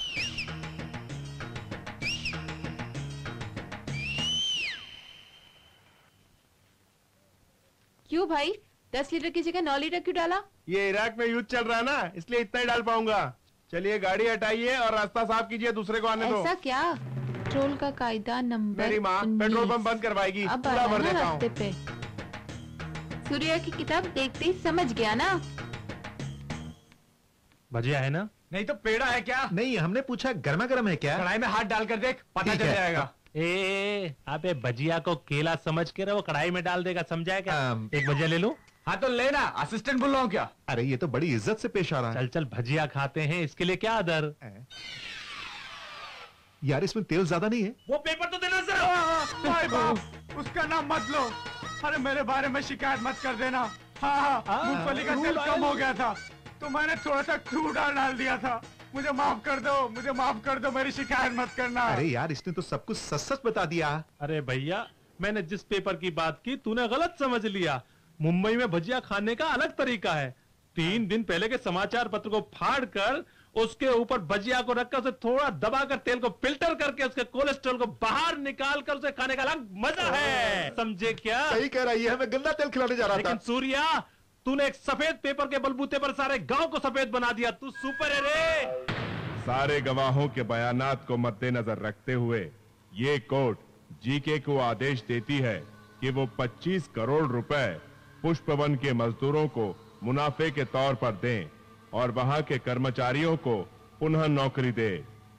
क्यों भाई, दस लीटर की जगह नौ लीटर क्यों डाला? ये इराक में युद्ध चल रहा है ना, इसलिए इतना ही डाल पाऊंगा। चलिए गाड़ी हटाइए और रास्ता साफ कीजिए, दूसरे को आने दो। ऐसा क्या? पेट्रोल का कायदा नंबर मेरी माँ पेट्रोल पंप बंद करवाएगी, अब पूरा आया भर ना देता हूँ। रास्ते पे। सूर्या की किताब देखते ही समझ गया ना। भजिया है ना? नहीं तो पेड़ा है क्या? नहीं, हमने पूछा गर्मा गर्म है क्या? कढ़ाई में हाथ डालकर देख, पता ठीक चल है। जाएगा। ए, अबे भजिया को केला समझ के रहो, कढ़ाई में डाल देगा, समझा क्या? आम, एक भजिया ले लूं? हाँ तो लेना, असिस्टेंट बोल रहा हूँ क्या? अरे ये तो बड़ी इज्जत से पेश आ रहा है। चल चल भजिया खाते हैं, इसके लिए क्या अदर? यार इसमें तेल ज्यादा नहीं है। वो पेपर तो देना सर। भाई बाप, उसका नाम मत लो। अरे मेरे बारे में शिकायत मत कर देना। हाँ हाँ, मूंगफली का तेल कम हो गया था तो मैंने थोड़ा सा क्रूड डाल डाल दिया था। मुझे माफ कर दो, मुझे माफ कर दो, मेरी शिकायत मत करना। अरे यार इसने तो सब कुछ सच सच बता दिया। अरे भैया, मैंने जिस पेपर की बात की तूने गलत समझ लिया। मुंबई में भजिया खाने का अलग तरीका है। तीन दिन पहले के समाचार पत्र को फाड़ कर उसके ऊपर भजिया को रखकर उसे थोड़ा दबाकर तेल को फिल्टर करके उसके कोलेस्ट्रॉल को बाहर निकाल कर उसे खाने का अलग मजा है। समझे क्या? सही कह रही है, हमें गंदा तेल खिलाने जा रहा था। लेकिन सूर्या, तूने एक सफेद पेपर के बलबूते पर सारे गांव को सफेद बना दिया। तू सुपर है रे। सारे गवाहों के बयानात को मद्देनजर रखते हुए ये कोर्ट जीके को आदेश देती है कि वो पच्चीस करोड़ रुपए पुष्पवन के मजदूरों को मुनाफे के तौर पर दें और वहां के कर्मचारियों को पुनः नौकरी दे।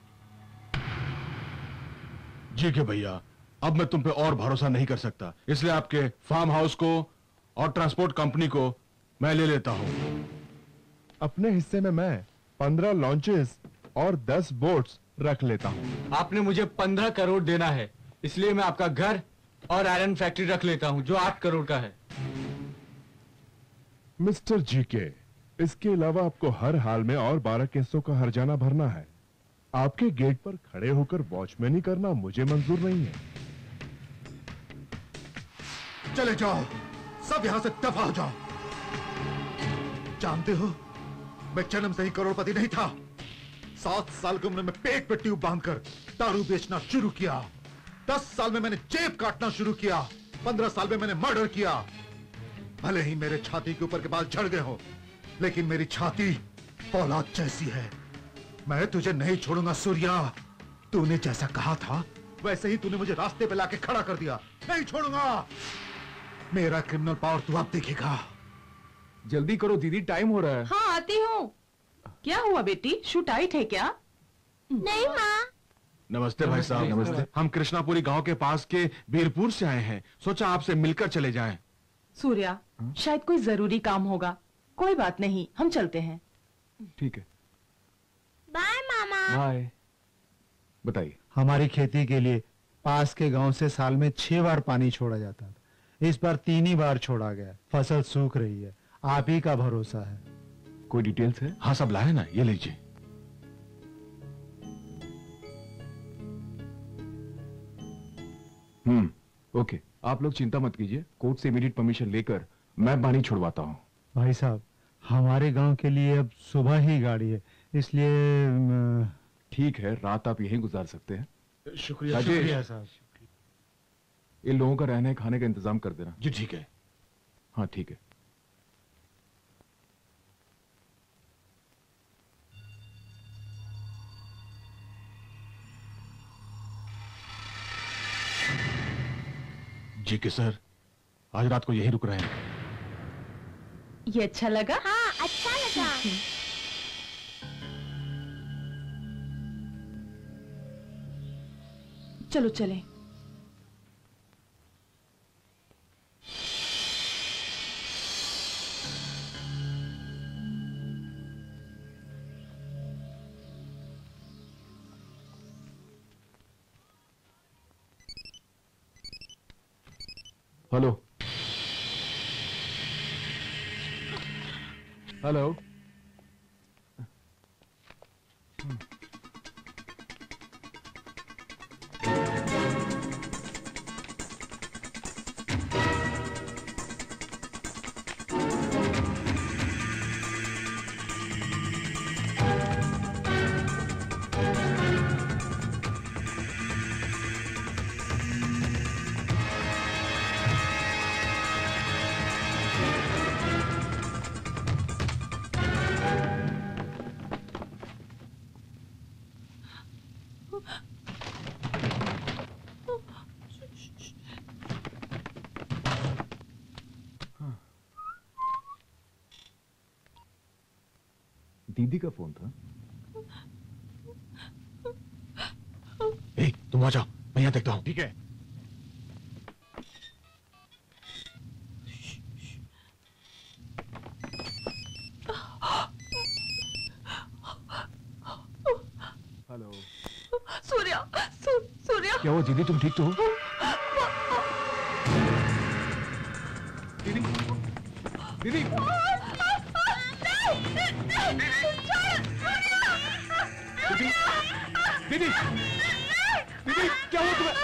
जी के भैया, अब मैं तुम पे और भरोसा नहीं कर सकता, इसलिए आपके फार्म हाउस को और ट्रांसपोर्ट कंपनी को मैं ले लेता हूं। अपने हिस्से में मैं पंद्रह लॉन्चेस और दस बोट्स रख लेता हूं। आपने मुझे पंद्रह करोड़ देना है, इसलिए मैं आपका घर और आयरन फैक्ट्री रख लेता हूं जो आठ करोड़ का है। मिस्टर जीके, इसके अलावा आपको हर हाल में और बारह केसों का हर्जाना भरना है। आपके गेट पर खड़े होकर वॉचमैनी करना मुझे मंजूर नहीं है। चले जाओ, सब यहां से दफा हो जाओ। जानते हो, मैं जन्म से ही करोड़पति नहीं था। सात साल की उम्र में पेट पे ट्यूब बांधकर दारू बेचना शुरू किया। दस साल में मैंने जेब काटना शुरू किया। पंद्रह साल में मैंने मर्डर किया। भले ही मेरे छाती के ऊपर के बाल झड़ गए हो, लेकिन मेरी छाती फौलाद जैसी है। मैं तुझे नहीं छोड़ूंगा सूर्या। तूने जैसा कहा था वैसे ही तूने मुझे रास्ते पे लाके खड़ा कर दिया। नहीं छोड़ूंगा। मेरा क्रिमिनल पावर तू अब देखेगा। जल्दी करो दीदी, टाइम हो रहा है। हाँ आती हूँ। क्या हुआ बेटी, शू टाइट है क्या? नहीं माँ। नमस्ते भाई साहब। नमस्ते। हम कृष्णापुरी गांव के पास के बीरपुर से आए हैं, सोचा आपसे मिलकर चले जाएं। सूर्या, शायद कोई जरूरी काम होगा। कोई बात नहीं, हम चलते हैं। ठीक है, बाय मामा। बाय। बताइए। हमारी खेती के लिए पास के गांव से साल में छह बार पानी छोड़ा जाता था। इस बार तीन ही बार छोड़ा गया। फसल सूख रही है, आप ही का भरोसा है। कोई डिटेल्स है? हाँ सब लाए ना, ये लीजिए। हम्म, ओके। आप लोग चिंता मत कीजिए, कोर्ट से इमीडिएट परमिशन लेकर मैं पानी छुड़वाता हूँ। भाई साहब, हमारे गांव के लिए अब सुबह ही गाड़ी है, इसलिए अम, ठीक है, रात आप यहीं गुजार सकते हैं। शुक्रिया। राजेश, शुक्रिया साहब। इन लोगों का रहने खाने का इंतजाम कर देना। जी ठीक है। हाँ ठीक है। जी के सर, आज रात को यहीं रुक रहे हैं। ये अच्छा लगा? हाँ अच्छा लगा। चलो चलें। Hello hello. दीदी का फोन था। ए, तुम आ जाओ, मैं यहाँ देखता हूँ। ठीक है। क्या वो दीदी तुम ठीक तो हो? दीदी दीदी दीदी दीदी दीदी क्या हुआ तुम्हें?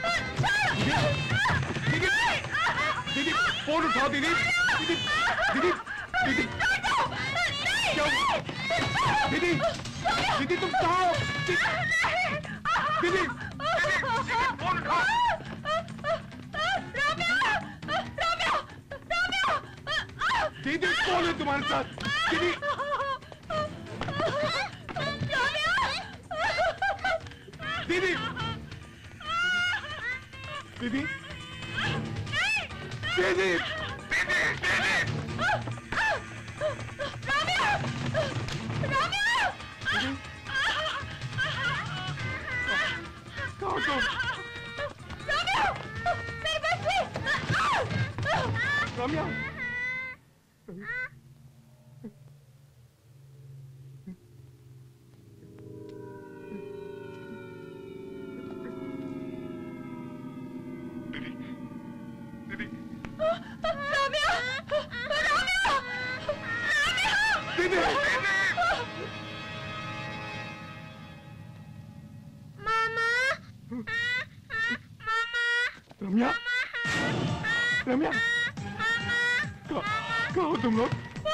दीदी दीदी फोन उठाओ दीदी दीदी दीदी दीदी क्या हुआ? दीदी दीदी तुम कहाँ हो? दीदी फोन उठाओ। दीदी कौन है तुम्हारे साथ? दीदी दीदी दीदी दीदी कहाँ तुम? रम्या रम्या रम्या कहाँ हो तुम लोग?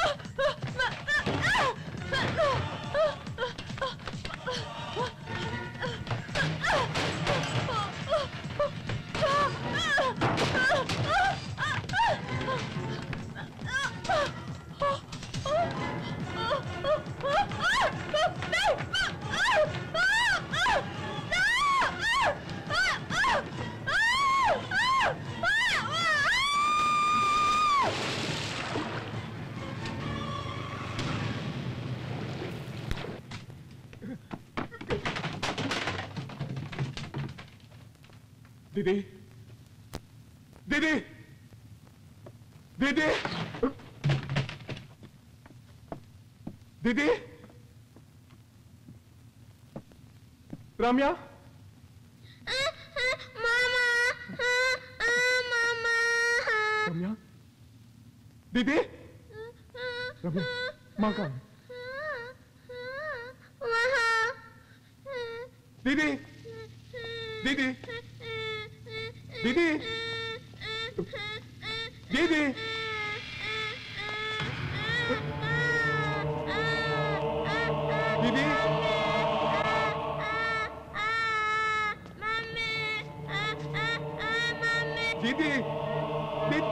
दीदी दीदी दीदी दीदी रम्या रम्या दीदी रम्या माँ कहाँ है? दीदी दीदी दीदी दीदी दीदी दीदी दीदी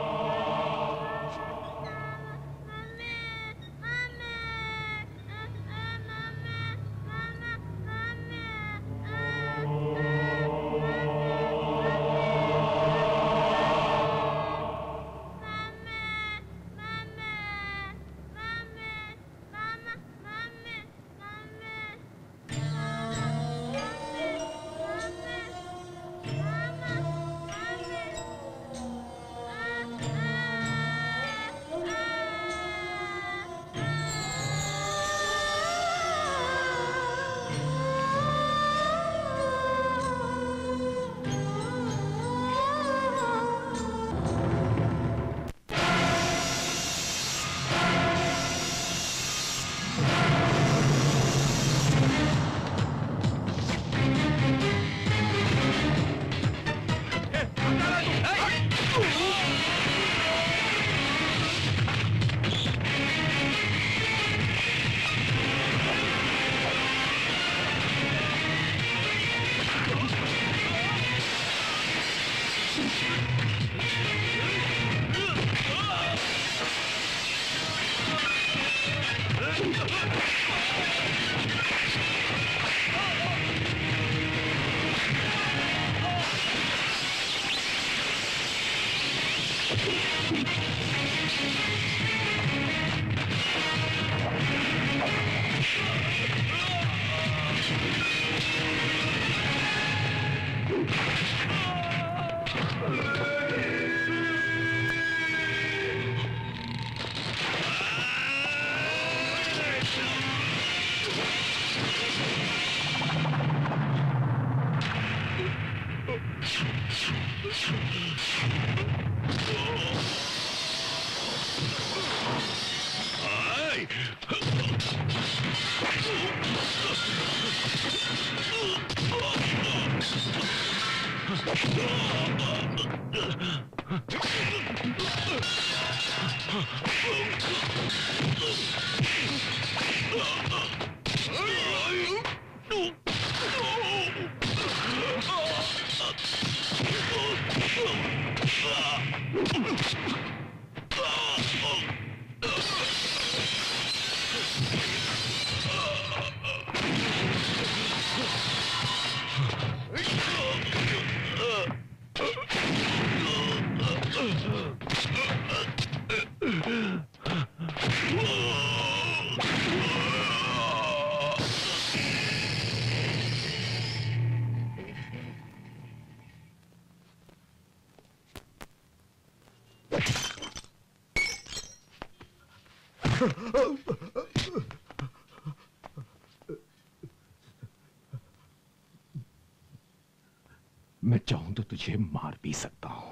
मैं चाहूं तो तुझे मार भी सकता हूं।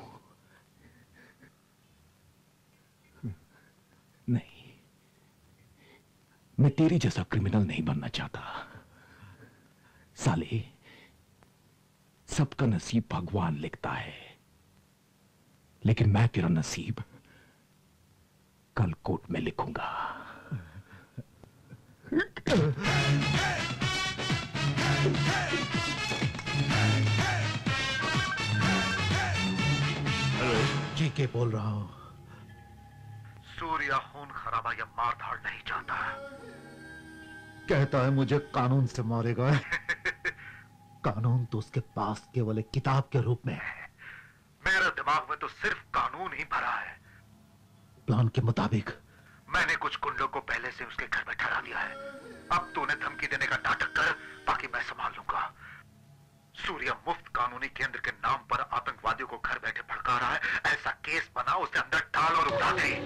नहीं, मैं तेरी जैसा क्रिमिनल नहीं बनना चाहता। साले, सबका नसीब भगवान लिखता है, लेकिन मैं तेरा नसीब कल कोर्ट में लिखूंगा। जी के बोल रहा हूं। सूर्या खून खराबा या मारधाड़ नहीं चाहता। कहता है मुझे कानून से मारेगा। कानून तो उसके पास केवल एक किताब के रूप में है। मेरे दिमाग में तो सिर्फ कानून ही भरा है। प्लान के मुताबिक मैंने कुछ गुंडों को पहले से उसके घर में ठहरा दिया है। अब तू उन्हें धमकी देने का नाटक कर, बाकी मैं संभाल लूंगा। सूर्या मुफ्त कानूनी केंद्र के नाम पर आतंकवादियों को घर बैठे भड़का रहा है। ऐसा केस बना, उसे अंदर डाल और उड़ा दे।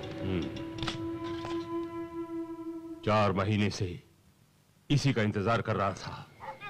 चार महीने से इसी का इंतजार कर रहा था।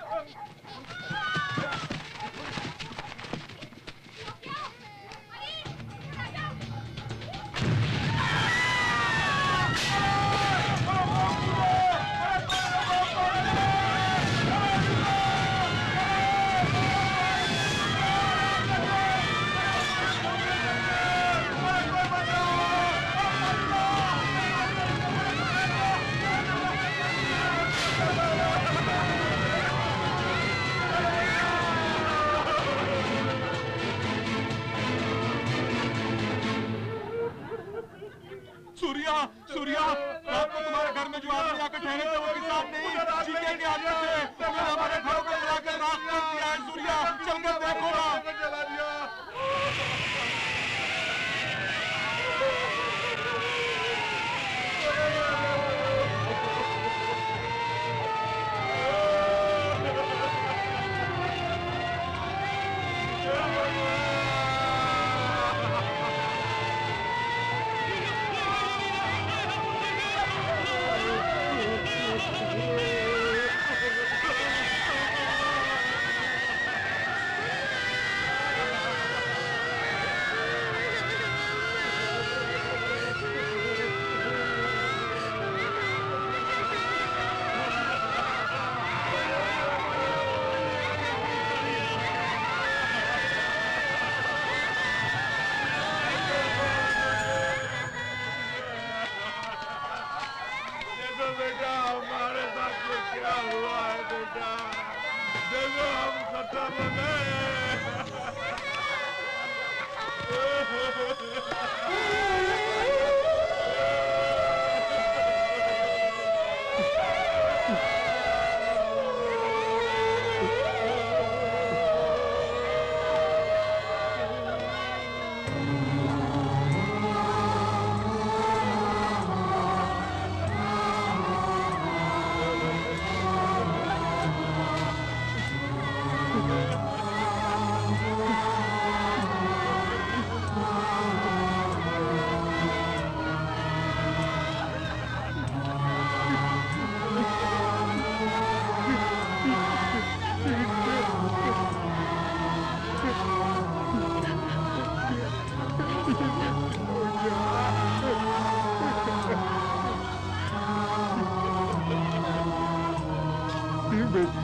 सूर्या, सूर्या, रात को तुम्हारे घर में जो आदमी आकर ठहरे थे वो किसान नहीं, चीते के आदमी थे। उन्होंने हमारे घरों को जलाकर राख कर दिया है। सूर्या, चलकर देखो ना। जला दिया।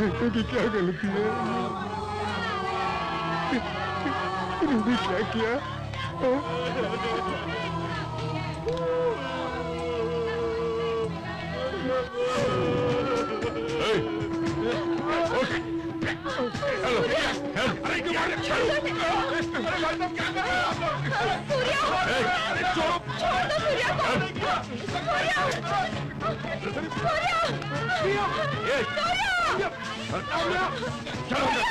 घंटों की क्या गलती है? उन्होंने क्या किया? अरे क्यों मार रहे हो? अरे भाई साहब क्या कर रहे हो आप लोग? सूर्या! अरे छोड़ो! छोड़ दो सूर्या को! सूर्या! सूर्या! सूर्या! सूर्या! चलो!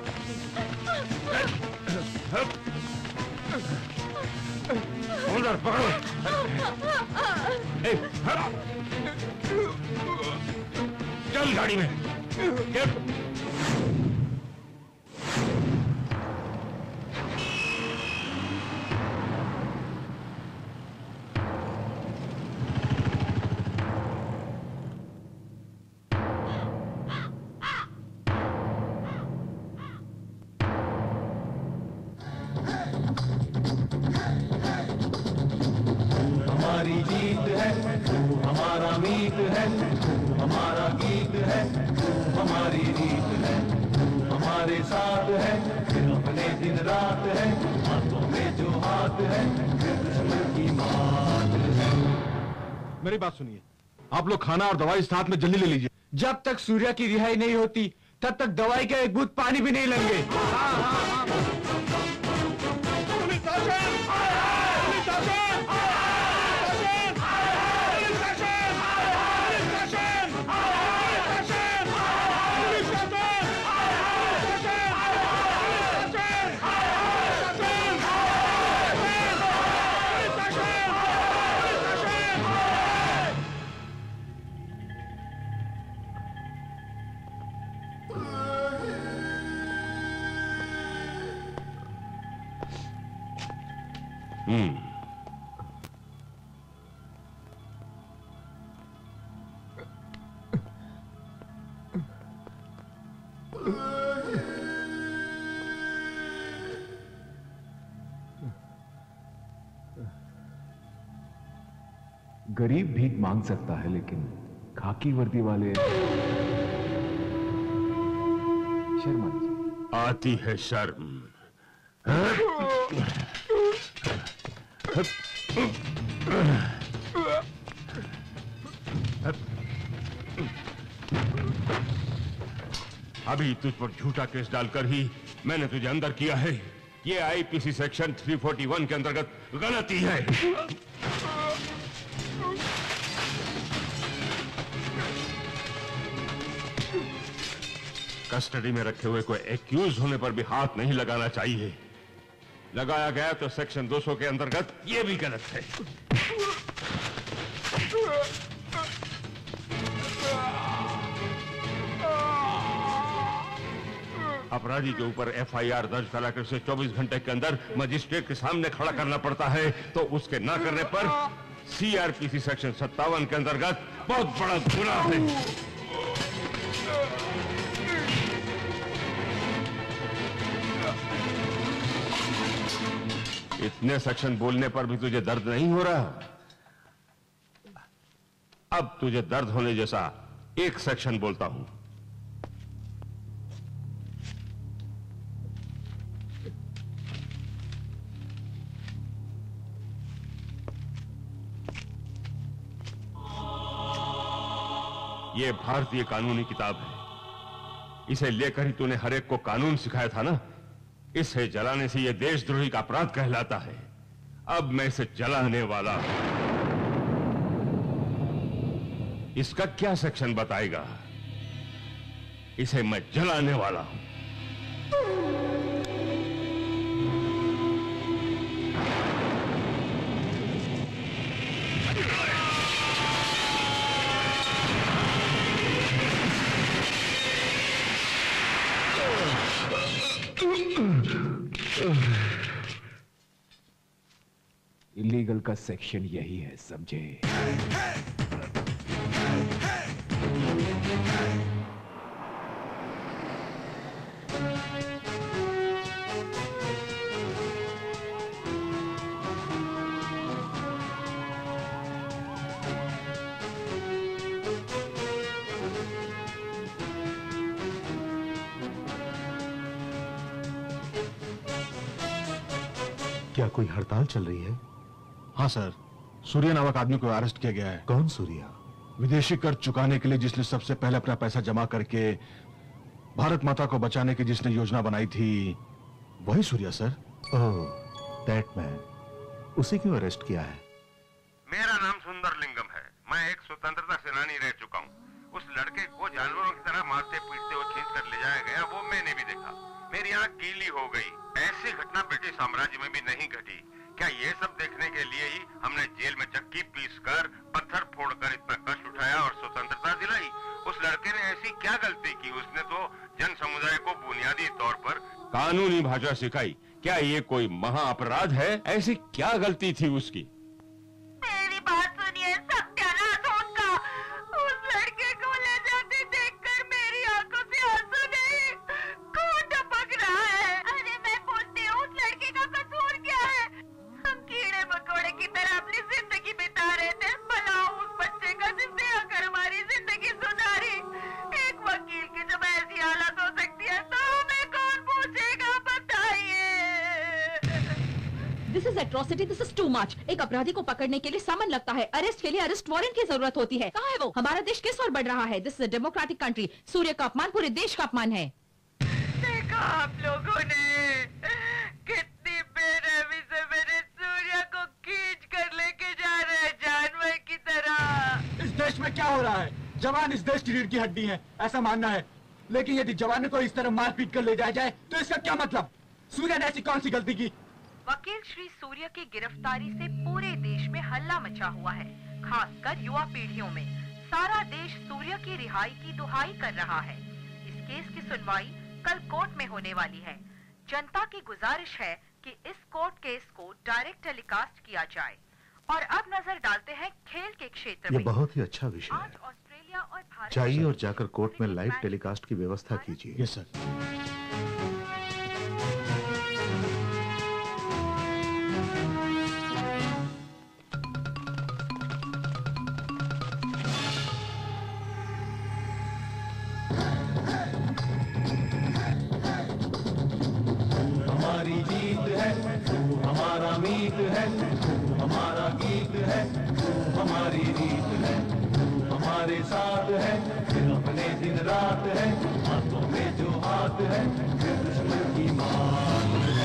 उधर पकड़ो! चल गाड़ी में! हमारी जीत है, तू हमारा मीत है, तू हमारा गीत है, तू हमारी रीत है, तू हमारे साथ है, फिर अपने दिन रात है, हाथों में जो हाथ है, फिर दुश्मन की मात है। मेरी बात सुनिए, आप लोग खाना और दवाई साथ में जल्दी ले लीजिए। जब तक सूर्या की रिहाई नहीं होती तब तक दवाई का एक बूंद पानी भी नहीं लेंगे। हम्म गरीब भीख मांग सकता है, लेकिन खाकी वर्दी वाले शर्मा जी। आती है शर्म। अभी तुझ पर झूठा केस डालकर ही मैंने तुझे अंदर किया है। ये आईपीसी सेक्शन तीन सौ इकतालीस के अंतर्गत गलती है। कस्टडी में रखे हुए कोई एक्यूज होने पर भी हाथ नहीं लगाना चाहिए। लगाया गया तो सेक्शन दो सौ के अंतर्गत ये भी गलत है। अपराधी के ऊपर एफआईआर दर्ज कराकर उसे चौबीस घंटे के अंदर मजिस्ट्रेट के सामने खड़ा करना पड़ता है, तो उसके ना करने पर सीआरपीसी सेक्शन सत्तावन के अंतर्गत बहुत बड़ा गुनाह है। इतने सेक्शन बोलने पर भी तुझे दर्द नहीं हो रहा? अब तुझे दर्द होने जैसा एक सेक्शन बोलता हूं। यह भारतीय कानूनी किताब है। इसे लेकर ही तूने हर एक को कानून सिखाया था ना। इसे जलाने से यह देशद्रोही का अपराध कहलाता है। अब मैं इसे जलाने वाला हूं। इसका क्या सेक्शन बताएगा? इसे मैं जलाने वाला हूं। इलीगल का सेक्शन यही है, समझे? क्या कोई हड़ताल चल रही है? हाँ सर, सूर्या नामक आदमी को अरेस्ट किया गया है। कौन सूर्या? विदेशी कर चुकाने के लिए जिसने सबसे पहले अपना पैसा जमा करके भारत माता को बचाने की जिसने योजना बनाई थी, वही Surya sir. Oh, that man. उसे क्यों अरेस्ट किया है? मेरा नाम सुंदर लिंगम है। मैं एक स्वतंत्रता सेनानी रह चुका हूँ। उस लड़के को जानवरों की तरह मारते पीटते हुए खींच कर ले जाया गया, वो मैंने भी देखा। मेरी आंख गीली हो गई। ऐसी घटना ब्रिटिश साम्राज्य में भी नहीं घटी। क्या ये सब देखने के लिए ही हमने जेल में चक्की पीसकर, पत्थर फोड़कर इतना कष्ट उठाया और स्वतंत्रता दिलाई? उस लड़के ने ऐसी क्या गलती की? उसने तो जन समुदाय को बुनियादी तौर पर कानूनी भाषा सिखाई। क्या ये कोई महा अपराध है? ऐसी क्या गलती थी उसकी? मेरी बात सुनिए, सत्यानाश हो उनका। उस लड़के को ले जाते देखकर मेरी आंखों से आंसू नहीं, खून टपक रहा है। अरे मैं पूछती हूँ, उस लड़के का कसूर क्या है? हम कीड़े मकोड़े की तरह अपनी जिंदगी बिता रहे थे। भला उस बच्चे का जिसने आकर हमारी जिंदगी सुधारी। एक वकील की जब ऐसी हालत हो सकती है तो हमें कौन पूछेगा, बताइए। This is atrocity, this is too much. एक अपराधी को पकड़ने के लिए समन लगता है, अरेस्ट के लिए अरेस्ट वारंट की जरूरत होती है। कहाँ है वो? हमारा देश किस ओर बढ़ रहा है? This is a democratic country. Surya का अपमान पूरे देश का अपमान है। देखा आप लोगों ने कितनी बेरहमी से मेरे सूर्य को खींच कर लेके जा रहे हैं, जानवर की तरह। इस देश में क्या हो रहा है? जवान इस देश की रीढ़ की हड्डी है, ऐसा मानना है। लेकिन यदि जवानों को इस तरह मार पीट कर ले जाया जाए तो इसका क्या मतलब? सूर्य ने ऐसी कौन सी गलती की? वकील श्री सूर्य की गिरफ्तारी से पूरे देश में हल्ला मचा हुआ है, खासकर युवा पीढ़ियों में। सारा देश सूर्य की रिहाई की दुहाई कर रहा है। इस केस की सुनवाई कल कोर्ट में होने वाली है। जनता की गुजारिश है कि इस कोर्ट केस को डायरेक्ट टेलीकास्ट किया जाए। और अब नजर डालते हैं खेल के क्षेत्र ये में। बहुत ही अच्छा विषय है। ऑस्ट्रेलिया और भारत जाइए और जाकर कोर्ट में लाइव टेलीकास्ट की व्यवस्था कीजिए। Yes sir. हमारी जीत है, तू हमारा मीत है, तू हमारा गीत है, तू हमारी रीत है, तू हमारे साथ है, फिर अपने दिन रात है, हाथों में जो हाथ है, फिर दुश्मन की मात है।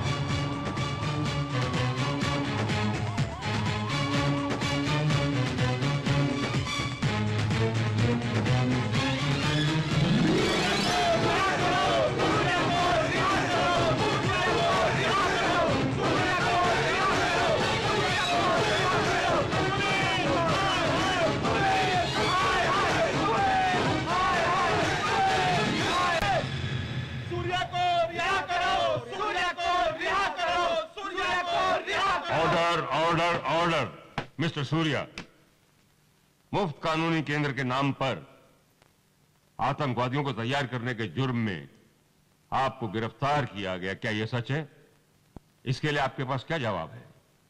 Order order order. Mister Surya, मुफ्त कानूनी केंद्र के नाम पर आतंकवादियों को तैयार करने के जुर्म में आपको गिरफ्तार किया गया, क्या यह सच है? इसके लिए आपके पास क्या जवाब है?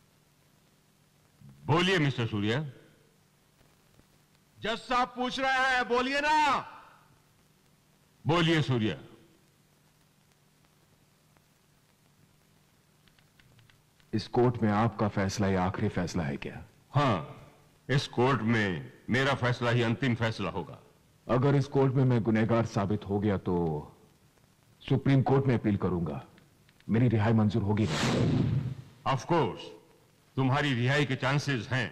बोलिए मिस्टर सूर्या। जज साहब पूछ रहे हैं, बोलिए ना। बोलिए सूर्या। इस कोर्ट में आपका फैसला ये आखिरी फैसला है क्या? हाँ, इस कोर्ट में मेरा फैसला ही अंतिम फैसला होगा। अगर इस कोर्ट में मैं गुनहगार साबित हो गया तो सुप्रीम कोर्ट में अपील करूंगा। मेरी रिहाई मंजूर होगी ना? ऑफ कोर्स, तुम्हारी रिहाई के चांसेस हैं।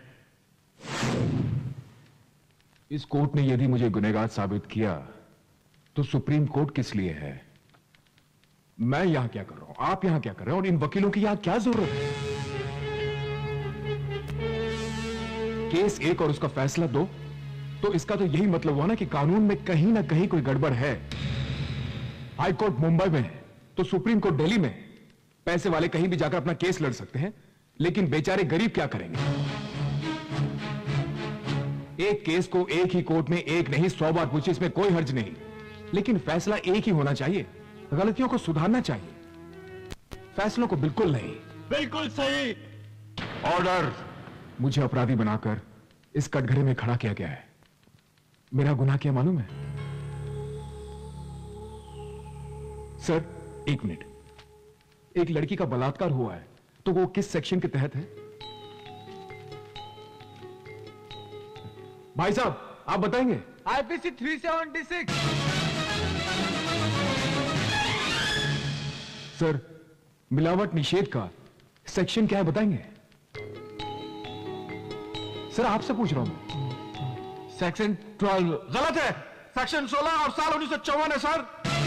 इस कोर्ट ने यदि मुझे गुनहगार साबित किया तो सुप्रीम कोर्ट किस लिए है? मैं यहां क्या कर रहा हूं, आप यहां क्या कर रहे हैं, और इन वकीलों की यहां क्या जरूरत है? केस एक और उसका फैसला दो, तो इसका तो यही मतलब हुआ ना कि कानून में कहीं ना कहीं कोई गड़बड़ है। हाई कोर्ट मुंबई में है तो सुप्रीम कोर्ट दिल्ली में। पैसे वाले कहीं भी जाकर अपना केस लड़ सकते हैं, लेकिन बेचारे गरीब क्या करेंगे? एक केस को एक ही कोर्ट में एक नहीं सौ बार पूछे, इसमें कोई हर्ज नहीं, लेकिन फैसला एक ही होना चाहिए। गलतियों को सुधारना चाहिए, फैसलों को बिल्कुल नहीं। बिल्कुल सही। ऑर्डर। मुझे अपराधी बनाकर इस कटघरे में खड़ा किया गया है। मेरा गुनाह क्या मालूम है? सर एक मिनट, एक लड़की का बलात्कार हुआ है, तो वो किस सेक्शन के तहत है? भाई साहब आप बताएंगे। IPC three seventy six. Sir मिलावट निषेध का सेक्शन क्या है बताएंगे? सर आपसे पूछ रहा हूं। सेक्शन ट्वेल्व गलत है, सेक्शन सोलह और साल उन्नीस सौ चौवन है सर।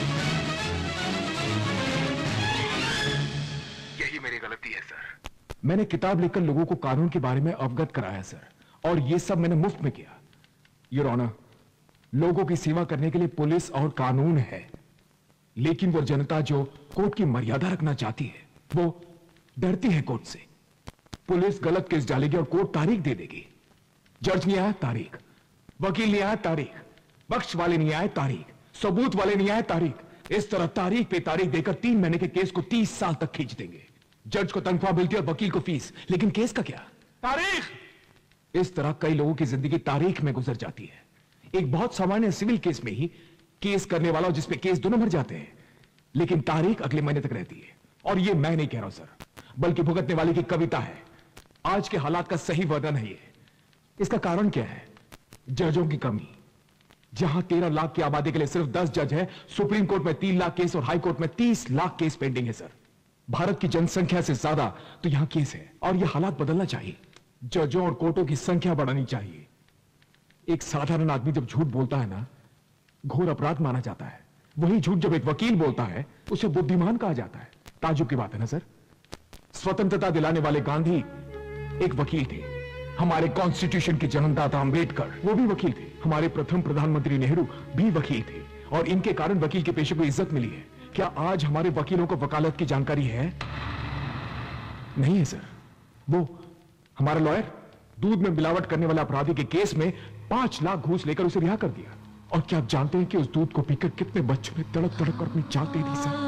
यही मेरी गलती है सर। मैंने किताब लिखकर लोगों को कानून के बारे में अवगत कराया सर, और यह सब मैंने मुफ्त में किया। योर ऑनर, लोगों की सेवा करने के लिए पुलिस और कानून है, लेकिन वो जनता जो कोर्ट की मर्यादा रखना चाहती है वो डरती है कोर्ट से। पुलिस गलत केस डालेगी और कोर्ट तारीख दे देगी। जज नहीं आया तारीख, वकील नहीं आया तारीख, पक्ष वाले नहीं आए तारीख, सबूत वाले नहीं आए तारीख। इस तरह तारीख पे तारीख देकर तीन महीने के केस को तीस साल तक खींच देंगे। जज को तनख्वाह मिलती है और वकील को फीस, लेकिन केस का क्या? तारीख। इस तरह कई लोगों की जिंदगी तारीख में गुजर जाती है। एक बहुत सामान्य सिविल केस में ही केस करने वाला और जिसपे केस दोनों मर जाते हैं, लेकिन तारीख अगले महीने तक रहती है। और ये मैं नहीं कह रहा हूं सर, बल्कि भुगतने वाले की कविता है। आज के हालात का सही वर्णन है ये। इसका कारण क्या है? जजों की कमी। जहां तेरह लाख की आबादी के लिए सिर्फ दस जज है, सुप्रीम कोर्ट में तीन लाख केस और हाई कोर्ट में तीस लाख केस पेंडिंग है सर। भारत की जनसंख्या से ज्यादा तो यहां केस है, और यह हालात बदलना चाहिए। जजों और कोर्टों की संख्या बढ़ानी चाहिए। एक साधारण आदमी जब झूठ बोलता है ना, घोर अपराध माना जाता है। वही झूठ जब एक वकील बोलता है, उसे बुद्धिमान कहा जाता है। ताजुब की बात है ना सर। स्वतंत्रता दिलाने वाले गांधी एक वकील थे। हमारे कॉन्स्टिट्यूशन के जन्मदाता अंबेडकर वो भी वकील थे। हमारे प्रथम प्रधानमंत्री नेहरू भी वकील थे, और इनके कारण वकील के पेशे को इज्जत मिली है। क्या आज हमारे वकीलों को वकालत की जानकारी है? नहीं है सर। वो हमारा लॉयर दूध में मिलावट करने वाले अपराधी के केस में पांच लाख घूस लेकर उसे रिहा कर दिया। और क्या आप जानते हैं कि उस दूध को पीकर कितने बच्चों ने तड़प तड़प कर अपनी जान दे दी सर?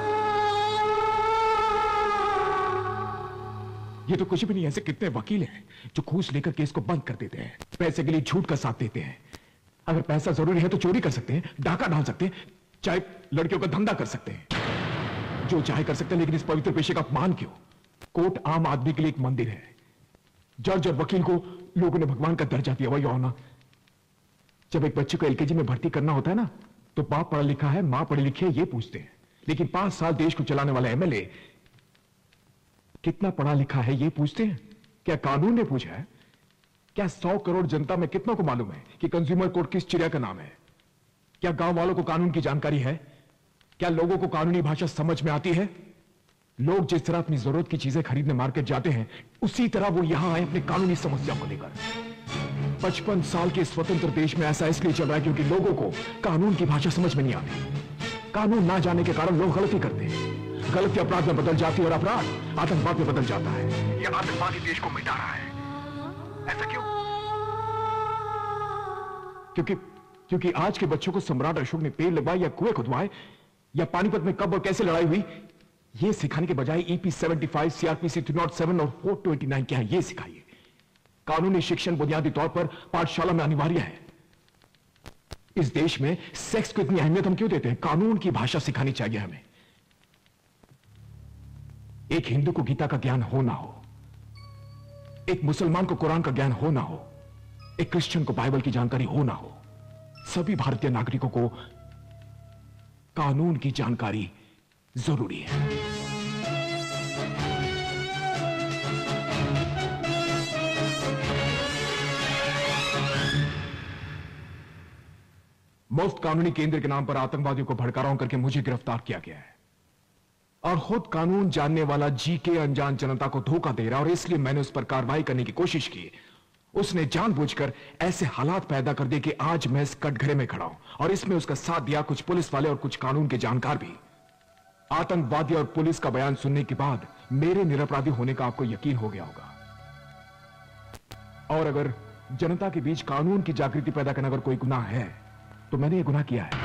ये तो कुछ भी नहीं। ऐसे कितने वकील हैं जो घूस लेकर केस को बंद कर देते हैं, पैसे के लिए झूठ का साथ देते हैं। अगर पैसा जरूरी है तो चोरी कर सकते हैं, डाका डाल सकते हैं, चाहे लड़कियों का धंधा कर सकते हैं, जो चाहे कर सकते हैं। लेकिन इस पवित्र पेशे का अपमान क्यों? कोर्ट आम आदमी के लिए एक मंदिर है। जज और वकील को लोगों ने भगवान का दर्जा दिया हुआ। होना जब एक बच्चे को एलकेजी में भर्ती करना होता है ना, तो बाप पढ़ा लिखा है, मां पढ़ी लिखी है, ये पूछते हैं। लेकिन पांच साल देश को चलाने वाला एमएलए कितना पढ़ा लिखा है ये पूछते हैं। क्या कानून ने पूछा है? क्या सौ करोड़ जनता में कितनों को मालूम है कि कंज्यूमर कोर्ट किस चिड़िया का नाम है? क्या गांव वालों को कानून की जानकारी है? क्या लोगों को कानूनी भाषा समझ में आती है? लोग जिस तरह अपनी जरूरत की चीजें खरीदने मार्केट जाते हैं, उसी तरह वो यहां आए अपनी कानूनी समस्या को लेकर। पचपन साल के स्वतंत्र देश में ऐसा इसलिए चल रहा है क्योंकि लोगों को कानून की भाषा समझ में नहीं आती। कानून ना जाने के कारण लोग गलती करते हैं। गलती अपराध में बदल जाती है और अपराध आतंकवाद में बदल जाता है। यह आतंकवादी देश को मिटा रहा है। ऐसा क्यों? क्योंकि क्योंकि आज के बच्चों को सम्राट अशोक ने पेड़ लगवाए या कुएं खुदवाए या पानीपत में कब और कैसे लड़ाई हुई, यह सिखाने के बजाय EP seventy five, CRPC two not seven और फोर टू एटी नाइन क्या है, यह सिखाइए। कानूनी शिक्षण बुनियादी तौर पर पाठशाला में अनिवार्य है। इस देश में सेक्स को इतनी अहमियत हम क्यों देते हैं? कानून की भाषा सिखानी चाहिए हमें। एक हिंदू को गीता का ज्ञान हो ना हो, एक मुसलमान को कुरान का ज्ञान हो ना हो, एक क्रिश्चियन को बाइबल की जानकारी हो ना हो, सभी भारतीय नागरिकों को कानून की जानकारी जरूरी है। मुफ्त कानूनी केंद्र के नाम पर आतंकवादियों को भड़काराओं करके मुझे गिरफ्तार किया गया है, और खुद कानून जानने वाला जीके अनजान जनता को धोखा दे रहा, और इसलिए मैंने उस पर कार्रवाई करने की कोशिश की। उसने जानबूझकर ऐसे हालात पैदा कर दिए कि आज मैं इस कटघरे में खड़ा हूं, और इसमें उसका साथ दिया कुछ पुलिस वाले और कुछ कानून के जानकार भी। आतंकवादी और पुलिस का बयान सुनने के बाद मेरे निरपराधी होने का आपको यकीन हो गया होगा। और अगर जनता के बीच कानून की जागृति पैदा करना अगर कोई गुनाह है, तो मैंने ये गुनाह किया है।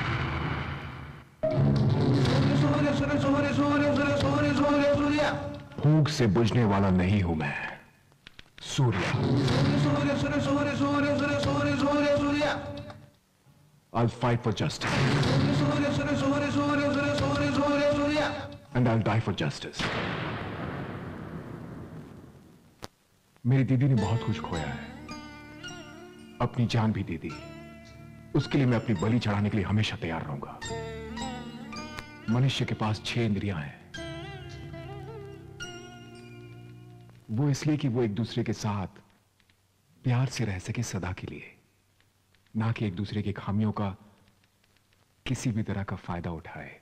फूंक से बुझने वाला नहीं हूं मैं, सूर्य। I'll fight for justice. And I'll die for justice. मेरी दीदी ने बहुत कुछ खोया है, अपनी जान भी दे दी। उसके लिए मैं अपनी बलि चढ़ाने के लिए हमेशा तैयार रहूंगा। मनुष्य के पास छह इंद्रियां हैं, वो इसलिए कि वो एक दूसरे के साथ प्यार से रह सके सदा के लिए, ना कि एक दूसरे की खामियों का किसी भी तरह का फायदा उठाए।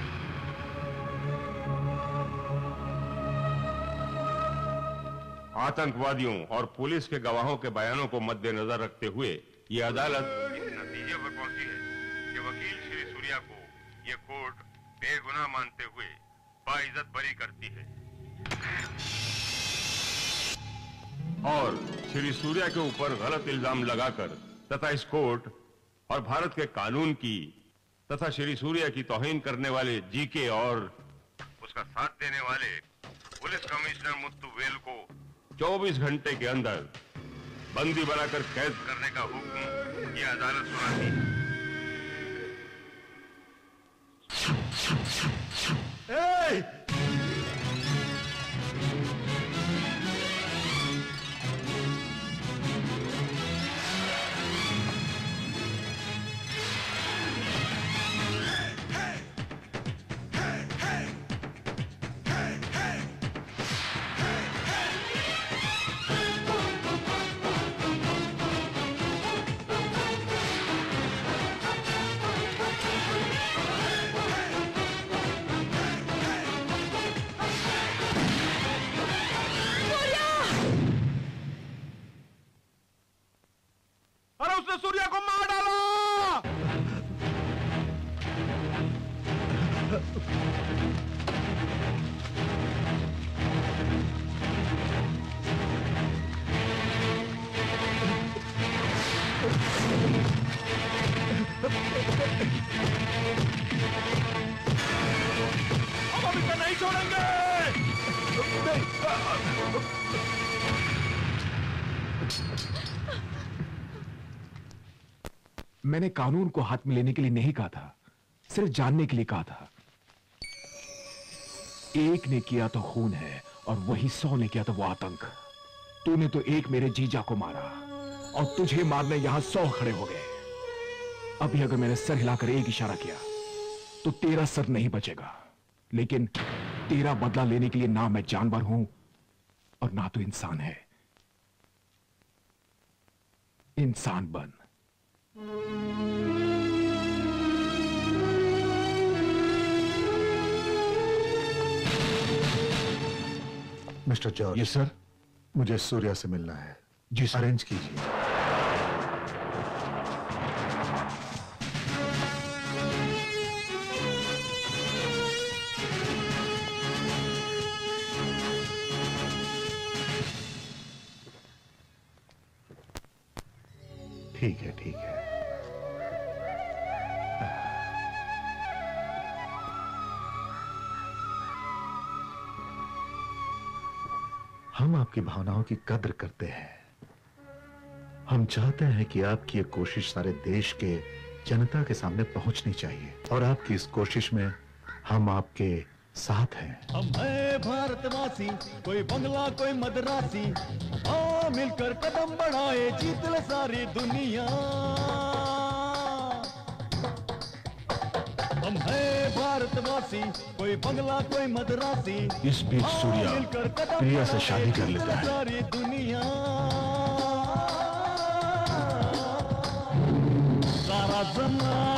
आतंकवादियों और पुलिस के गवाहों के बयानों को मद्देनजर रखते हुए ये अदालत इस नतीजे पर पहुंची है कि वकील श्री सूर्या को ये कोर्ट बेगुनाह मानते हुए बाइज्जत बरी करती है और श्री सूर्या के ऊपर गलत इल्जाम लगाकर तथा इस कोर्ट और भारत के कानून की तथा श्री सूर्या की तौहीन करने वाले जीके और उसका साथ देने वाले पुलिस कमिश्नर मुत्तुवेल को चौबीस घंटे के अंदर बंदी बनाकर कैद करने का हुक्म ये अदालत सुनाती है। सूर्या को मार डालो। हम अभी तो नहीं छोड़ेंगे। मैंने कानून को हाथ में लेने के लिए नहीं कहा था, सिर्फ जानने के लिए कहा था। एक ने किया तो खून है और वही सौ ने किया तो वो आतंक। तूने तो एक मेरे जीजा को मारा और तुझे मारने यहां सौ खड़े हो गए। अभी अगर मैंने सर हिलाकर एक इशारा किया तो तेरा सर नहीं बचेगा, लेकिन तेरा बदला लेने के लिए ना मैं जानवर हूं और ना तो इंसान है। इंसान बन। Mister George. Yes sir. मुझे सूर्या से मिलना है। जी सर। अरेंज कीजिए। ठीक है, ठीक है। हम आपकी भावनाओं की कद्र करते हैं। हम चाहते हैं कि आपकी ये कोशिश सारे देश के जनता के सामने पहुंचनी चाहिए और आपकी इस कोशिश में हम आपके साथ हैं। हम है भारतवासी, कोई बंगला कोई मद्रासी, आओ मिलकर कदम बढ़ाए जीत ले सारी दुनिया। हम है भारतवासी, कोई बंगला कोई मद्रासी। इस बीच सूर्या प्रिया से शादी कर लेता है। सारी दुनिया सारा जमाना